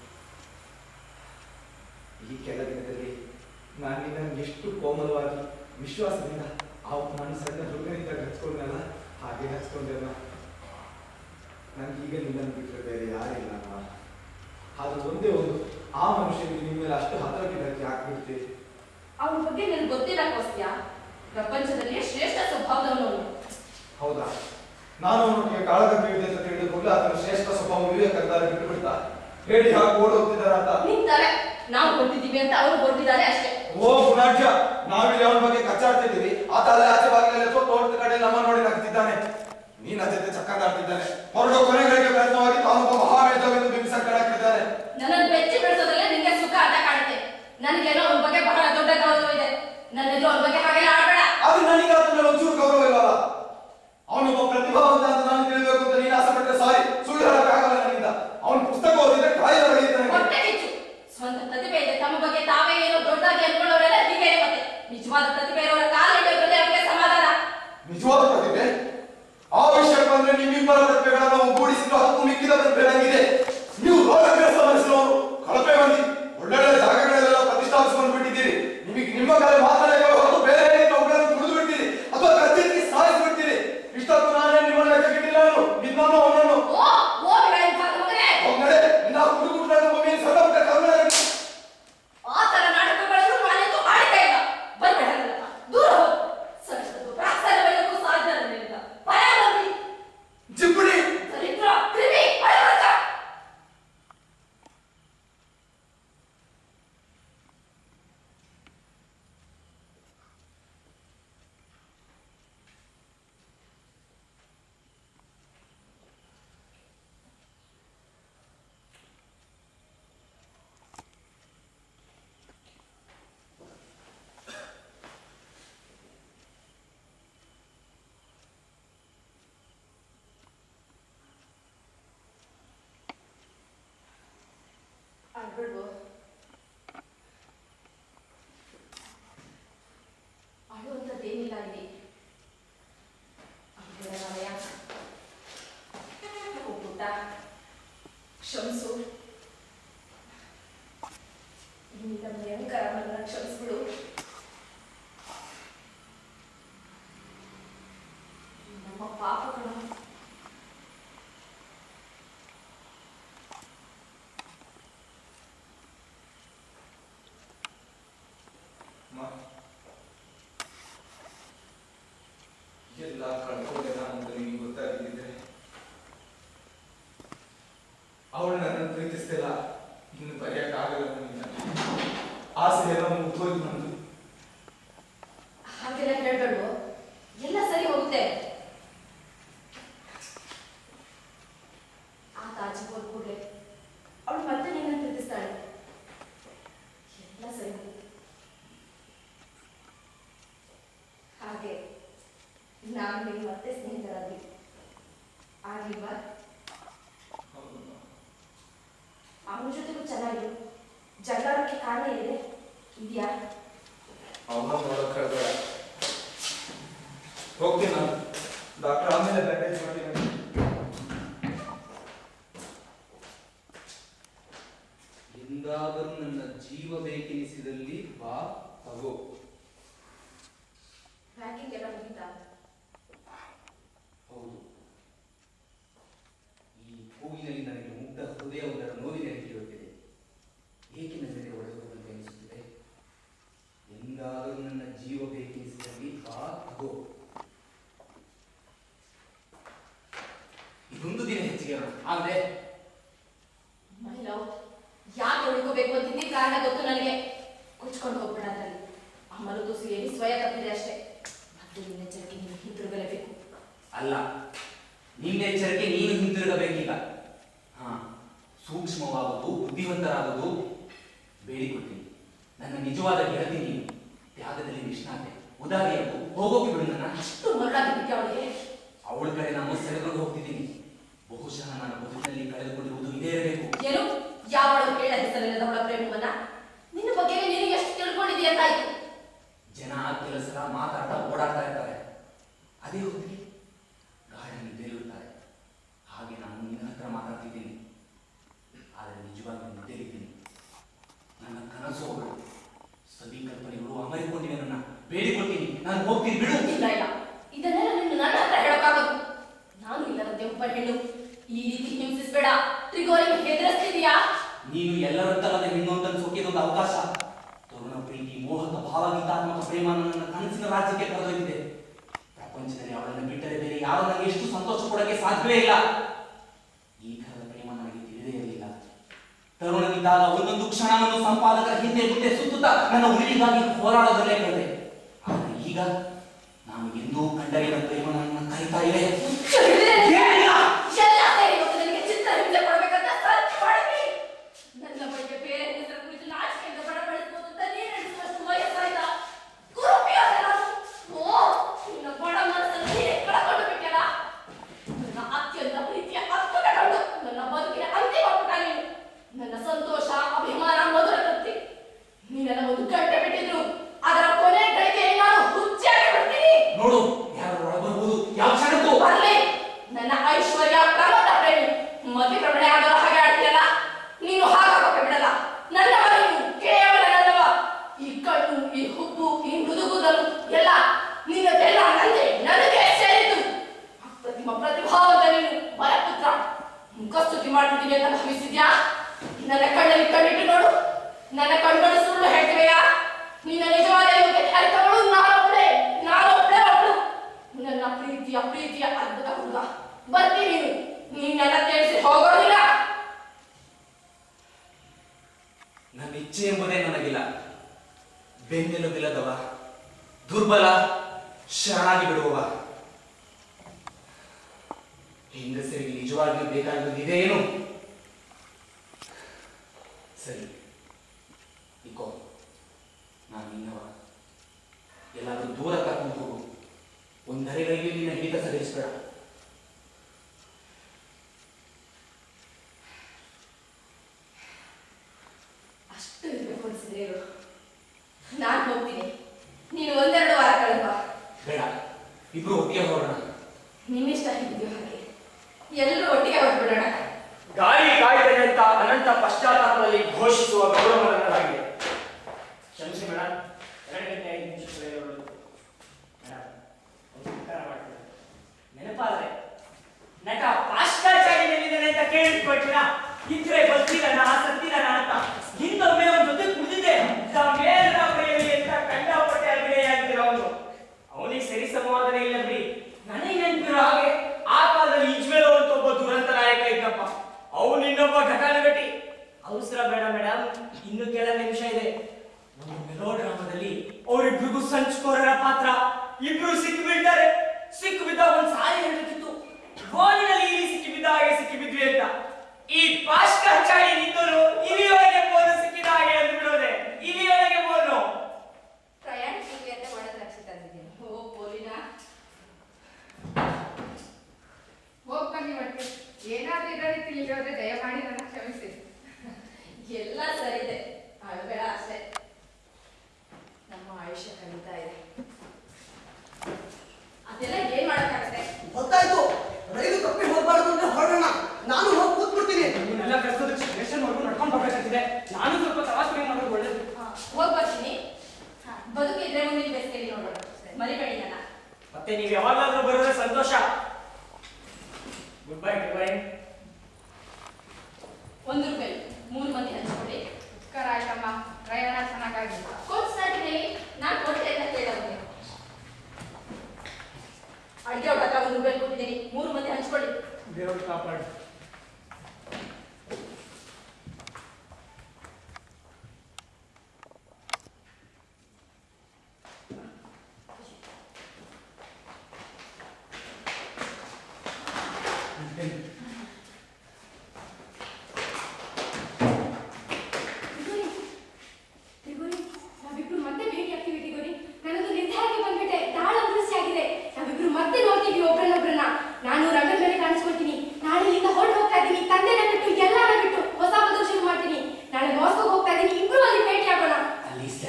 ಈ ಕೆಲ ದಿನದಲ್ಲಿ ನಾನು ನಿನ್ನನ್ನು ಎಷ್ಟು ಕೋಮಲವಾಗಿ ವಿಶ್ವಾಸದಿಂದ ಆವತ್ತು ನಾನು ಸಣ್ಣ ಹುಡುಗನಿಂದ ಹಚ್ಕೊಂಡಲ್ಲ ಹಾಗೆ ಹಚ್ಕೊಂಡೆಲ್ಲ. ನನಗೀಗ ನಿನ್ನನ್ನು ಬಿಟ್ಟರೆ ಬೇರೆ ಯಾರಿಲ್ಲ ಅಮ್ಮ. ಅದು ಒಂದೇ ಒಂದು ಆ ಮನುಷ್ಯನಿಗೆ ನಿಮ್ಮ ಮೇಲೆ ಅಷ್ಟು ಹತ್ತಿರಕ್ಕೆ ಹಾಕ್ಬಿಡ್ತೀವಿ. ಅವನ ಬಗ್ಗೆ ನಿನಗೆ ಗೊತ್ತಿರಕ್ಕೋಸ್ಕರ ಪ್ರಪಂಚದಲ್ಲಿ ಶ್ರೇಷ್ಠ ಸ್ವಭಾವದವನು. ಹೌದಾ? ನಾನು ಅವನಿಗೆ ಕಾಳಗ ಬೀಳಿದೆ ಅಂತ ತಿಳಿದುಕೊಂಡು ಅದನ್ನು ಶ್ರೇಷ್ಠ ಸ್ವಭಾವ ವಿವೇಕಂತಾರೆ ಬಿಟ್ಟು ಬಿಡ್ತಾ ಹೇಳಿ ಹಾಕಿ ಓಡೋಗ್ತಿದ್ದಾರೆ ಅಂತ ನಿಂತಾರೆ. ನಾವು ಕೊಟ್ಟಿದ್ದೀವಿ ಅಂತ ಅವರು ಕೊಟ್ಟಿದ್ದಾರೆ ಅಷ್ಟೇ. ಓ ಗುಣಾಢ್ಯ, ನಾವಿಲ್ಲಿ ಅವನ ಬಗ್ಗೆ ಕಚ್ಚಾಡ್ತಿದ್ದೀವಿ. ಆತ ಅಲ್ಲೇ ಆಚೆ ಬಾಗಿಲಲ್ಲಿ ತೋಟದ ಕಡೆ ನಮ್ಮ ನೋಡಿ ನಗ್ತಿದ್ದಾನೆ. ನೀನ ಜೊತೆ ಚಕ್ಕದಾಡ್ತಿದ್ದಾನೆ. ಹೊರಡೋ ಕೊನೆಗಳಿಗೆ ಪ್ರಯತ್ನವಾಗಿ ತಾನೊಬ್ಬ ಮಹಾಮೇಧವೆಂದು ಬಿಂಬಿಸಕ್ಕಾಗ್ತಿದ್ದಾನೆ. ನನ್ನನ್ನು ಬೆಚ್ಚಿ ಬೆಳೆಸೋದ್ರಲ್ಲೇ ನಿಂಗೆ ಸುಖ ಅಂತ ಕಾಣುತ್ತೆ. ನನಗೇನೋ ಅವನ ಬಗ್ಗೆ ಬಹಳ ದೊಡ್ಡ ಗೌರವ ಇದೆ. ನನ್ನೆದುರು ಅವನ ಬಗ್ಗೆ ಹಾಗೆಲ್ಲ ಆಡಬೇಡ. ಅದು ನನಗೆ ಆದ ಮೇಲೆ ಒಂಚೂರು ಗೌರವ ಇಲ್ಲವಲ್ಲ. ಅವನೊಬ್ಬ ಪ್ರತಿಭಾವಂತ ಅಂತ ನಾನು ತಿಳಿಬೇಕು ಅಂತ ನೀನು ಆಸೆ ಪಟ್ಟರೆ ಸಾರಿ, ಸುಳ್ಳು ಹೇಳಕ್ಕಾಗಲ್ಲ ನನ್ನಿಂದ. ಅವನ ಪುಸ್ತಕ ಓದಿದ್ರೆ ಕಾಯಿಲೆ ಬರೆಯುತ್ತಾನೆ. ಹೊಟ್ಟೆ ಕಿಚ್ಚು. ಸ್ವಂತ ಪ್ರತಿಭೆ ಇದೆ, ತಮ್ಮ ಬಗ್ಗೆ ತಾವೇ ಏನೋ ದೊಡ್ಡದಾಗಿ ಅನ್ಕೊಳ್ಳೋರೆಲ್ಲ ಹೀಗೆ. ಮತ್ತೆ ನಿಜವಾದ ಪ್ರತಿಭೆ ಇರೋರ ಕಾಲ ಹಿಡಿಯೋದ್ರಲ್ಲಿ ಅವರಿಗೆ ಸಮಾಧಾನ. ನಿಜವಾದ ಪ್ರತಿಭೆ ಆ ವಿಷಯಕ್ಕೆ ಬಂದ್ರೆ ನಿಮ್ಮಿಬ್ಬರ ಪ್ರತಿಭೆಗಳನ್ನು ಒಗ್ಗೂಡಿಸಿದ್ದು ಹಕ್ಕು ಮಿಕ್ಕಿದ ಪ್ರತಿಭೆಗಳಾಗಿದೆ. ನೀವು ರೋಗಗ್ರಸ್ತ ಮನಸ್ಸಿನವರು, ಕಳಪೆ ಮಂದಿ, ಒಳ್ಳೊಳ್ಳೆ ಜಾಗಗಳೆಲ್ಲ ಪ್ರತಿಷ್ಠಾಪಿಸಿಕೊಂಡು ಬಿಟ್ಟಿದ್ದೀರಿ. ನಿಮಗೆ ನಿಮ್ಮ ಕಲೆ ಮಾತನಾಡಿದ ಹೊರತು ಬೇರೆ ಅವುಗಳನ್ನು ಕುಡಿದು ಬಿಡ್ತೀರಿ ಅಥವಾ ಕತ್ತಿಗೆ ಸಾಯಿಸಿಬಿಡ್ತೀರಿ. ಇಷ್ಟಕ್ಕೂ ನಾನೇ ನಿಮ್ಮನ್ನು ಲೆಕ್ಕಕ್ಕಿಟ್ಟಿಲ್ಲ. ನಿನ್ನನ್ನು ಅವನನ್ನು ಒಮ್ಮೆ ನಿನ್ನ ಕುಡುಗುಟ್ಟನ್ನು ಒಮ್ಮೆ ಸಣ್ಣ ಪುಟ್ಟ ಕರುಣ ಆ ತರ ನಾಟಕಗಳನ್ನು ನಾನೆಂದು ಆಡ್ತಾ ಇಲ್ಲ. ಬರ್ಬೇಡ ದೂರ ಹೋಗು. ಸರಿಸಲು ಪ್ರಾರ್ಥನೆಗೂ ಸಾಧ್ಯ ಇಲ್ಲ. ಭಯ ಬಂದಿ ಜಿಪ್ಪುಡಿ ಚರಿತ್ರ ಕ್ರಿಮಿ ಅಳವಡಿಕ. ಅಳ್ಬೇಡ್ವೋ. ಅಳುವಂಥದ್ದೇನಿಲ್ಲ ಇಲ್ಲಿ. ಅಳಬೇಡ ಪುಟ್ಟ, ಕ್ಷಮಿಸು. ನಿನ್ನ ಭಯಂಕರ ನನ್ನ ಕ್ಷಮಿಸ್ಬಿಡು. ನಮ್ಮ ಪಾಪಗಳು ಎಲ್ಲ ಕಳ್ಕೊಂಡೆ ನಾನು ಅಂತ ನಿಮಗೆ ಗೊತ್ತಾಗಿದ್ದಿದ್ರೆ ಅವಳು ನನ್ನನ್ನು ಪ್ರೀತಿಸ್ತಿಲ್ಲ. ಇನ್ನು ಬರೆಯಕ್ಕಾಗಲ್ಲ ನನಗೆ. ಆಸೆ ಎಲ್ಲ ಮುಗ್ದೋಯ್ತು ನಂದು. ಹಾಗೆಲ್ಲ ಹೇಳ್ಬೇಡ್ವೋ. ಎಲ್ಲ ಸರಿ ಹೋಗುತ್ತೆ. ಆತ ಆಚೆ ಹೋದ ಕೂಡಲೇ ಅವಳು ಮತ್ತೆ ನಿನ್ನನ್ನು ಪ್ರೀತಿಸ್ತಾಳೆ. ಎಲ್ಲ ಸರಿ ಹೋಗುತ್ತೆ. ಹಾಗೆ ನಾನು ನೀವು ಮತ್ತೆ ಸ್ನೇಹಿತರಾಗಿ ಆಗ್ಲಿಲ್ವಾ? ಅವನ ಜೊತೆಗೂ ಚೆನ್ನಾಗಿರು. ಜಗಳಕ್ಕೆ ಕಾರಣ ಇದೆ ಇದೆಯಾ? ಅವನ ನೋಡಕ್ ಹೇಳ್ಬೇಡ. ಹೋಗ್ತೀನಿ ನಾನು. ಡಾಕ್ಟರ್ ಆಮೇಲೆ ಬ್ಯಾಂಡೇಜ್ ಮಾಡ್ತೀನಿ. ಎಂದಾದರೂ ನನ್ನ ಜೀವ ಬೇಕೆನಿಸಿದಲ್ಲಿ ಬಾ ತಗೋ. ಪ್ಯಾಕಿಂಗ್ ಎಲ್ಲ ಮುಗಿತಾ? ಹೌದು. ಈ ಕೂಗಿನಲ್ಲಿ ನನಗೆ ಮುಗ್ಧ ಹೃದಯವೊಂದರ ನೋವಿನ ಕೇಳುತ್ತಿದೆ. ಏಕೆ ನನ್ನ ಮೇಲೆ ಒಡೆದು ಬಂದೆ ಹೋಗ್ಬೇಕು ಅಂತಿದ್ದಿ ಕಾರಣ ಗೊತ್ತು ನನಗೆ. ಕುಚ್ಕೊಂಡು ಹೋಗ್ಬೇಡ ಅದ್ರಲ್ಲಿ. ಅಮ್ಮನು ತುಸು ಏನಿ ಸ್ವಯ ತಪ್ಪಿದೆ ಅಷ್ಟೇ. ಮತ್ತೆ ನಿನ್ನ ಎಚ್ಚರಿಕೆ ನೀನು ಹಿಂತಿರುಗಲೇಬೇಕು. ಅಲ್ಲ, ನಿನ್ನ ಎಚ್ಚರಿಕೆ ನೀನು ಹಿಂತಿರುಗಬೇಕೀಗ. ಹಾ, ಸೂಕ್ಷ್ಮವಾಗುವುದು, ಬುದ್ಧಿವಂತರಾಗುವುದು ಬೇಡಿಕೊಡ್ತೀನಿ. ನನ್ನ ನಿಜವಾದ ಗೆಳತಿ ನೀನು. ತ್ಯಾಗದಲ್ಲಿ ನಿಷ್ಣಾತೆ, ಉದಾರಿಯಾಗು, ಹೋಗೋಕೆ ಬಿಡು ನನ್ನ. ಅಷ್ಟು ಮರಳಾಗಿದ್ದೆ ಅವಳಿಗೆ. ಅವಳ ಕಡೆ ನಾನು ಸೆಳೆದುಕೊಂಡು ಹೋಗ್ತಿದ್ದೀನಿ. ಬಹುಶಃ ನಾನು ಬದುಕಿನಲ್ಲಿ ಕಳೆದುಕೊಂಡಿರುವುದು ಇದೇ ಇರಬೇಕು. ಏನು? ಯಾವಳು ಕೇಳ ಹೆಸರಿಲ್ಲದವಳ ಪ್ರೇಮವನ್ನ? ನಿನ್ನ ಬಗ್ಗೆ ನೀನು ಎಷ್ಟು ತಿಳ್ಕೊಂಡಿದೀಯ ಅಂತಾಯ್ತು. ಜನ ಕೆಲಸ ಮಾತಾಡ್ತಾ ಓಡಾಡ್ತಾ ಇರ್ತಾರೆ. ಅದೇ ಹೊತ್ತಿಗೆ ಗಾಢ ನಿದ್ದೆಲಿರುತ್ತಾರೆ. ಹಾಗೆ ನಾನು ನಿನ್ನ ಹತ್ರ ಮಾತಾಡ್ತಿದ್ದೀನಿ. ಆದರೆ ನಿಜವಾಗಿ ನಿದ್ದೆಲಿದ್ದೀನಿ. ನನ್ನ ಕನಸು ಅವಳು, ಸವಿಕಲ್ಪನೆಗಳು ಅಮರಿಕೊಂಡಿವೆ. ನನ್ನ ಬೇಡಿಕೊಳ್ತೀನಿ, ನಾನು ಹೋಗ್ತೀನಿ, ಬಿಡು. ಇಲ್ಲ ಇಲ್ಲ, ಇದನ್ನೆಲ್ಲ ನಿನ್ನ ನನ್ನ ಹತ್ರ ಹೇಳೋಕ್ಕಾಗದು. ನಾನು ಇಲ್ಲದಂತೆ ಒಬ್ಬ ಹೆಣ್ಣು. ಈ ರೀತಿ ಹಿಂಸಿಸ್ಬೇಡ. ತ್ರಿಗೋರಿಗೆ ಹೆದರಿಸ್ತಿದೀಯಾ? ನೀನು ಎಲ್ಲರಂತಲ್ಲದೆ ಹೆಣ್ಣು ಅಂತ ಸೋಕಿದೊಂದು ಅವಕಾಶ. ತರುಣ ಪ್ರೀತಿ, ಮೋಹಕ ಭಾವಗೀತಾತ್ಮಕ ಪ್ರೇಮ ನನ್ನ ಕನಸಿನ ರಾಜ್ಯಕ್ಕೆ ಕರೆದೊಯ್ದಿದೆ. ಪ್ರಪಂಚದಲ್ಲಿ ಅವಳನ್ನು ಬಿಟ್ಟರೆ ಬೇರೆ ಯಾರು ನನಗೆ ಎಷ್ಟು ಸಂತೋಷ ಕೊಡಕ್ಕೆ ಸಾಧ್ಯವೇ ಇಲ್ಲ. ಈ ಥರದ ಪ್ರೇಮ ನನಗೆ ತಿಳಿದೇ ಇರಲಿಲ್ಲ. ತರುಣನಿದ್ದಾಗ ಒಂದೊಂದು ಕ್ಷಣವನ್ನು ಸಂಪಾದಕರ ಹಿಂದೆ ಮುಂದೆ ಸುತ್ತುತ್ತಾ ನನ್ನ ಉಳಿವಿಗಾಗಿ ಹೋರಾಡೋದಲ್ಲೇ ಕಳೆದೆ. ಆದರೆ ಈಗ ನಾನು ಎಂದೂ ಕಂಡರಿಯದ ಪ್ರೇಮ ನನ್ನ ಕರೀತಾ ಇದೆ. ಎಲ್ಲ ಸೇರಿ ಮತ್ತು ನನಗೆ ಚಿತ್ರ ಹಿಂಸೆ ಕೊಡಬೇಕಂತ ಸರ್ಚ್ ಮಾಡಿದ್ವಿ. ನನ್ನ ಬಗ್ಗೆ ಬೇರೆ ಹೆಸರು ಕುರಿತು ನಾಚಿಕೆಯಿಂದ ಬಡಬಡಿಸಬಹುದು ಅಂತ ನೀನು ನಡೆಸುವಷ್ಟು ವಯಸ್ಸಾಯ್ತಾ? ಕುರುಪಿಯಾದ ನಾನು. ಓ, ನಿನ್ನ ಬಡ ಮನಸ್ಸನ್ನು ನೀನೇ ಕಳ್ಕೊಂಡು ಬಿಟ್ಟಲ್ಲ. ನನ್ನ ಅತ್ಯಂತ ಪ್ರೀತಿಯ ಅರ್ಥಗಳು, ನನ್ನ ಬದುಕಿನ ಅಂತಿಮ ಪುಟ ನೀನು. ನನ್ನ ಸಂತೋಷ, ಅಭಿಮಾನ, ಮಧುರ ತೃಪ್ತಿ ನೀನೆಲ್ಲ ಒಂದು ಗಂಟೆ ಬಿಟ್ಟಿದ್ರು ಅದರ ಕೊನೆ ಗಳಿಗೆ ನಾನು ಹುಚ್ಚಾಗಿ ಬಿಡ್ತೀನಿ. ನೋಡು, ಯಾರು ಒಳಬರ್ಬೋದು, ಯಾವ ಕ್ಷಣಕ್ಕೂ ಬರ್ಲಿ. ನನ್ನ ಐಶ್ವರ್ಯ ಪ್ರಮದ ಪ್ರೇಮಿ ಮದುವೆ ಪ್ರಮಣೆ ಆಗೋ ಹಾಗೆ ಆಡ್ತಿಯಲ್ಲ, ನೀನು ಹಾಗಾಗೋಕೆ ಬಿಡಲ್ಲ. ನನ್ನವ ನೀನು, ಕೇವಲ ನನ್ನವ. ಈ ಕಣ್ಣು, ಈ ಹುಬ್ಬು, ಈ ಮೃದುಗುದಲು ಎಲ್ಲ ನಿನ್ನದೆಲ್ಲ ನಂದೆ, ನನಗೆ ಸೇರಿದ್ದು. ಅಪ್ರತಿಮ ಪ್ರತಿಭಾವಂತ ನೀನು, ಬಲಪುತ್ರ. ಮುಖಸ್ತುತಿ ಮಾಡ್ತಿದ್ದೀನಿ ಅಂತ ಭಾವಿಸಿದ್ಯಾ? ನನ್ನ ಕಣ್ಣಲ್ಲಿ ಕಣ್ಣಿಟ್ಟು ನೋಡು. ನನ್ನ ಕಣ್ಗಳು ಸುಳ್ಳು ಹೇಳ್ತಿವೆಯಾ? ನಿನ್ನ ನಿಜವಾದ ಯೋಗ್ಯತೆ ಅರ್ಥಗಳು ನಾನೊಬ್ಬಳೆ ಒಬ್ಬಳು. ನನ್ನ ಪ್ರೀತಿಯ ಅದ್ಭುತ ಹುಡುಗ. ಬರ್ತೀನಿ ನೀನೆಲ್ಲ ತಿಳಿಸಿ ಹೋಗೋದಿಲ್ಲ. ನನ್ನ ಇಚ್ಛೆ ಎಂಬುದೇ ನನಗಿಲ್ಲ. ಬೆನ್ನೆಲುಬಿಲ್ಲದವ, ದುರ್ಬಲ, ಶರಣಾಗಿ ಬಿಡುವವ. ಹೆಂಗಸರಿಗೆ ನಿಜವಾಗಿಯೂ ಬೇಕಾಗಿರೋದು ಇದೇನು? ಸರಿ, ಇಕೋ, ನಾನು ನಿನ್ನವ. ಎಲ್ಲಾದ್ರೂ ದೂರ ಕರ್ಕೊಂಡು ಹೋಗು. ಒಂದರೆಗಳಿಗೆ ನಿನ್ನ ಹಿಡಿತ ಸರಿಸಬೇಡ. ಅಷ್ಟು ಇರಬೇಕು ಅನಿಸಿದ್ರೆ ಇರು. ನಾನು ಹೋಗ್ತೀನಿ, ನೀನು ಒಂದೆರಡು ವಾರ ಕಳೆದ. ಬೇಡ, ಇಬ್ರು ಒಟ್ಟಿಗೆ ಹೋಗೋಣ. ನಿನ್ನಿಷ್ಟ ಹೇಗಿದೆಯೋ ಹಾಗೆ ಎಲ್ಲರೂ ಒಟ್ಟಿಗೆ ಹೊರಬಿಡೋಣ. ಗಾಳಿ ಕಾಯ್ತದೆ ಅಂತ ಅನಂತ ಪಶ್ಚಾತ್ತಾಪದಲ್ಲಿ ಘೋಷಿಸುವ ಗೌರವ ನನ್ನದಾಗಿದೆ. ಕ್ಷಮಿಸಿ ಮೇಡಮ್, 2 ಗಂಟೆ 5 ನಿಮಿಷ ಮೇಡಮ್, ಒಂದು ಉತ್ತರ ಮಾಡ್ತೀನಿ. ನೆನಪಾದ್ರೆ ನಟ ಪಾಶ್ಚಾಚಾರ್ಯನಿದ್ದಾನೆ ಅಂತ ಕೇಳಿಸ್ಕೊಳ್ತೀರಾ? ಇದ್ರೆ ಬರ್ತಿದ್ದಾನ ಸತ್ತಿದಾನ ಅಂತ ಹಿಂದೊಮ್ಮೆ ಒಂದು ಜೊತೆ ಕುಡಿದಿದೆ ಮೇಲರ ಬರೆಯಲಿ ಅಂತ ಕಂಡಪಟ್ಟೆ ಅಭಿನಯ ಆಗ್ತಿರೋ ಅವನಿಗೆ ಸರಿ ಸಂವಾದನೆ ಇಲ್ಲ ಬಿಡಿ. ನನಗೆ ನೆನಪಿರೋ ಹಾಗೆ ಆ ಕಾಲದಲ್ಲಿ ಇಜ್ಮೇಲೋ ಅಂತ ಒಬ್ಬ ದುರಂತ ನಾಯಕ ಇದ್ದಪ್ಪ. ಅವನು ಇನ್ನೊಬ್ಬ ಘಟಾನುಘಟಿ. ಅವಸರ ಬೇಡ ಮೇಡಮ್, ಇನ್ನು ಕೆಲ ನಿಮಿಷ ಇದೆ. ಒಂದು ಮೆಲೋ ಡ್ರಾಮಾದಲ್ಲಿ ಅವರಿಬ್ರಿಗೂ ಸಂಚುಕೋರರ ಪಾತ್ರ. ಇಬ್ರು ಸಿಕ್ಕಿಬಿಡ್ತಾರೆ. ಸಿಕ್ಕಿಬಿದ್ದ ಒಂದು ಸಾರಿ ಹೇಳಬೇಕಿತ್ತು, ಗೋಲಿನಲ್ಲಿ ಇಲ್ಲಿ ಸಿಕ್ಕಿಬಿದ್ದ ಹಾಗೆ ಸಿಕ್ಕಿಬಿದ್ವಿ ಅಂತ. ಈ ಪಾಶ್ಚಾಚಾರಿ ನಿಂತರು ಇಲಿಯೊಳಗೆ ಬೋನು ಸಿಕ್ಕಿದ ಹಾಗೆ ಎಂದು ಬಿಡೋದೆ. ಇಲಿಯೊಳಗೆ ಬೋನು ಪ್ರಯಾಣ ಸಿಗ್ಲಿ ಅಂತ ಒಣದ ರಕ್ಷೆ ತಂದಿದ್ದೀನಿ. ಓ ಪೋಲಿನ, ಹೋಗ್ ಬನ್ನಿ ಒಟ್ಟು. ಏನಾದ್ರೂ ಇದರಲ್ಲಿ ತಿಳಿಯೋದ್ರೆ ದಯಮಾಡಿ ನನ್ನ ಕ್ಷಮಿಸಿ. ಎಲ್ಲ ಸರಿದೆ, ಅಳಬೇಡ ಅಷ್ಟೇ. ನಮ್ಮ ಆಯುಷ್ಯ ಕಲಿತಾ ಇದೆ. ಅದೆಲ್ಲ ಏನ್ ಮಾಡಕ್ಕಾಗತ್ತೆ? ಗೊತ್ತಾಯ್ತು, ರೈಲು ತಪ್ಪಿ ಹೋಗ್ಬಾರ್ದು ಅಂದ್ರೆ ಹೊರಡೋಣ. ನಾನು ಹೋಗಿ ಕೂತ್ಬಿಡ್ತೀನಿ. ನಿಮ್ಮೆಲ್ಲ ಕೆಲಸದ ಸ್ಟೇಷನ್ ವರ್ಗು ನಡ್ಕೊಂಡು ಬರ್ಬೇಕಂತಿದೆ. ನಾನು ಸ್ವಲ್ಪ ತರಾಸು ಮಾಡೋದು ಒಳ್ಳೇದು. ಹೋಗ್ ಬರ್ತೀನಿ. ಬದುಕಿದ್ರೆ ಮುಂದಿನ ಬೇಸಿಗೆಯಲ್ಲಿ ನೋಡೋಣ. ಮರಿಬೇಡಿ ನನ್ನ. ಮತ್ತೆ ನೀವು ಯಾವಾಗಲಾದ್ರೂ ಬರೋದ್ರೆ ಸಂತೋಷ. Goodbye divine. ₹1 3 ಮಂದಿ ಹಂಚ್ಕೊಳ್ಳಿ. ಉಪಕಾರ ಆಯ್ತಮ್ಮ, ಪ್ರಯಾಣ ಚೆನ್ನಾಗಾಗಿ. ಕೋಚ್ ಸ್ಟಾರ್ಟಿನಲ್ಲಿ ನಾನು ಕೊಟ್ಟೆ ಅಂತ ಕೇಳೋದು. ಅಡುಗೆ ಊಟ ₹1 ಕೊಟ್ಟಿದ್ದೀನಿ, 3 ಮಂದಿ ಹಂಚ್ಕೊಳ್ಳಿ. ದೇವರು ಕಾಪಾಡಿ.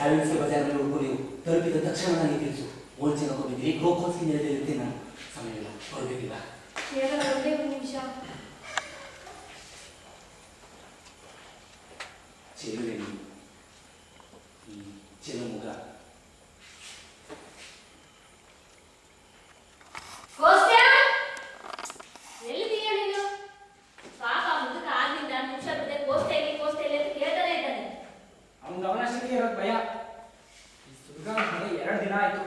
ಹ್ಯಾವಿಲ್ಸ್ಗೆ ಬಜಾರ್ನಲ್ಲಿ ಉಳ್ಕೊ ನೀವು ತಲುಪಿದ ತಕ್ಷಣ ನನಗೆ ತಿಳಿಸು ಓಲ್ಚಿನ ಹೋಗಿದ್ದೀರಿ ಗೋಕೋಸ್ಕಿ ನೆಲೆದಿರುತ್ತೆ ನಾನು ಸಮಯವಿಲ್ಲ ಹೊರಬೇಕಿಲ್ಲ ಕೇವಲ ಒಂದೇ ಒಂದು ನಿಮಿಷ ಚೆಲುವೆ ನೀನು ಈ ಚೆಲುಮುಗ ಎಲ್ಲಿದೀಯ ನೀನು ಪಾಪ ಮುದುಕ ಆಗಿಂದ ನಿಮಿಷ ಬಿಡದೆ ಕೋಸ್ಟೆಯಲ್ಲಿ ಅಂತ ಕೇಳ್ತಾನೆ ಇದ್ದಾನೆ ಅವನ ಗಮನಶಕ್ತಿ ಇರೋದು ಭಯ ಈ ಸುರ್ಗ 2 ದಿನ ಆಯ್ತು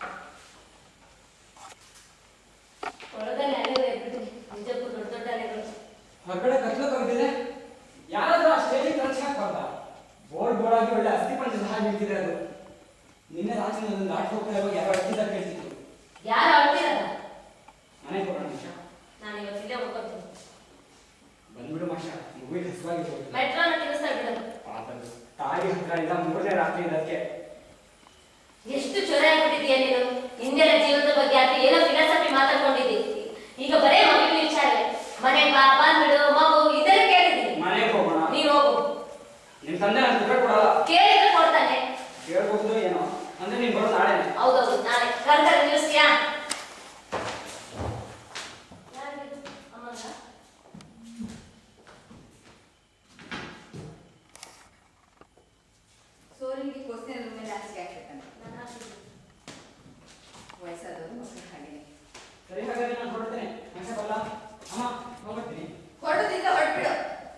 ಹೊರಗಡೆ ಅಲ್ಲೇ ಇರ್ಬಿಟ್ಟು ನಿಜಕ್ಕೂ ದೊಡ್ಡ ದೊಡ್ಡ ಅಲೆಗಳು ಹೊರಗಡೆ ಕತ್ಲು ಕವಿದಿದೆ ಯಾರಾದ್ರೂ ಆ ಸ್ಟೇಜಿಗೆ ಖರ್ಚು ಹಾಕ್ಬಾರ್ದ ಬೋಳಾಗಿ ಒಳ್ಳೆ ಅಸ್ಥಿಪಂಚದ ಹಾಗೆ ನಿಂತಿದೆ ಅದು ನಿನ್ನೆ ರಾತ್ರಿ ನನ್ನ ದಾಟಿ ಹೋಗ್ತಾ ಇರುವಾಗ ಯಾರೋ ಅಳ್ತಿದ್ದ ಕೇಳ್ತಿತ್ತು ಯಾರು ಅಳ್ತಿರದ ಮನೆಗೆ ಹೋಗೋಣ ನಿಮಿಷ ನಾನು ಇವತ್ತಿಲ್ಲೇ ಹೋಗ್ತೀನಿ ಬಂದ್ಬಿಡು ಮಾಷ ಮುಗಿದ ಹಸುವಾಗಿರ್ಬೋದು ಮೆಟ್ರೋನ ತಿನ್ನಿಸ್ತಾ ಬಿಡೋದು ತಾಯಿ ಹತ್ರ ಇಲ್ಲ 3ನೇ ರಾತ್ರಿ ಇದಕ್ಕೆ ಎಷ್ಟು ಚೊರೆ ಆಗ್ಬಿಟ್ಟಿದೀಯ ನೀನು ಹಿಂದೆಲ್ಲ ಜೀವನದ ಬಗ್ಗೆ ಆದ್ರೆ ಏನೋ ಫಿಲಾಸಫಿ ಮಾತಾಡ್ಕೊಂಡಿದ್ದಿ ಈಗ ಬರೇ ಮಗುವಿನ ವಿಚಾರ ಮನೆ ಬಾ ಬಂದ್ಬಿಡು ಮಗು ಇದನ್ನ ಕೇಳಿದ್ದೀನಿ ಮನೆಗೆ ಹೋಗೋಣ ನೀನು ಹೋಗು ನಿಮ್ ತಂದೆ ನಾನು ದುಡ್ಡು ಕೊಡಲ್ಲ ಕೇಳಿದ್ರೆ ಕೊಡ್ತಾನೆ ಕೇಳ್ಬಹುದು ಏನೋ ಅಂದ್ರೆ ನೀನ್ ಬರೋ ನಾಳೆ ಹೌದೌದು ನಾಳೆ ಕರ್ಕರ್ ನಿಲ್ಲಿಸ್ತೀಯಾ ಸೋಲಿಗೆ ಕೋಸ್ತಿನ ಮೇಲೆ ಹಾಸಿಗೆ ಹಾಕಿರ್ತಾನೆ ವಯಸ್ಸಾದವರು ಮಕ್ಕಳು ಹಾಗೆ ಸರಿ ಹಾಗಾದ್ರೆ ನಾನು ಹೊರಡ್ತೇನೆ ಮನುಷ್ಯ ಬಲ್ಲ ಅಮ್ಮ ಹೋಗ್ಬಿಡ್ತೀನಿ ಹೊರಡೋದಿಲ್ಲ ಹೊರಟ್ಬಿಡು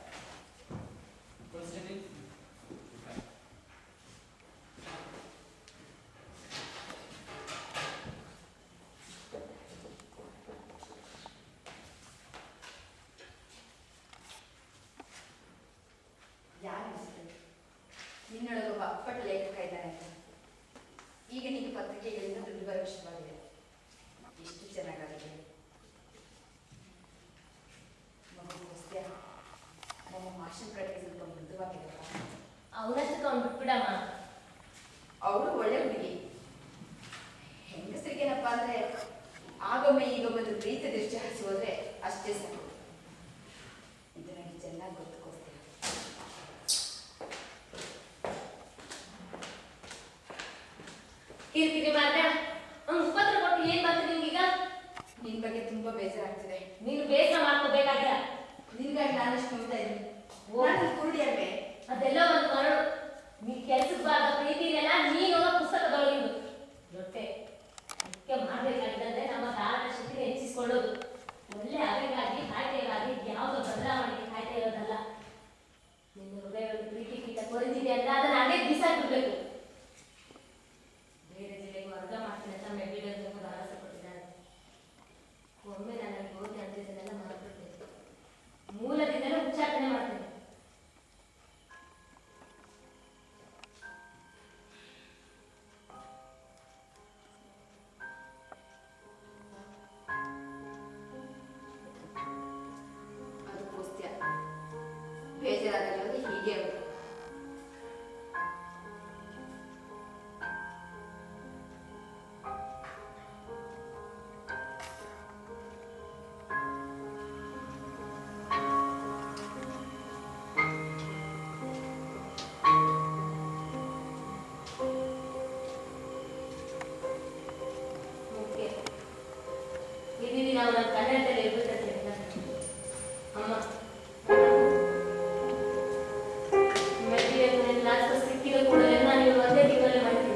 ನಿನ್ನೊಳಗೊಬ್ಬ ಅಪ್ಪಟ ಲೇಖಕ ಇದ್ದಾನೆ ಅಂತ ಈಗ ನಿಮಗೆ ಪತ್ರಿಕೆಗಳಿಂದ ದುಡ್ಡು ಬರೋ ವಿಷಯವಾಗಿದೆ ಎಷ್ಟು ಚೆನ್ನಾಗಾಗಿದೆ ನಮ್ಮ ಮಾಸ್ಟರ್ ಕಡೆ ಸ್ವಲ್ಪ ಮೃದುವಾಗಿದೆಯಲ್ಲ ಅವನಷ್ಟು ಅವ್ನು ಬಿಟ್ಬಿಡಮ್ಮ ಅವಳು ಒಳ್ಳೆ ಹುಡುಗಿ ಹೆಂಗಸರಿಗೇನಪ್ಪ ಅಂದ್ರೆ ಆಗೊಮ್ಮೆ ಈಗೊಮ್ಮೆ ಪ್ರೀತಿ ದೃಷ್ಟಿ ಹಚ್ಚಿ ಹೋದ್ರೆ ಅಷ್ಟೇ ಸಾಕು ಇದು ನನಗೆ ಚೆನ್ನಾಗಿ ಗೊತ್ತುಕೋಸ್ತೀರ ಕಿರಿಕಿರಿ ಮಾಡ್ದೆ ಅವ್ನು ಉಪದ್ರ ಕೊಟ್ಟು ಏನ್ ಬಂತು ನಿಮ್ಗೀಗ ನಿನ್ ಬಗ್ಗೆ ತುಂಬಾ ಬೇಜಾರಾಗ್ತಿದೆ ನೀನು ಬೇಸರ ಮಾಡ್ಕೋಬೇಕಾಗಿಲ್ಲ ನಿನ್ಗಾಗಿ ನಾನಷ್ಟು ನೋಡ್ತಾ ಇದ್ದೀನಿ ನಾನು ಕುರುಡಿ ಅಲ್ವೇ ಅದೆಲ್ಲ ಒಂದು ಮರಳು ನೀ ಕೆಲ್ಸಕ್ಕೆ ಬಾರದ ಪ್ರೀತಿನೆಲ್ಲ ನೀನು ಪುಸ್ತಕದೊಳಗಿಂದು ಜೊತೆ ಮುಖ್ಯ ಮಾಡ್ಬೇಕಾಗಿದ್ದಂದ್ರೆ ನಮ್ಮ ಧಾರಣ ಶಕ್ತಿನ ಹೆಚ್ಚಿಸಿಕೊಳ್ಳೋದು ಒಳ್ಳೆ ಅವೆಗಾಗಿ ಕಾಯ್ದೆಗಾಗಿ ಯಾವುದೋ ಬದಲಾವಣೆಗೆ ಕಾಯ್ತಾ ಇರೋದಲ್ಲ ನಿನ್ನ ಹೃದಯವನ್ನು ಪ್ರೀತಿ ಕೀಟ ಕೊರಿದಿದೆ ಅಂತ ಅದನ್ನ ಅದೇ ಬಿಸಾಕ್ಬಿಡ್ಬೇಕು ಬೇರೆ ಜಿಲ್ಲೆಗೆ ವರ್ಗ ಮಾಡ್ತೀನಿ ಅಂತ ಮೆಟ್ಟಿಡೋದಕ್ಕೂ ಭರವಸೆ ಕೊಟ್ಟಿದ್ದಾರೆ ಒಮ್ಮೆ ನನಗೆ ಹೋಗಿ ಅಂತಿದ್ದನ್ನೆಲ್ಲ ಮರೆತುಬಿಡ್ತೇನೆ ಮೂಲದಿಂದಲೇ ಉಚ್ಚಾಟನೆ ಮಾಡ್ತೇನೆ ಅದಕ್ಕೋಸ್ಕರ ಬೇಜಾರಾಗಿರೋದು ಹೀಗೆ ಅವರು ಇದೀವಿ ನಾವು ನನ್ನ ಕನ್ನಡದಲ್ಲಿ ಇರ್ಬೇಕಂತ ಅಮ್ಮ ಮೆಟ್ಟಿಗೆ ಲಾಸ್ಟ್ ಸಿಕ್ಕಿದ ಕೂಡಲೇ ನಾನು ಇವ್ರು ಒಂದೇ ತಿಂಗಳಲ್ಲಿ ಮಾಡ್ತೀನಿ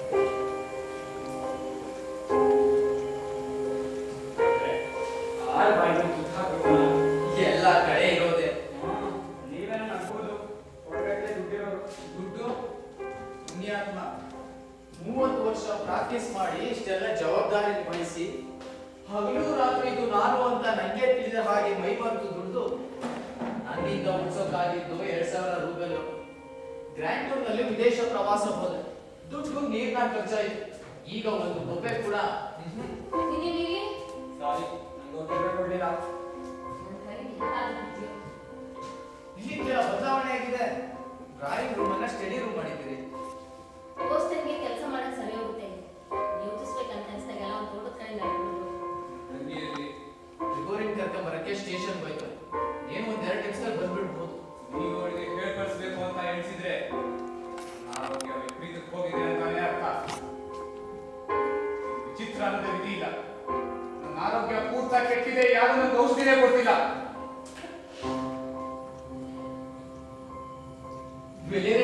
ಎಲ್ಲ ಕಡೆ ಇರೋದೆ ನೀವೇನೋ ಅನ್ಬೋದು ಕೊಡ್ಬೇಕೇ ದುಡ್ಡಿರೋರು ದುಡ್ಡು ಪುಣ್ಯಾತ್ಮ 30 ವರ್ಷ ಪ್ರಾಕ್ಟೀಸ್ ಮಾಡಿ ಇಷ್ಟೆಲ್ಲ ಜವಾಬ್ದಾರಿ ನಿರ್ವಹಿಸಿ ಹಗಲು ರಾತ್ರಿ ಇದು ನಾನು ಅಂತ ನಂಗೆ ತಿಳಿದ ಹಾಗೆ ಮೈ ಬಂತು ದುಡ್ಡು ನನ್ನಿಂದ ಉಳಿಸೋಕ್ಕಾಗಿದ್ದು 2000 ರೂಪಾಯಿ ಗ್ರ್ಯಾಂಡ್ ಟೂರ್ ನಲ್ಲಿ ವಿದೇಶ ಪ್ರವಾಸ ಹೋದೆ ದುಡ್ಡು ನೀರ್ನ ಖರ್ಚಾಯಿತು ಈಗ ಒಂದು ಬೊಬ್ಬೆ ಕೂಡ ಸಾರಿ ನಂಗೆ ಕೊಡ್ಲಿಲ್ಲ ಇಲ್ಲಿಂದ ಬದಲಾವಣೆ ಆಗಿದೆ ಡ್ರಾಯಿಂಗ್ ರೂಮ್ ಅನ್ನ ಸ್ಟಡಿ ರೂಮ್ ಮಾಡಿದ್ದೀರಿ ಹೋಸ್ಟೆಲ್ಗೆ ಕೆಲಸ ಮಾಡಕ್ ಸರಿ ಹೋಗುತ್ತೆ ಯೋಚಿಸ್ಬೇಕಂತ ಅನ್ಸ್ದಾಗೆಲ್ಲ ಒಂದು ತೋಟದ ಕಡೆ ನಡ್ಕೊಂಡು ರಿಗೋರಿನ್ ಕರ್ಕೊಂಬರಕ್ಕೆ ಸ್ಟೇಷನ್ ಹೋಯ್ತು ಏನು ಒಂದ್ 2 ನಿಮಿಷದಲ್ಲಿ ಬಂದ್ಬಿಡ್ಬೋದು ನೀವು ಅವಳಿಗೆ ಹೇಳ್ಕಳಿಸ್ಬೇಕು ಅಂತ ಎಣಿಸಿದ್ರೆ ನಾವು ಪ್ರೀತಿಗೆ ಹೋಗಿ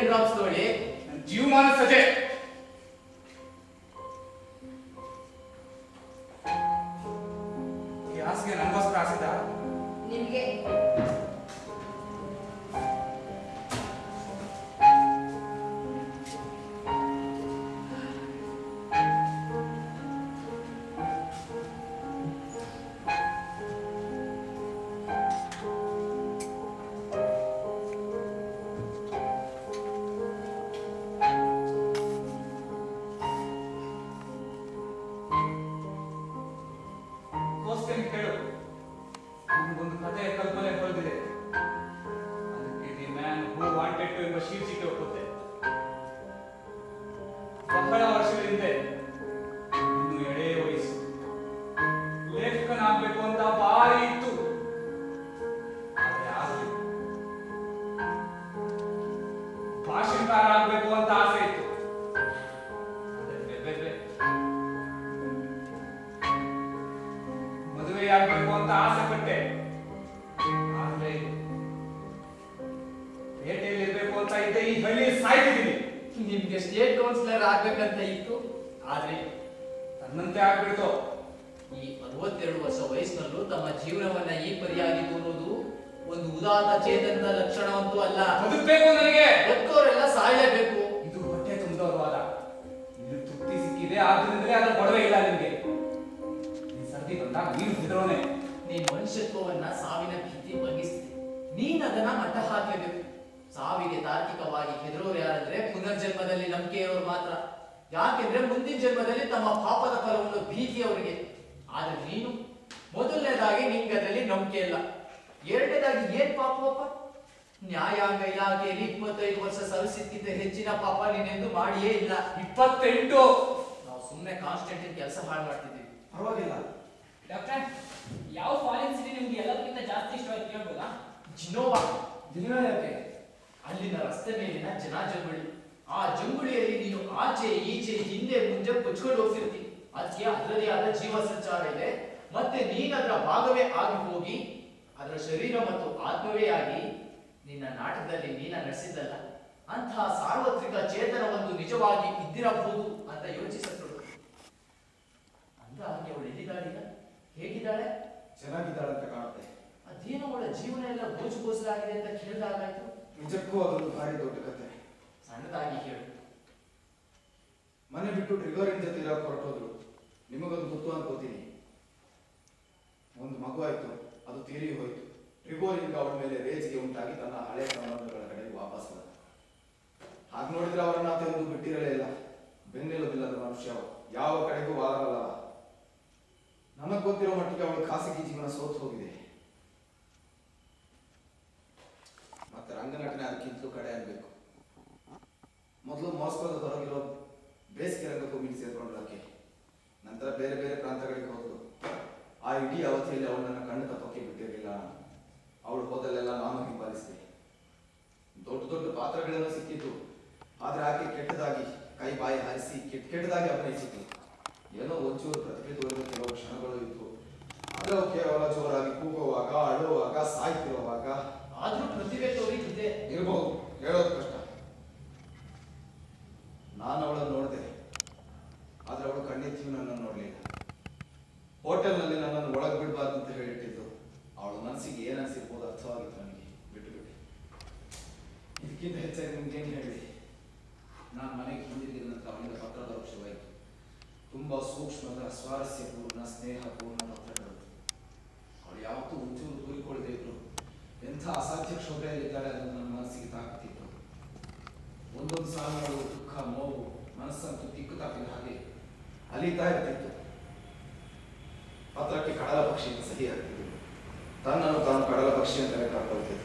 ಡ್ರಾಪ್ಸ್ ತಗೊಳ್ಳಿ. ನನ್ನ ಜೀವಮಾನ ಸಜೆ. ಈ ಹಾಸಿಗೆ ನನಗೋಸ್ಕರ ಹಾಸಿದ ನಿಮ್ಗೆ ಕೇಳು, ಒಂದು ಕಥೆಯ ಕಲ್ಪನೆ ಹೊಳೆದಿದೆ. ಅದಕ್ಕೆ the man who wanted to ಎಂಬ ಶೀರ್ಷಿಕೆ ಒಪ್ಪುತ್ತೆ. ಬಹಳ ವರ್ಷಗಳ ಹಿಂದೆ, ಇನ್ನು ಎಳೆ ವಯಸ್ಸು, ಲೇಖಕನಾಗಬೇಕು ಅಂತ ಭಾರಿ ಇತ್ತು. ಆದ್ರೆ ಆಗಲಿ. ಭಾಷಣಕಾರ ಆಗ್ಬೇಕು ಅಂತ ಆಸೆ ಇತ್ತು. ಮದುವೆಯಾಗಬೇಕು ಅಂತ ಆಸೆ ಪಟ್ಟೆ. ಆದ್ರೆ ಪೇಟೆಯಲ್ಲಿ ಇರ್ಬೇಕು ಅಂತ ಇದ್ದೆ, ಈ ಹಳ್ಳಿ ಸಾಯ್ತಿದ್ದೀನಿ. ನಿಮ್ಗೆ ಸ್ಟೇಟ್ ಕೌನ್ಸಿಲರ್ ಆಗ್ಬೇಕಂತ ಇತ್ತು, ಆದ್ರೆ ನನ್ನಂತೆ ಆಗ್ಬಿಡ್ತು. ಈ 62 ವರ್ಷ ವಯಸ್ಸಿನಲ್ಲೂ ತಮ್ಮ ಜೀವನವನ್ನ ಈ ಪರಿಯಾಗಿ ತೋರುವುದು ಒಂದು ಉದಾತ್ತ ಚೇತನದ ಲಕ್ಷಣವಂತೂ ಅಲ್ಲ. ಬದುಕಬೇಕು ನನಗೆ. ಬದುಕೋರೆಲ್ಲ ಸಾಯಲೇಬೇಕು. ಇದು ಹೊಟ್ಟೆ ತುಂಬಿದವರ ವಾದ. ಇಲ್ಲಿ ತೃಪ್ತಿ ಸಿಕ್ಕಿದೆ, ಆದ್ರಿಂದಲೇ ಅದರ ಗೊಡವೆ ಇಲ್ಲ ನಿಮ್ಗೆ. ಈ ಸರ್ದಿ ಬಂದಾಗ ನೀನು ಹೆದರೋನೆ. ನೀನ್ ಮನುಷ್ಯತ್ವವನ್ನ ಸಾವಿನ ಭೀತಿ ಬಗ್ಗಿಸ್ತಿ. ನೀನ್ ಅದನ್ನ ಮಟ್ಟ ಹಾಕಬೇಕು. ಸಾವಿಗೆ ತಾರ್ಕಿಕವಾಗಿ ಹೆದರೋರು ಯಾರಂದ್ರೆ ಪುನರ್ಜನ್ಮದಲ್ಲಿ ನಂಬಿಕೆ ಇರೋರು ಮಾತ್ರ. ಯಾಕೆಂದ್ರೆ ಮುಂದಿನ ಜನ್ಮದಲ್ಲಿ ತಮ್ಮ ಪಾಪದ ಫಲವನ್ನು ಭೀತಿ ಅವರಿಗೆ. ಆದ್ರೆ ನೀನು ಮೊದಲನೇದಾಗಿ ನಿಂಗೆ ಅದರಲ್ಲಿ ನಂಬಿಕೆ ಇಲ್ಲ. ಎರಡನೇದಾಗಿ ಏನ್ ಪಾಪವಪ್ಪ? ನ್ಯಾಯಾಂಗ ಇಲಾಖೆಯಲ್ಲಿ 25 ವರ್ಷ ಸಲ್ಲಿಸಿದ್ಕಿಂತ ಹೆಚ್ಚಿನ ಪಾಪ ನೀನೆಂದು ಮಾಡಿಯೇ ಇಲ್ಲ. 28. ನಾವು ಸುಮ್ಮನೆ ಕಾನ್ಸ್ಟೆಂಟ್ ಕೆಲಸ ಹಾಳು ಮಾಡ್ತಿದ್ದೀವಿ. ಪರವಾಗಿಲ್ಲ. ಡಾಕ್ಟರ್, ಯಾವ ಫಾರಿನ್ ಸಿಟಿ ನಿಮ್ಗೆ ಎಲ್ಲದಕ್ಕಿಂತ ಜಾಸ್ತಿ ಇಷ್ಟವಾಯ್ತು ಹೇಳ್ಬೋದಾ? ಜಿನೋವಾ. ಜಿನೋವಾ ಯಾಕೆ? ಅಲ್ಲಿನ ರಸ್ತೆ ಮೇಲಿನ ಜಂಗುಳಿ. ಆ ಜಂಗುಳಿಯಲ್ಲಿ ನೀನು ಆಚೆ ಈಚೆ ಹಿಂದೆ ಮುಂದೆ ಕೊಚ್ಕೊಂಡು ಹೋಗ್ತಿರ್ತಿ. ಅದಕ್ಕೆ ಅದರದೇ ಆದ ಜೀವ ಸಂಚಾರ ಇದೆ. ಮತ್ತೆ ನೀನ್ ಅದರ ಭಾಗವೇ ಆಗಿ ಹೋಗಿ ಅದರ ಶರೀರ ಮತ್ತು ಆತ್ಮವೇ ಆಗಿ ನಿನ್ನ ನಾಟಕದಲ್ಲಿ ನೀನ ನಡೆಸಿದ್ದಲ್ಲ. ಅಂತಹ ಸಾರ್ವತ್ರಿಕ ಚೇತನವೊಂದು ನಿಜವಾಗಿ ಇದ್ದಿರಬಹುದು ಅಂತ ಯೋಚಿಸಲು. ಅಂತ ಹಾಗೆ ಅವಳು ಎಲ್ಲಿದ್ದಾಳೀಗ? ಹೇಗಿದ್ದಾಳೆ? ಚೆನ್ನಾಗಿದ್ದಾಳೆ ಅಂತ ಕಾಣುತ್ತೆ. ಅದೇನೋ ಅವಳ ಜೀವನ ಎಲ್ಲ ಗೋಚುಗೋಸಲಾಗಿದೆ ಅಂತ ಕೇಳಿದಾಗಾಯ್ತು. ನಿಜಕ್ಕೂ ಅದೊಂದು ಭಾರಿ ದೊಡ್ಡ ಕತೆ. ಸಣ್ಣದಾಗಿ ಹೇಳು. ಮನೆ ಬಿಟ್ಟು ಟ್ರಿಗೋರಿನ ಜೊತೆ ಇರೋಕೆ ಹೊರಟೋದ್ರು. ನಿಮಗದು ಗೊತ್ತು ಅನ್ಕೋತೀನಿ. ಒಂದು ಮಗು ಆಯ್ತು, ಅದು ತೀರಿ ಹೋಯ್ತು. ಟ್ರಿಗೋರಿನಿಂದ ಅವಳ ಮೇಲೆ ರೇಜಿಗೆ ಉಂಟಾಗಿ ತನ್ನ ಹಳೆಯ ಸಂಬಂಧಗಳ ಕಡೆಗೆ ವಾಪಸ್ ಬಂದ. ಹಾಗೆ ನೋಡಿದ್ರೆ ಅವರನ್ನ ತೆಗೆದು ಬಿಟ್ಟಿರಲೇ ಇಲ್ಲ. ಬೆನ್ನೆಲುಬಿಲ್ಲದ ಮನುಷ್ಯ ಯಾವ ಕಡೆಗೂ ವಾರವಲ್ಲವ. ನನಗೆ ಗೊತ್ತಿರೋ ಮಟ್ಟಿಗೆ ಅವಳ ಖಾಸಗಿ ಜೀವನ ಸೋತು ಹೋಗಿದೆ. ಮತ್ತೆ ರಂಗನಟನೆ ಅದಕ್ಕಿಂತಲೂ ಕಡೆ ಅನ್ಬೇಕು. ಮೊದಲು ಮಾಸ್ಕೋದ ಹೊರಗಿರೋ ಬೇಸಿಗೆ ರಂಗಭೂಮಿಗೆ ಸೇರ್ಕೊಂಡ್ಲಕ್ಕೆ. ನಂತರ ಬೇರೆ ಬೇರೆ ಪ್ರಾಂತಗಳಿಗೆ ಹೋದ್ರು. ಆ ಇಡೀ ಅವಧಿಯಲ್ಲಿ ಅವಳನ್ನ ಕಣ್ಣು ತಪ್ಪಕ್ಕೆ ಬಿಟ್ಟಿರಲಿಲ್ಲ. ಅವಳು ಹೋದಲ್ಲೆಲ್ಲ ನಾನು ಹಿಂಬಾಲಿಸಿದೆ. ದೊಡ್ಡ ದೊಡ್ಡ ಪಾತ್ರಗಳೆಲ್ಲ ಸಿಕ್ಕಿತ್ತು. ಆದ್ರೆ ಆಕೆ ಕೆಟ್ಟದಾಗಿ ಕೈ ಬಾಯಿ ಹಾರಿಸಿ ಕೆಟ್ಟದಾಗಿ ಅಭಿನಯಿಸಿತ್ತು. ಏನೋ ಒಂಚೂರು ಪ್ರತಿಭೆ ತೋರಿದ ಕೆಲವು ಕ್ಷಣಗಳು ಇತ್ತು. ಆದ್ರೆ ಅವು ಕೇವಲ ಜೋರಾಗಿ ಕೂಗುವಾಗ, ಅಳುವಾಗ, ಸಾಯ್ತಿರುವಾಗ. ಆದ್ರೂ ಪ್ರತಿಭೆ ತೋರಿದ್ದೆ ಇರಬಹುದು, ಹೇಳೋದು ಕಷ್ಟ. ನಾನು ಅವಳನ್ನು ನೋಡಿದೆ, ಆದ್ರೆ ಅವಳು ಕಣ್ಣೆತ್ತಿ ನನ್ನನ್ನು ನೋಡ್ಲಿಲ್ಲ. ಹೋಟೆಲ್ನಲ್ಲಿ ನನ್ನನ್ನು ಒಳಗೆ ಬಿಡಬಾರ್ದು ಅಂತ ಹೇಳಿಟ್ಟಿದ್ದು. ಅವಳ ಮನಸ್ಸಿಗೆ ಏನ್ ಅನ್ಸಿರ್ಬೋದು ಅರ್ಥವಾಗಿತ್ತು ನನಗೆ. ಬಿಟ್ಟು ಇದಕ್ಕಿಂತ ಹೆಚ್ಚಾಗಿ ನಿಮ್ಗೇನು ಹೇಳಿದೆ. ನಾನು ಮನೆಗೆ ಹಿಂದಿದ್ದ ನಂತರ ಅವನಿಂದ ಪತ್ರದ ವೃಕ್ಷವಾಯಿತು. ತುಂಬಾ ಸೂಕ್ಷ್ಮದ, ಸ್ವಾರಸ್ಯಪೂರ್ಣ, ಸ್ನೇಹಪೂರ್ಣ ಪತ್ರಗಳು. ಅವಳು ಯಾವತ್ತೂ ಒಂಚೂರು ತೂರಿಕೊಳ್ಳದೆ ಇದ್ರು. ಎಂಥ ಅಸಾಧ್ಯ ಕ್ಷೋಭೆಯಲ್ಲಿದ್ದಾಳೆ ಅದನ್ನು ನನ್ನ ಮನಸ್ಸಿಗೆ ತಾಕುತ್ತಿತ್ತು. ಒಂದೊಂದು ಸಾಲುಗಳು ದುಃಖ, ನೋವು, ಮನಸ್ಸಂತೂ ತಿಕ್ಕು ತಾಪಿದ ಹಾಗೆ ಅಲಿತಾ ಇರ್ತಿತ್ತು. ಪತ್ರಕ್ಕೆ ಕಡಲ ಪಕ್ಷಿಯಿಂದ ಸಹಿ ಆಗ್ತಿತ್ತು. ತನ್ನನ್ನು ತಾನು ಕಡಲ ಪಕ್ಷಿ ಅಂತಲೇ ಕರ್ಕೊಳ್ತಿತ್ತು.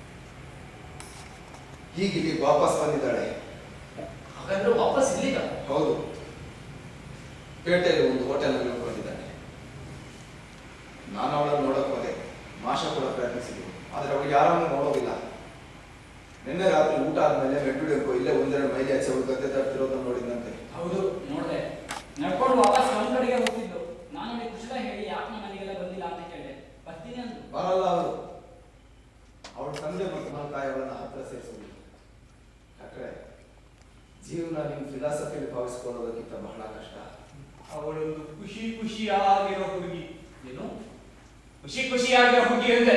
ಹೀಗೆ ವಾಪಸ್ ಬಂದಿದ್ದಾಳೆ. ಹಾಗಾದ್ರೆ ವಾಪಸ್ ಇಲ್ಲಿಗ? ಹೌದು, ಪೇಟೆಯಲ್ಲಿ ಒಂದು ಹೋಟೆಲ್ನಲ್ಲಿ ಉಳ್ಕೊಂಡಿದ್ದಾನೆ. ನಾನು ಅವಳನ್ನು ನೋಡಕ್ ಹೋದೆ. ಮಾಷ ಕೂಡ ಪ್ರಯತ್ನಿಸಿದ್ರು, ಆದ್ರೆ ಅವಳು ಯಾರನ್ನು ನೋಡೋದಿಲ್ಲ. ನಿನ್ನೆ ರಾತ್ರಿ ಊಟ ಆದ್ಮೇಲೆ ಮೆಡ್ಡುಡೆಂಕೋ ಇಲ್ಲೇ 1-2 ಮೈಲಿ ಆಚೆ ಅವಳು ಗದ್ದೆ ತರ್ತಿರೋದನ್ನು ನೋಡಿದಂತೆ. ಹೌದು, ನೋಡ್ದೆ. ನಡ್ಕೊಂಡು ವಾಪಸ್ ನಮ್ಮ ಕಡೆಗೆ ಹೋಗ್ತಿದ್ದು. ನಾನು ಅವನಿಗೆ ಕುಶಲ ಹೇಳಿ ಯಾಕೆ ನಮ್ಮ ಮನೆಗೆಲ್ಲ ಬಂದಿಲ್ಲ ಅಂತ ಕೇಳಿದೆ. ಬರ್ತೀನಿ ಅಂದ್ರು. ಬರಲ್ಲ ಅವರು. ಅವಳು ತಂದೆ ಮತ್ತು ಮಲ್ಕಾಯಿ ಅವಳನ್ನ ಹತ್ರ ಸೇರಿಸೋದಿಲ್ಲ. ಯಾಕಂದ್ರೆ ಜೀವನ ನಿಮ್ಮ ಫಿಲಾಸಫಿಯಲ್ಲಿ ಭಾವಿಸ್ಕೊಳ್ಳೋದಕ್ಕಿಂತ ಬಹಳ ಕಷ್ಟ. ಅವಳೊಂದು ಖುಷಿಯಾಗಿರೋ ಹುಡುಗಿ. ಏನು ಖುಷಿಯಾಗಿರೋ ಹುಡುಗಿ ಅಂದ್ರೆ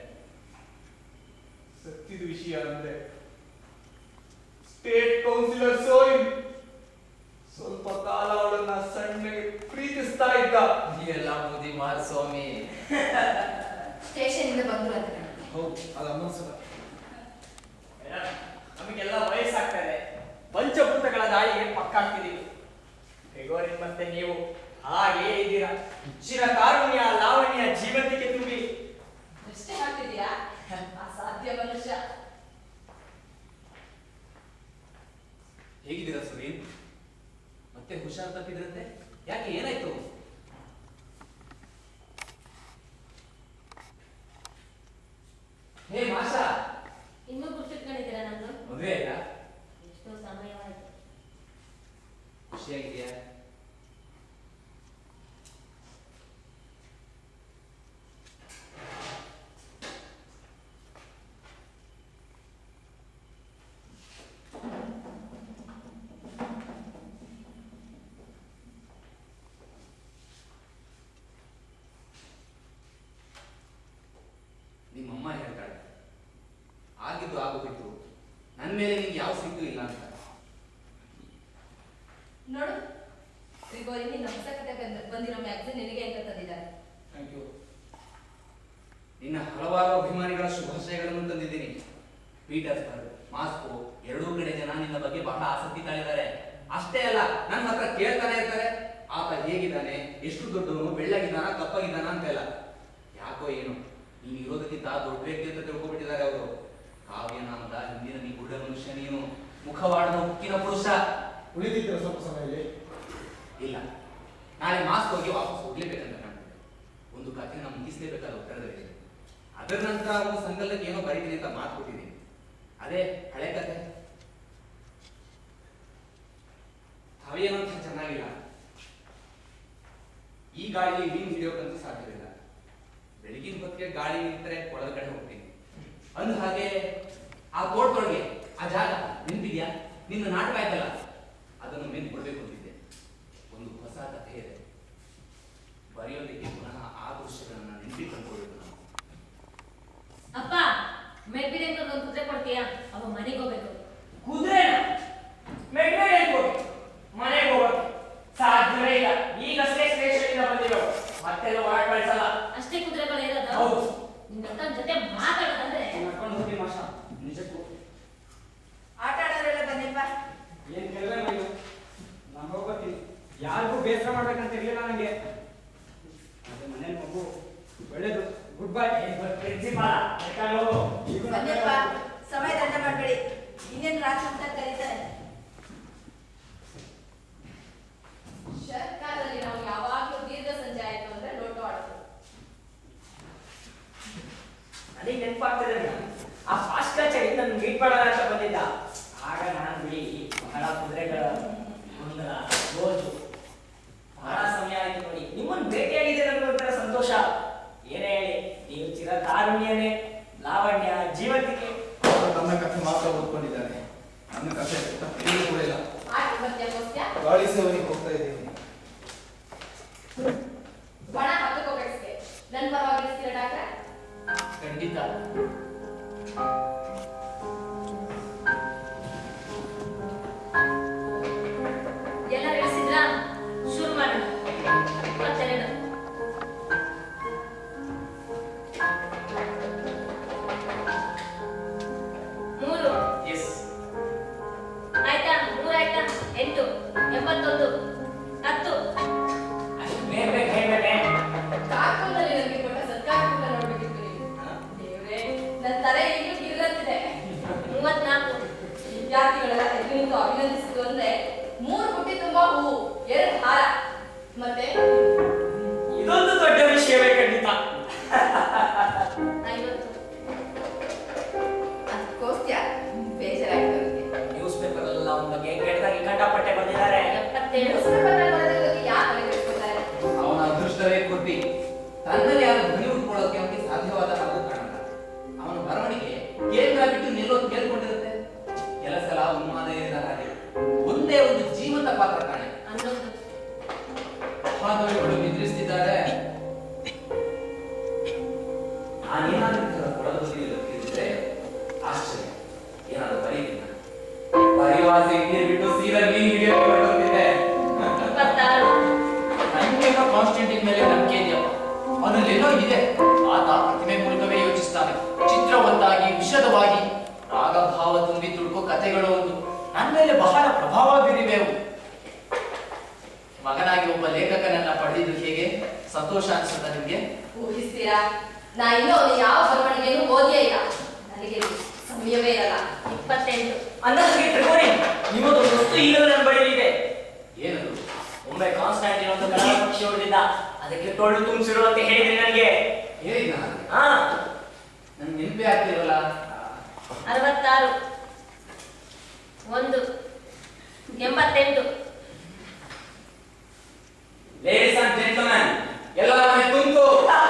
ಸತ್ತಿದ ವಿಷಯ ಅಂದ್ರೆ ಸ್ಟೇಟ್ ಕೌನ್ಸಿಲರ್ ಸೋಯಿನ್ ಸ್ವಲ್ಪ ಕಾಲ ಅವಳನ್ನ ಸಣ್ಣಗೆ ಪ್ರೀತಿಸ್ತಾ ಇದ್ದ. ಎಲ್ಲ ಮೋದಿ ಮಾಧುಸ್ವಾಮಿ ಸ್ಟೇಷನ್ ಇಂದ ಬಂದ್ರು ಅಂತ ಹೌದು, ಅದು ಅಮ್ಮನ ಸಲ. ನಮಗೆಲ್ಲ ವಯಸ್ಸಾಗ್ತದೆ, ಪಂಚಭೂತಗಳ ದಾಳಿಗೆ ಪಕ್ಕಾಗ್ತಿದೀವಿ. ಗ್ರೆಗೋರಿ ಮತ್ತೆ ನೀವು ಹಾಗೇ ಇದ್ದೀರಾ. ಚಿರ ಕಾರುಣ್ಯ, ಲಾವಣ್ಯ, ಜೀವಂತಿಕೆ ತುಂಬಿ ಅಷ್ಟೇ ಹಾಕ್ತಿದ್ಯಾ? ಅಸಾಧ್ಯ ಮನುಷ್ಯ. ಹೇಗಿದ್ದೀರಾ ಸುನೀಲ್? ಮತ್ತೆ ಹುಷಾರ್ ತಪ್ಪಿದ್ರಂತೆ, ಯಾಕೆ ಏನಾಯ್ತು? ಹೇ ಮಾಷಾ, ಇನ್ನೂ ಗುರ್ತಿಟ್ಕೊಂಡಿದ್ದೀರಾ ನಂದು? ಮದುವೆ ಆಯ್ತಾ? ಎಷ್ಟೋ ಸಮಯವಾಯ್ತು. ಖುಷಿಯಾಗಿದ್ಯಾ? ನಿಮ್ಮಮ್ಮ ಹೇಳ್ತಾಳೆ, ಆಗಿದ್ದು ಆಗೋಗಿತ್ತು, ನನ್ನ ಮೇಲೆ ನಿಂಗೆ ಯಾವ ಸಿಟ್ಟು ಇಲ್ಲ ಅಂತ. ನೋಡು, ಗ್ರಿಗೋರಿ ನಿನ್ನ ಪುಸ್ತಕತೆ ಬಂದಿರೋ ಮ್ಯಾಗಝಿನ್ ನಿನಗೆ ಅಂತ ತಂದಿದ್ದಾರೆ. Thank you. ನಿನ್ನ ಹಲವಾರು ಅಭಿಮಾನಿಗಳ ಶುಭಾಶಯಗಳನ್ನು ತಂದಿದ್ದೀನಿ. ಪೀಟರ್ಸ್ಬರ್ಗ್, ಮಾಸ್ಕೋ ಎರಡೂ ಕಡೆ ಜನ ನಿನ್ನ ಬಗ್ಗೆ ಬಹಳ ಆಸಕ್ತಿ ತಾಳಿದ್ದಾರೆ. ಅಷ್ಟೇ ಅಲ್ಲ, ನನ್ನ ಹತ್ರ ಕೇಳ್ತಾನೆ ಇರ್ತಾರೆ, ಆತ ಹೇಗಿದ್ದಾನೆ, ಎಷ್ಟು ದೊಡ್ಡವನು, ಬೆಳ್ಳಗಿದ್ದಾನ, ಕಪ್ಪಗಿದ್ದಾನ ಅಂತೆಲ್ಲ. ಯಾಕೋ ಏನು ನೀನು ಇರೋದಕ್ಕಿಂತ ದೊಡ್ಡ ವ್ಯಕ್ತಿ ಅಂತ ತಿಳ್ಕೊಬಿಟ್ಟಿದ್ದಾರೆ ಅವರು. ಕಾವ್ಯನಾಮದ ಹಿಂದಿನ ನಿಗೂಢ ಮನುಷ್ಯ ನೀನು, ಮುಖವಾಡದ ಉಕ್ಕಿನ ಪುರುಷ. ಉಳಿದಿದ್ದೀರ ಸ್ವಲ್ಪ ಸಮಯ ಇಲ್ಲಿ? ಇಲ್ಲ, ನಾಳೆ ಮಾಸ್ಕೋಗೆ ವಾಪಸ್ ಹೋಗ್ಲೇಬೇಕಂತ ಕಾಣ್ತದೆ. ಒಂದು ಕಥೆನ ಮುಗಿಸ್ಲೇಬೇಕಾದ ಉತ್ತರದಲ್ಲಿ. ಅದರ ನಂತರ ಒಂದು ಸಂಕಲ್ಪಕ್ಕೆ ಏನೋ ಬರೀತೀನಿ ಅಂತ ಮಾತು ಕೊಟ್ಟಿದ್ದೀನಿ. ಅದೇ ಹಳೆ ಕಥೆ. ತಾವೇನೋ ಚೆನ್ನಾಗಿಲ್ಲ. ಈ ಗಾಳಿ ಮೀನು ಹಿಡಿಯೋಕ್ಕಂತೂ ಸಾಧ್ಯವಿಲ್ಲ. ಬೆಳಗಿನ ಹೊತ್ತಿಗೆ ಗಾಳಿ ನಿಂತರೆ ಕೊಳದ ಕಡೆ ಹೋಗ್ತೀನಿ. ಅಂದ ಹಾಗೆ ಆ ತೋಟದೊಳಗೆ ಆ ಜಾಗ ನಿಂತಿದ್ಯಾ? ನಿನ್ನ ನಾಟಕ ಆಯ್ತಲ್ಲ, ಅದನ್ನು ನೆನ್ಕೊಡ್ಬೇಕು ಅಂತಿದ್ದೆ. ಒಂದು ಹೊಸ ಕಥೆ ಇದೆ, ಬರೆಯೋದಕ್ಕೆ ಪುನಃ ಆ ದೃಶ್ಯಗಳನ್ನ ನೆನಪಿಟ್ಕೊಂಡ್ಕೊಳ್ಬೇಕು ನಾವು. ಅಪ್ಪ, ಮೆಡ್ಬಿಡಿ ಅಂತ ಒಂದು ಕುದುರೆ ಕೊಡ್ತೀಯಾ? ಅವ ಮನೆಗೆ ಹೋಗ್ಬೇಕು. ಕುದುರೆನ ಮೆಟ್ರೋ ಹೋಗಿ ಮನೆಗೆ ಹೋಗೋಕೆ ಸಾಧ್ಯವೇ ಇಲ್ಲ. ಈಗಷ್ಟೇ ಸ್ಟೇಷನ್ ಇಂದ ಬಂದಿರೋ, ಮತ್ತೆಲ್ಲ ಹೊರಗೆ ಕಳಿಸಲ್ಲ. ಅಷ್ಟೇ ಕುದುರೆಗಳು ಇರೋದು? ಹೌದು. ನಿನ್ನ ಜೊತೆ ಮಾತಾಡೋದಂದ್ರೆ ನಡ್ಕೊಂಡು ಹೋಗಿ ಮಾಷಾ, ನಿಜಕ್ಕೂ ಆಟ ಆಡೋರೆಲ್ಲ ಬಂದಿಲ್ವಾ? ಏನ್ ಕೇಳಿದ್ರೆ ನೀವು ನಾನು ಹೋಗ್ತೀನಿ. ಯಾರಿಗೂ ಬೇಸರ ಮಾಡ್ಬೇಕಂತ ಇರ್ಲಿಲ್ಲ ನಂಗೆ. ಅದೇ ಮನೇಲಿ ಮಗು ಒಳ್ಳೇದು. Good bye principal. ಬನ್ನಿಪ್ಪ, ಸಮಯ ದಂಡ ಮಾಡಬೇಡಿ. ಇನ್ನೇನು ರಾತ್ರಿ ಅಂತ ಕರೀತಾರೆ. ಶರತ್ಕಾಲದಲ್ಲಿ ನಾವು ಯಾವಾಗಲೂ ದೀರ್ಘ ಸಂಜೆ ಆಯ್ತು ಅಂದ್ರೆ ಲೋಟೋ ಆಡೋದು. ನನಗೆ ನೆನಪಾಗ್ತದೆ, ಆ ಭಾಸ್ಕರಾಚಾರಿ ನನ್ನ ಮೀಟ್ ಮಾಡೋಣ ಅಂತ ಬಂದಿದ್ದ. ಆಗ ನಾನು ಬಿಡಿ ಬಹಳ ಕುದುರೆಗಳ ಗೊಂದಲ, ಗೋಜು, ಬಹಳ ಸಮಯ ಆಯ್ತು ನೋಡಿ. ನಿಮ್ಮನ್ನು ಭೇಟಿಯಾಗಿದೆ ನನಗೆ ಒಂಥರ ಸಂತೋಷ. ಏನೇ ಹೇಳಿ, ನೀವು ಚಿರ ಕಾರುಣ್ಯನೇ, ಲಾವಣ್ಯ, ಜೀವಂತಿಕೆ. ನನ್ನ ಕಥೆ ಮಾತ್ರ ಓದ್ಕೊಂಡಿದ್ದಾನೆ, ನನ್ನ ಕಥೆ ಏನು ಕೂಡ ಇಲ್ಲ. ಆಟ ಬರ್ತೀಯ ಗೋಸ್ತ್ಯ? ಗಾಳಿ ಸೇವನೆಗೆ ಹೋಗ್ತಾ ಇದ್ದೀನಿ. ಬಣ ಹತ್ತಕೋಬೇಕಿಸ್ಗೆ ನನ್ನ ಪರವಾಗಿ ಇರ್ತೀರ ಡಾಕ್ಟ್ರೆ? ಖಂಡಿತ. ಎಲ್ಲ ಇಳಿಸಿದ್ರಾ? ಶುರು ಮಾಡೋಣ. 22 3 ಎಸ್ ಆಯ್ತಾ? 3 ಆಯ್ತಾ? 8 81 10 ಬೇಗ ಹೇಳ್ಬೇಕೆ? ಕಾರ್ಕಳದಲ್ಲಿ ನನಗೆ ಕೊಟ್ಟ ಸತ್ಕಾರದಿಂದ ನೋಡ್ಬೇಕಿತ್ತು ನೀವು. ದೇವ್ರೇ, ನನ್ನ ತಲೆ ಈಗಲೂ ಗಿರ್ರಂತಿದೆ. 34 ವಿದ್ಯಾರ್ಥಿಗಳೆಲ್ಲ ಎದ್ದು ನಿಂತು ಅಭಿನಂದಿಸಿದ್ದು ಅಂದ್ರೆ 3 ಬುಟ್ಟಿ ತುಂಬಾ ಹೂವು, 2 ಹಾರ, ಮತ್ತೆ ಇದೊಂದು ದೊಡ್ಡ ವಿಷಯವೇ ಖಂಡಿತ. 50 ಅದಕ್ಕೋಸ್ಕರ ಬೇಜಾರಾಯ್ತು ನನಗೆ. ನ್ಯೂಸ್ ಪೇಪರ್ ಎಲ್ಲ ಅವನ ಬಗ್ಗೆ ಕೆಟ್ಟದಾಗಿ ಕಂಡಪಟ್ಟೆ ಬಂದಿದ್ದಾರೆ. 77 ಯಾಕೆ ಕೆಡಿಸ್ಕೊತಾರೆ? ಅವನ ಅದೃಷ್ಟವೇ ಕೊಟ್ಟಿ ತನ್ನಲ್ಲಿ ಯಾರು ಧ್ವನಿ ಉಟ್ಕೊಳ್ಳೋಕೆ ಅವನಿಗೆ ಸಾಧ್ಯವಾದ ಹಾಗೂ ಕಾಣಲ್ಲ. ಅವನ ಬರವಣಿಗೆ ಕೇಂದ್ರ ಬಿಟ್ಟು ನಿಲ್ಲೋದು ಕೇಳ್ಕೊಂಡಿರುತ್ತೆ. ಕೆಲಸ ಉನ್ಮಾದ ಹಾಗೆ ಪಾತ್ರ ಕಾಣೆ. ಹಾಗಾಗಿ ಅವಳು ನಿದ್ರಿಸ್ತಿದ್ದಾಳೆ. ನಾನೇನಾದ್ರೂ ಕೊಡದ ಬದಿದ್ರೆ ಆಶ್ಚರ್ಯ, ಏನಾದ್ರು ಬರೀತಿಲ್ಲ. ಬರೆಯುವಾಸೆ ಬಿಟ್ಟು ಸೀದಾ ಮೀನ್ ಹಿಡಿಯೋಕೆ ಹೊರಟಿದ್ದೆ. ನಂಗೇನೋ ಕಾನ್ಸ್ಟೆಂಟಿನ್ ಮೇಲೆ ನಂಬಿಕೆ ಇದೆಯಪ್ಪ. ಅವನಲ್ಲೇನೋ ಇದೆ. ಆತ ಪ್ರತಿಮೆ ಮೂಲಕವೇ ಯೋಚಿಸ್ತಾನೆ. ಚಿತ್ರವತ್ತಾಗಿ, ವಿಷದವಾಗಿ, ರಾಗಭಾವ ತುಂಬಿ ತುಡುಕೋ ಕಥೆಗಳು ಒಂದು ನನ್ನ ಮೇಲೆ ಬಹಳ ಪ್ರಭಾವ ಬೀರಿವೆ ಅವು. ಮಗನಾಗಿ ಒಬ್ಬ ಲೇಖಕನನ್ನ ಪಡೆದಿದ್ದು ಹೇಗೆ ಸಂತೋಷ ಅನ್ಸುತ್ತಾ ನಿಮ್ಗೆ? ಊಹಿಸ್ತೀರಾ? ನಾ ಇನ್ನೂ ಯಾವ ಬರವಣಿಗೆಯನ್ನು ಓದಿಯೇ ಇಲ್ಲ. ನನಗೆ ಸಮಯವೇ ಇರಲ್ಲ. 28 ಅನ್ನೋದಕ್ಕೆ ಟ್ರಿಗೋನಿ ನಿಮ್ಮದೊಂದು ವಸ್ತು ಈಗಲೂ ನನ್ನ ಬಳಿಯಿದೆ. ಏನದು? ಒಮ್ಮೆ ಕಾನ್ಸ್ಟಾಂಟಿನ್ ಒಂದು ಕಡಲ ಪಕ್ಷಿ ಹೊಡೆದಿದ್ದ, ಅದಕ್ಕೆ ಟೊಳ್ಳು ತುಂಬಿಸಿರು ಅಂತ ಹೇಳಿದ್ರಿ ನನಗೆ. ಹೇಳಿದ್ನ? ಹಾ, ನನ್ ನೆನಪೇ ಆಗ್ತಿರಲ್ಲ. 66 1 88 ಲೇಡೀಸ್ ಅಂಡ್ ಜೆಂಟಲ್ಮನ್, ಎಲ್ಲರ ಮನೆ ತುಂಬಿತು.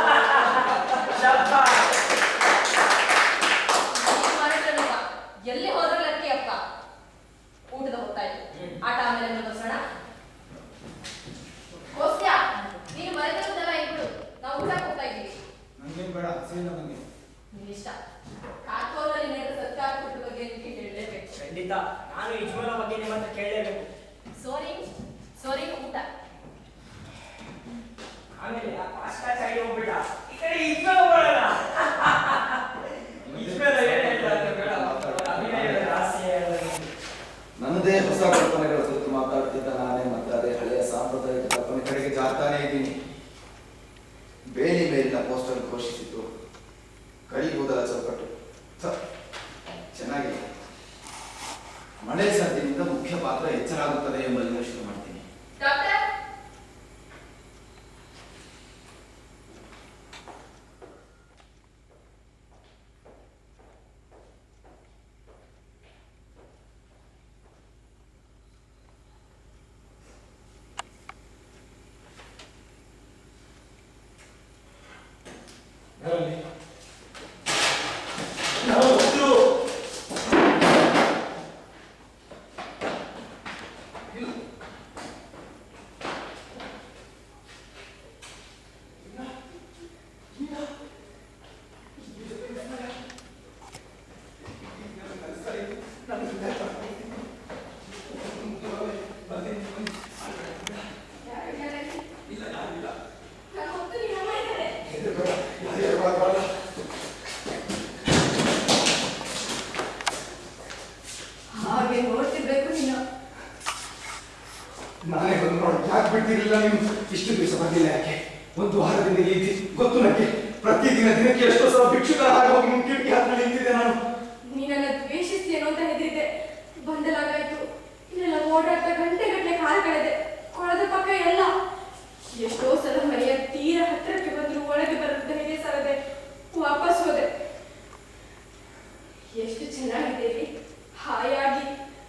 ಎಲ್ಲಿ ಹೋದ್ರೆ ಲಕ್ಕಿ ಅಪ್ಪ. ಊಟದ ಹೊತ್ತಾಯ್ತು. ಆಟ ಆಮೇಲೆ ಮುಂದುವರ್ಸೋಣ. ಕೋಸ್ಯ, ನೀನು ಬರೆದಿರೋದೆಲ್ಲ ಇಟ್ಬಿಡು. ನಾವು ಊಟಕ್ಕೆ ಹೋಗ್ತಾ ಇದ್ದೀವಿ. ನಂಗೇನು ಬೇಡ, ಸೇನ ನನಗೆ ನಿನ್ನಿಷ್ಟ. ಕಾರ್ಕೋನಲ್ಲಿ ನಡೆದ ಸತ್ಕಾರ ಕೊಟ್ಟ ಬಗ್ಗೆ ನಿಮಗೆ ಹೇಳಲೇಬೇಕು. ಖಂಡಿತ ನಾನು ಯಜಮಾನ ಬಗ್ಗೆ ನಿಮ್ಮ ಹತ್ರ ಕೇಳಲೇಬೇಕು. ಸೋರಿ ಊಟ. ಆಮೇಲೆ ಆ ಪಾಸ್ತಾ ಸೈಡ್ ಹೋಗ್ಬಿಟ್ಟ, ಈ ಕಡೆ ಇದ್ಮೇಲೆ ಬರೋಣ. ಇದ್ಮೇಲೆ ಏನಿಲ್ಲ ಅಂತ ಬೇಡ, ಅಭಿನಯದ ರಹಸ್ಯ. ನನ್ನದೇ ಹೊಸ ಕಲ್ಪನೆಗಳ ಕುರಿತು ಮಾತಾಡ್ತಿದ್ದ ನಾನೇ ಮತ್ತೆ ಅದೇ ಹಳೆಯ ಸಾಂಪ್ರದಾಯಿಕ ಕಲ್ಪನೆ ಕಡೆಗೆ ಜಾರ್ತಾನೇ ಇದ್ದೀನಿ. ಬೇಲಿ ಮೇಲಿನ ಪೋಸ್ಟರ್ ಘೋಷಿಸಿದ್ದು ಕಳಿ ಕೂದಲ ಚೌಕಟ್ಟು ಚೆನ್ನಾಗಿದೆ. ಮಳೆ ಸದ್ದಿನಿಂದ ಮುಖ್ಯ ಪಾತ್ರ ಹೆಚ್ಚಾಗುತ್ತದೆ ಎಂಬಲ್ಲಿ ಯೋಚನೆ ಮಾಡ್ತೀನಿ. ಡಾಕ್ಟರ್, ನಾನೇ ಬಂದು ನೋಡಿ ಯಾಕೆ ಬಿಡ್ತಿರ್ಲಿಲ್ಲ ನೀವು? ಇಷ್ಟು ದಿವಸ ಬಂದಿಲ್ಲ ಯಾಕೆ? ಒಂದು ವಾರದಿಂದ ಇಲ್ಲಿ ಗೊತ್ತು ನನಗೆ. ಪ್ರತಿದಿನ ದಿನಕ್ಕೆ ಎಷ್ಟೋ ಸಲ ಭಿಕ್ಷುಕರ ಹಾಗೆ ಹೋಗಿ ನಿಮ್ಮ ಕಿಟಕಿ ಹತ್ರ ನಿಂತಿದ್ದೆ ನಾನು. ನೀನನ್ನ ದ್ವೇಷಿಸ್ತೀನೋ ಅಂತ ಹೆದರಿದ್ದೆ. ಬಂದಲಾಗಾಯ್ತು. ಇಲ್ಲೆಲ್ಲ ಓಡಾಡ್ತಾ ಗಂಟೆಗಟ್ಟಲೆ ಕಾಲು ಕಳೆದೆ. ಕೊಳದ ಪಕ್ಕ ಎಲ್ಲ ಎಷ್ಟೋ ಸಲ ಮನೆಯ ತೀರ ಹತ್ತಿರಕ್ಕೆ ಬಂದ್ರು ಒಳಗೆ ಬರೋದು ಧೈರ್ಯ ಸಾಲದೆ ವಾಪಸ್ ಹೋದೆ. ಎಷ್ಟು ಚೆನ್ನಾಗಿದ್ದೇವೆ, ಹಾಯಾಗಿ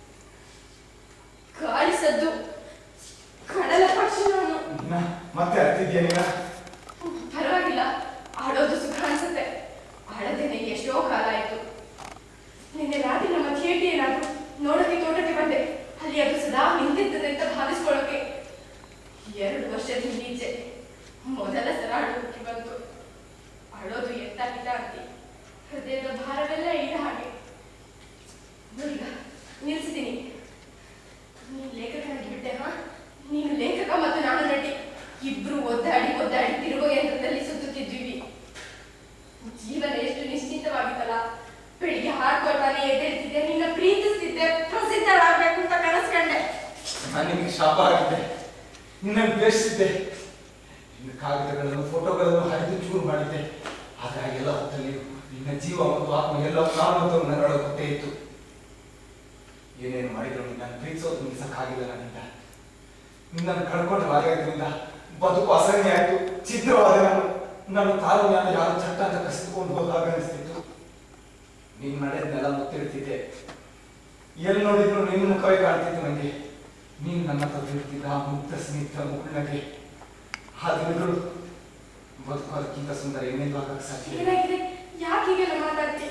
ಗಾಳಿ ಸದ್ದು, ಕಡಲ ಪಕ್ಷಿ. ನಾನು ಮತ್ತೆ ಅರ್ತಿದ್ಯಾ ನೀನ? ಪರವಾಗಿಲ್ಲ, ಆಡೋದು ಸುಖ ಅನ್ಸುತ್ತೆ. ಆಡದೇನೆ ಎಷ್ಟೋ ಕಾಲ ಆಯ್ತು. ನಿನ್ನೆ ರಾತ್ರಿ ನಮ್ಮ ಥಿಯೇಟರ್ ಏನಾದ್ರು ನೋಡೋಕೆ ತೋಟಕ್ಕೆ ಬಂದೆ. ಅಲ್ಲಿ ಅದು ಸದಾ ನಿಂತಿರ್ತದೆ ಅಂತ ಭಾವಿಸ್ಕೊಳ್ಳೋಕೆ 2 ವರ್ಷದ ಹಿಂದೀಚೆ ಮೊದಲ ಸಲ ಅಳೋಕೆ ಬಂತು. ಅಳೋದು ಎತ್ತ ಹಿತ ಅಂತಿ, ಹೃದಯದ ಭಾರವೆಲ್ಲ ಇಳಿದ ಹಾಗೆ. ಈಗ ನಿಲ್ಸಿದ್ದೀನಿ. ನೀನು ಲೇಖಕನಾಗಿ ಬಿಟ್ಟೆ. ನೀನು ಲೇಖಕ ಮತ್ತು ನಾನು ನಟಿ. ಇಬ್ರು ಒದ್ದಾಡಿ ತಿರುಗೋ ಯಂತ್ರದಲ್ಲಿ ಸುತ್ತುತ್ತಿದ್ವಿ. ಜೀವನ ಎಷ್ಟು ನಿಶ್ಚಿತವಾಗಿತ್ತಲ್ಲ. ಬೆಳಿಗ್ಗೆ ಹಾಡ್ಕೊಳ್ತಾನೆ ಎದ್ದೇಳ್ತಿದ್ದೆ, ನಿನ್ನ ಪ್ರೀತಿಸ್ತಿದ್ದೆ, ಪ್ರಸಿದ್ಧರಾಗಬೇಕು ಅಂತ ಕನಸ್ಕೊಂಡೆ. ನಾನು ನಿಮಗೆ ಶಾಪ ಆಗಿದ್ದೆ, ನಿನ್ನನ್ನು ದ್ವೇಷಿಸಿದ್ದೆ, ನಿನ್ನ ಕಾಗದಗಳನ್ನು ಫೋಟೋಗಳನ್ನು ಹರಿದು ಚೂರು ಮಾಡಿದ್ದೆ. ಆದ್ರೆ ಎಲ್ಲ ಹೊತ್ತಲ್ಲಿ ನಿನ್ನ ಜೀವ ಮತ್ತು ಆತ್ಮ ಎಲ್ಲ ನಾನು ಅಂತ ನನ್ನೊಳಗೆ ಗೊತ್ತೇ ಇತ್ತು. ಏನೇನು ಮಾಡಿದ್ರು ನಿನ್ನನ್ನು ಪ್ರೀತಿಸೋದು ನಿಲ್ಲಿಸಕ್ಕಾಗಿಲ್ಲ ನನ್ನಿಂದ. ನಿನ್ನನ್ನು ಕಳ್ಕೊಂಡು ಹಾಗಾದ್ರಿಂದ ಬದುಕು ಅಸಹ್ಯ ಆಯ್ತು, ಛಿದ್ರವಾದ ನನ್ನ ತಾಳ್ಮೆಯನ್ನು ಯಾರು ಚಟ್ಟ ಅಂತ ಕಸಿದುಕೊಂಡು ಹೋದಾಗ ಅನಿಸ್ತಿತ್ತು. ನೀನು ನಡೆದನ್ನೆಲ್ಲ ಮುತ್ತಿಡ್ತಿದ್ದೆ, ಎಲ್ಲಿ ನೋಡಿದ್ರು ನಿನ್ನ ಮುಖವೇ ಕಾಣ್ತಿತ್ತು ನನಗೆ. ನೀನು ನನ್ನ ತಗೊಳ್ತಿದ್ದ ಮುಕ್ತ ಸ್ನಿಗ್ಧ ಮುಗುಳ್ನಗೆ ಆ ದಿನಗಳು ಬದುಕೋದಕ್ಕಿಂತ ಸುಂದರ ಏನೆಂದು ಆಗಕ್ಕೆ ಸಾಧ್ಯ. ಏನಾಗಿದೆ? ಯಾಕೆ ಹೀಗೆಲ್ಲ ಮಾತಾಡ್ತಿ?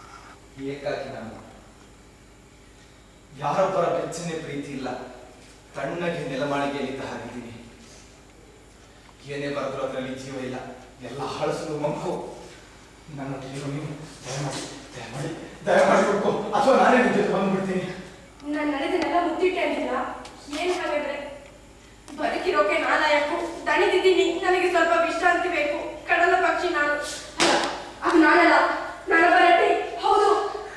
ಏಕಾಗಿ ನಾನು ಯಾರೊಬ್ಬರ ಬೆಚ್ಚನೆ ಪ್ರೀತಿ ಇಲ್ಲ, ತಣ್ಣಗೆ ನೆಲಮಾಳಿಗೆಯಲ್ಲಿದ್ದ ಹಾಗಿದ್ದೀನಿ. ಏನೇ ಬರೆದ್ರು ಅದರಲ್ಲಿ ಜೀವ ಇಲ್ಲ, ಎಲ್ಲ ಹಳಸು ಮಂಕು. ನನ್ನ ಜೀವ ನೀವು ದಯಮಾಡಿ ಕೊಡ್ಕೋ, ಅಥವಾ ನಾನೇ ನಿನ್ನ ಜೊತೆ ಬಂದ್ಬಿಡ್ತೀನಿ. ನಾನು ನಡೆದನ್ನೆಲ್ಲ ಮುತ್ತಿಟ್ಟೆ ಅಂತಿಲ್ಲ. ಏನ್ ಹಾಗಾದ್ರೆ? ಬದುಕಿರೋಕೆ ನಾಲಾಯಕು, ದಣಿದಿದ್ದೀನಿ, ನನಗೆ ಸ್ವಲ್ಪ ವಿಶ್ರಾಂತಿ ಬೇಕು. ಕಡಲ ಪಕ್ಷಿ ನಾನು ಅಲ್ಲ, ಅದು ನಾನಲ್ಲ, ನಾನು ಬರಟ್ಟೆ. ಹೌದು,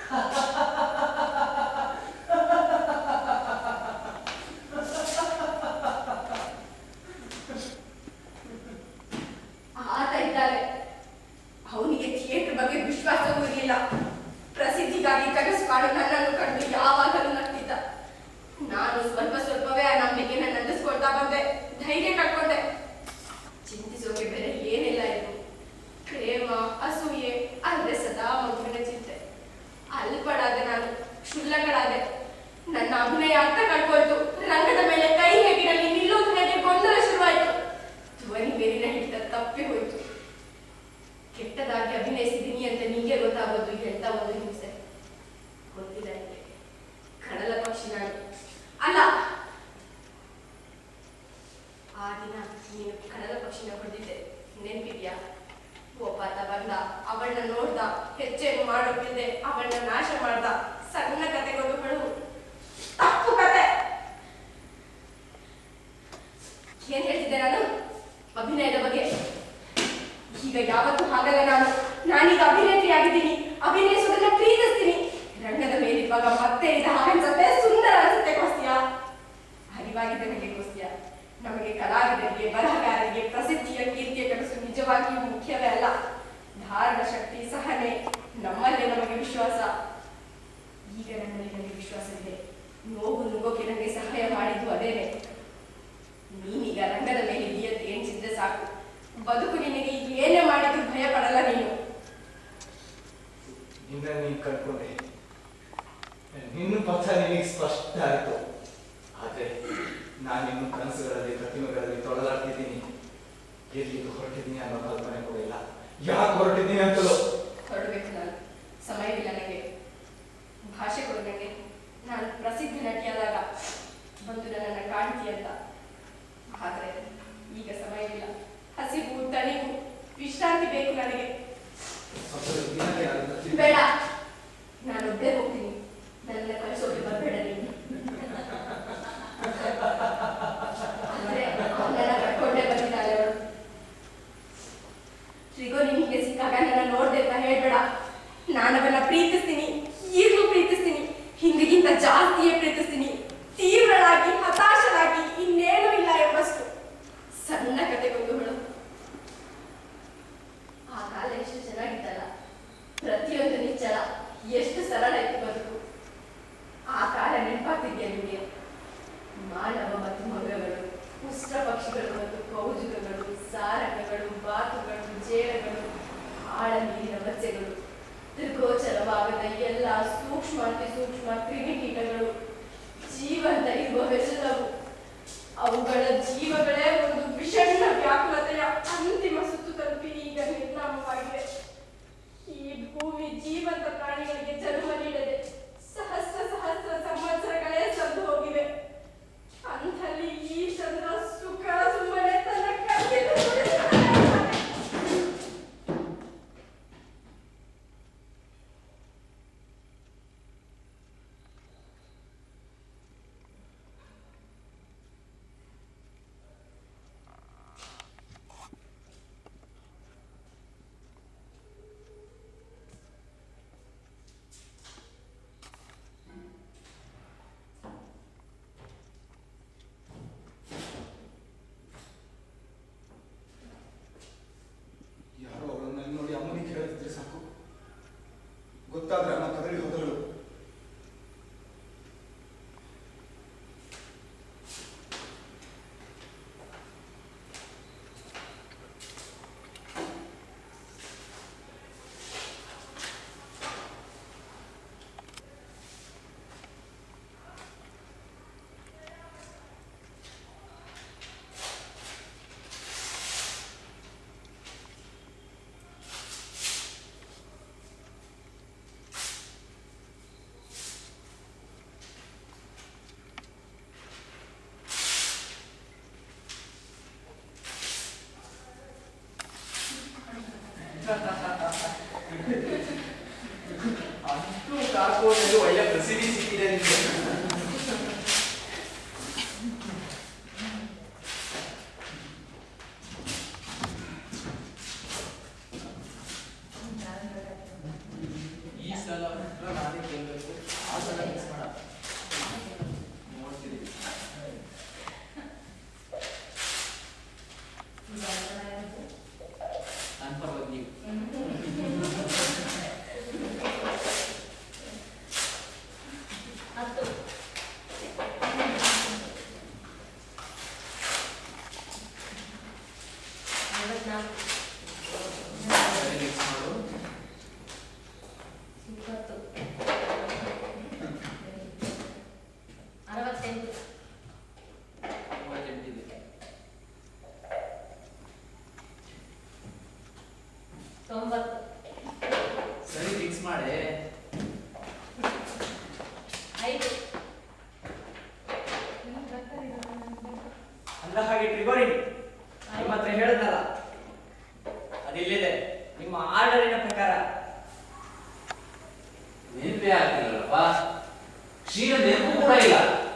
ಆತ ಇದ್ದಾರೆ. ಅವನಿಗೆ ಥಿಯೇಟರ್ ಬಗ್ಗೆ ವಿಶ್ವಾಸವೂ ಇರಲಿಲ್ಲ. ಪ್ರಸಿದ್ಧಿಗಾಗಿ ಕನಸು ಕಾಡು ನನ್ನನ್ನು ಕಂಡು ಯಾವಾಗಲೂ ನಗ್ತಿದ್ದ. ನಾನು ಸ್ವಲ್ಪವೇ ಆ ನಂಬಿಕೆನ ನಂದಿಸ್ಕೊಳ್ತಾ ಬಂದೆ. ಧೈರ್ಯ ಕಳ್ಕೊಂಡೆ. ಚಿಂತಿಸೋಕೆ ಬೇರೆ ಏನಿಲ್ಲ ಇತ್ತು. ಪ್ರೇಮ, ಅಸೂಯೆ, ಅಂದ್ರೆ ಸದಾ ಮಗುವಿನ ಚಿಂತೆ. ಅಲ್ಪಡಾದೆ ನಾನು, ಕ್ಷುಲ್ಲಕಳಾದೆ. ನನ್ನ ಅಭಿನಯ ಅರ್ಥ ಕಳ್ಕೊಳ್ತು. ರಂಗದ ಮೇಲೆ ಕೈ ಹೇಗಿರಲಿ, ನಿಲ್ಲೋದು ಹೇಗೆ ಗೊಂದಲ ಶುರುವಾಯಿತು. ಧ್ವನಿ ಬೇರಿನ ಹಿಡಿತ ತಪ್ಪಿ ಹೋಯ್ತು. ಕೆಟ್ಟದಾಗಿ ಅಭಿನಯಿಸಿದ್ದೀನಿ ಅಂತ ನಿಂಗೆ ಗೊತ್ತಾಗೋದು ಎಂತ ಒಂದು ಹಿಂಸೆ ಗೊತ್ತಿಲ್ಲ. ಕಡಲ ಪಕ್ಷಿ ನಾನು ಅಲ್ಲ. ಆ ದಿನ ನೀನು ಕಡಲ ಪಕ್ಷಿನ ಹೊಡೆದಿದ್ದೆ, ನೆನ್ಪಿದ್ಯಾ? ಒಬ್ಬಾತ ಬಂದ, ಅವಳನ್ನ ನೋಡ್ದ, ಹೆಚ್ಚೇನು ಮಾಡೋಕ್ಕಿದೆ, ಅವಳನ್ನ ನಾಶ ಮಾಡ್ದ. ಸಣ್ಣ ಕತೆಗೊಂದು ಹೇಳು, ತಪ್ಪು ಕತೆ. ಏನ್ ಹೇಳ್ತಿದ್ದೆ ನಾನು? ಅಭಿನಯದ ಬಗ್ಗೆ. ಈಗ ಯಾವತ್ತೂ ಹಾಗಲ್ಲ. ನಾನೀಗ ಅಭಿನೇತ್ರಿ ಆಗಿದ್ದೀನಿ. ಅಭಿನಯಿಸೋದನ್ನ ಪ್ರೀತಿಸ್ತೀನಿ. ರಂಗದ ಮೇಲಿರುವಾಗ ಮತ್ತೆ ಇದು ಅನ್ಸುತ್ತೆ, ಸುಂದರ ಅನ್ಸುತ್ತೆ. ಕೋಸ್ತಿಯಾ ಅರಿವಾಗಿದ್ದ ನನಗೆ ಕೋಸ್ತಿಯಾ. ನಮಗೆ ಕಲಾವಿದರಿಗೆ, ಬರಹಗಾರರಿಗೆ ಪ್ರಸಿದ್ಧಿಯ, ಕೀರ್ತಿಯ ಕನಸು ನಿಜವಾಗಿಯೂ ಮುಖ್ಯವೇ ಅಲ್ಲ. ಧಾರಣ ಶಕ್ತಿ, ಸಹನೆ, ನಮ್ಮಲ್ಲೇ ನಮಗೆ ವಿಶ್ವಾಸ. ಈಗ ನನಗೆ ವಿಶ್ವಾಸವಿದೆ. ನೋವು ನುಗ್ಗೋಕೆ ನನಗೆ ಸಹಾಯ ಮಾಡಿದ್ದು ಅದೇನೆ. ನೀನೀಗ ರಂಗದ ಮೇಲೆ ಇದೆಯಂತ ಎಣಿಸಿದ್ರೆ ಸಾಕು. ಬದುಕು ನಿನಗೆ ಏನೇ ಮಾಡಿದ್ರು ಭಯ ಪಡಲ್ಲ ನೀನು. ನೀನು ಕಳ್ಕೊಂಡೆ. ನಿನ್ನ ಪಥ ನಿನಗೆ ಸ್ಪಷ್ಟ ಆಯಿತು. ಆದ್ರೆ ನಾನಿನ್ನು ಕನಸುಗಳಲ್ಲಿ, ಪ್ರತಿಮೆಗಳಲ್ಲಿ ತೊಳಲಾಡ್ತಿದ್ದೀನಿ. ಎಲ್ಲಿಗೂ ಹೊರಟಿದ್ದೀನಿ ಅನ್ನೋ ಕಲ್ಪನೆ ಕೂಡ ಇಲ್ಲ. ಯಾಕೆ ಹೊರಟಿದ್ದೀನಿ ಅಂತಲೋ. ಹೊರಡ್ಬೇಕು ನಾನು. ಸಮಯವಿಲ್ಲ ನನಗೆ. ಭಾಷೆ ಕೊಡು ನನಗೆ. ನಾನು ಪ್ರಸಿದ್ಧ ನಟಿಯಾದಾಗ ಬಂದು ನನ್ನನ್ನು ಕಾಣ್ತಿ ಅಂತ. ಆದ್ರೆ ಈಗ ಸಮಯವಿಲ್ಲ. ಹಸಿವು, ತಣಿವು, ವಿಶ್ರಾಂತಿ ಬೇಕು ನನಗೆ. ಬೇಡ, ನಾನೊಬ್ಬಳೇ ಹೋಗ್ತೀನಿ. ನನ್ನ ಕಳಿಸೋಕೆ ಬರಬೇಡ ನೀನು. ಅಂದ್ರೆ ಅವನನ್ನ ಕಟ್ಕೊಂಡೇ ಬಂದಿದ್ದಾಳೆ ಅವಳು. ಶ್ರೀಗೋ ನಿನಗೆ ಸಿಕ್ಕಾಗ ನನ್ನ ನೋಡ್ದೆ ಅಂತ ಹೇಳ್ಬೇಡ. ನಾನವನ್ನ ಪ್ರೀತಿಸ್ತೀನಿ, ಈಗಲೂ ಪ್ರೀತಿಸ್ತೀನಿ. ಹಿಂದಿಗಿಂತ ಜಾಸ್ತಿಯೇ ಪ್ರೀತಿಸ್ತೀನಿ. ತೀವ್ರಳಾಗಿ, ಹತಾಶರಾಗಿ, ಇನ್ನೇನೂ ಇಲ್ಲ ಎಂಬಷ್ಟು. ಸಣ್ಣ ಕತೆಗೊಂದು ಹೇಳು. ಆ ಕಾಲ ಎಷ್ಟು ಚೆನ್ನಾಗಿತ್ತಲ್ಲ. ಪ್ರತಿಯೊಂದು ನಿಚ್ಚಳ, ಎಷ್ಟು ಸರಳ ಇತ್ತು ಬದುಕು. ಆ ಕಾಲ ನೆನಪಾಗ್ತಿದ್ಯಾ ನಿಮಗೆ? ಮಾನವ ಮತ್ತು ಮೃಗಗಳು, ಉಷ್ಟ್ರ ಪಕ್ಷಿಗಳು ಮತ್ತು ಕೌಜುಕಗಳು, ಸಾರಕಗಳು, ಬಾತುಗಳು, ಜೇಡಗಳು, ಆಳ ನೀರಿನ ಮತ್ಸ್ಯಗಳು, ತ್ರಿಗೋಚರವಾಗದ ಎಲ್ಲ ಸೂಕ್ಷ್ಮ ಅತಿ ಸೂಕ್ಷ್ಮ ಕ್ರಿಮಿಕೀಟಗಳು, ಜೀವಂತ ಇರುವವೆಲ್ಲವೂ. ಅವುಗಳ ಜೀವಗಳೇ ಒಂದು ವಿಷಣ್ಣ ವ್ಯಾಕುಲತೆಯ ಅಂತಿಮ ಸುತ್ತು ತಲುಪಿ ಈಗ ನಿರ್ನಾಮವಾಗಿವೆ. ಈ ಭೂಮಿ ಜೀವಂತ ಪ್ರಾಣಿಗಳಿಗೆ ಜನ್ಮ ನೀಡದೆ ಸಹಸ್ರ ಸಹಸ್ರ ಸಂವತ್ಸರಗಳೇ ಸಂದು ಹೋಗಿವೆ. ಅಂಥಲ್ಲಿ ಈ ಚಂದ್ರ ಸುಖ ಸುಮ್ಮನೆ ತನ್ನ ಕಣ್ಣಿಗೆ ಅಂದ ಹಾಗೆ ಟ್ರಿಗೋರಿ ನಿಮ್ಮ ಹತ್ರ ಹೇಳಿದ್ನಲ್ಲ ಅದಿಲ್ಲಿದೆ ನಿಮ್ಮ ಆರ್ಡರಿನ ಪ್ರಕಾರ. ನೆನಪೇ ಆಗ್ತಿಲ್ಲಪ್ಪ, ಕ್ಷೀಣ ನೆನಪು ಕೂಡ ಇಲ್ಲ.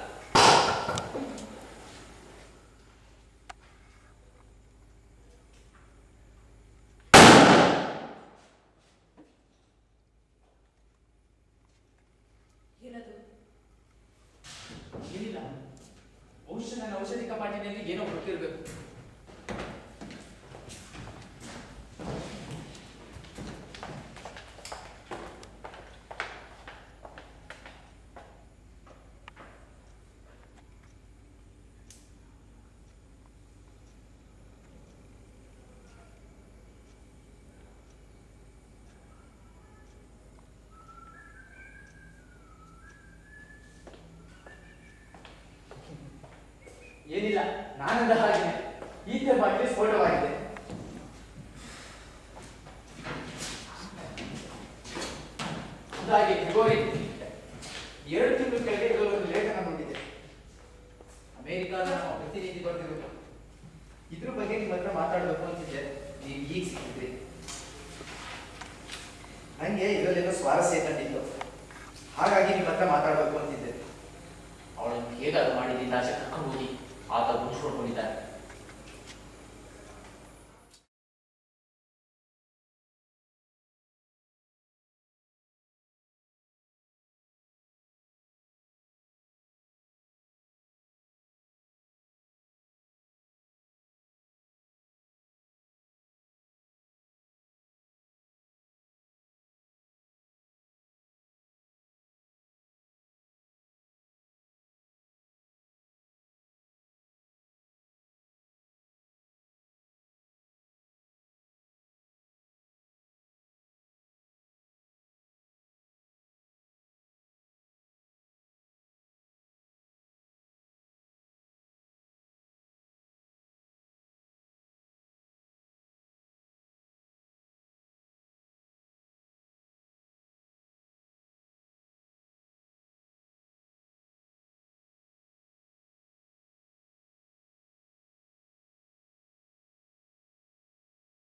ಏನಿಲ್ಲ, ಬಹುಶಃ ನನ್ನ ಔಷಧಿ ಕಪಾಟಿನಲ್ಲಿ ಏನೋ ಗೊತ್ತಿರಬೇಕು. ಏನಿಲ್ಲ, ನಾನಂದ ಹಾಗೆ ಈತ ಬಾಟ್ಲಿ ಸ್ಫೋಟವಾಗಿದೆ. ಹಾಗೆ ಗೋರಿ 2 ತಿಂಗಳ ಕೆಳಗೆ ಇದೊಂದು ಲೇಖನ ನೋಡಿದೆ. ಅಮೆರಿಕಾದ ಪ್ರತಿನಿಧಿ ಬರ್ತಿರೋದು. ಇದ್ರ ಬಗ್ಗೆ ನಿಮ್ಮ ಹತ್ರ ಮಾತಾಡಬೇಕು ಅಂತಿದ್ದೆ, ನೀವು ಈಗ ಸಿಕ್ಕಿದ್ರಿ. ನಂಗೆ ಇದರಲ್ಲೇನೋ ಸ್ವಾರಸ್ಯ ಕಂಡಿತ್ತು, ಹಾಗಾಗಿ ನಿಮ್ಮ ಹತ್ರ ಮಾತಾಡಬೇಕು ಅಂತಿದ್ದೆ. ಅವಳನ್ನು ಹೇಗಾದ್ರೂ ಮಾಡಿ ಆಚೆ ಕರ್ಕೊಂಡು ಹೋಗಿ ಆತ ಮುಚ್ಚಿಕೊಂಡಿದ್ದಾನೆ.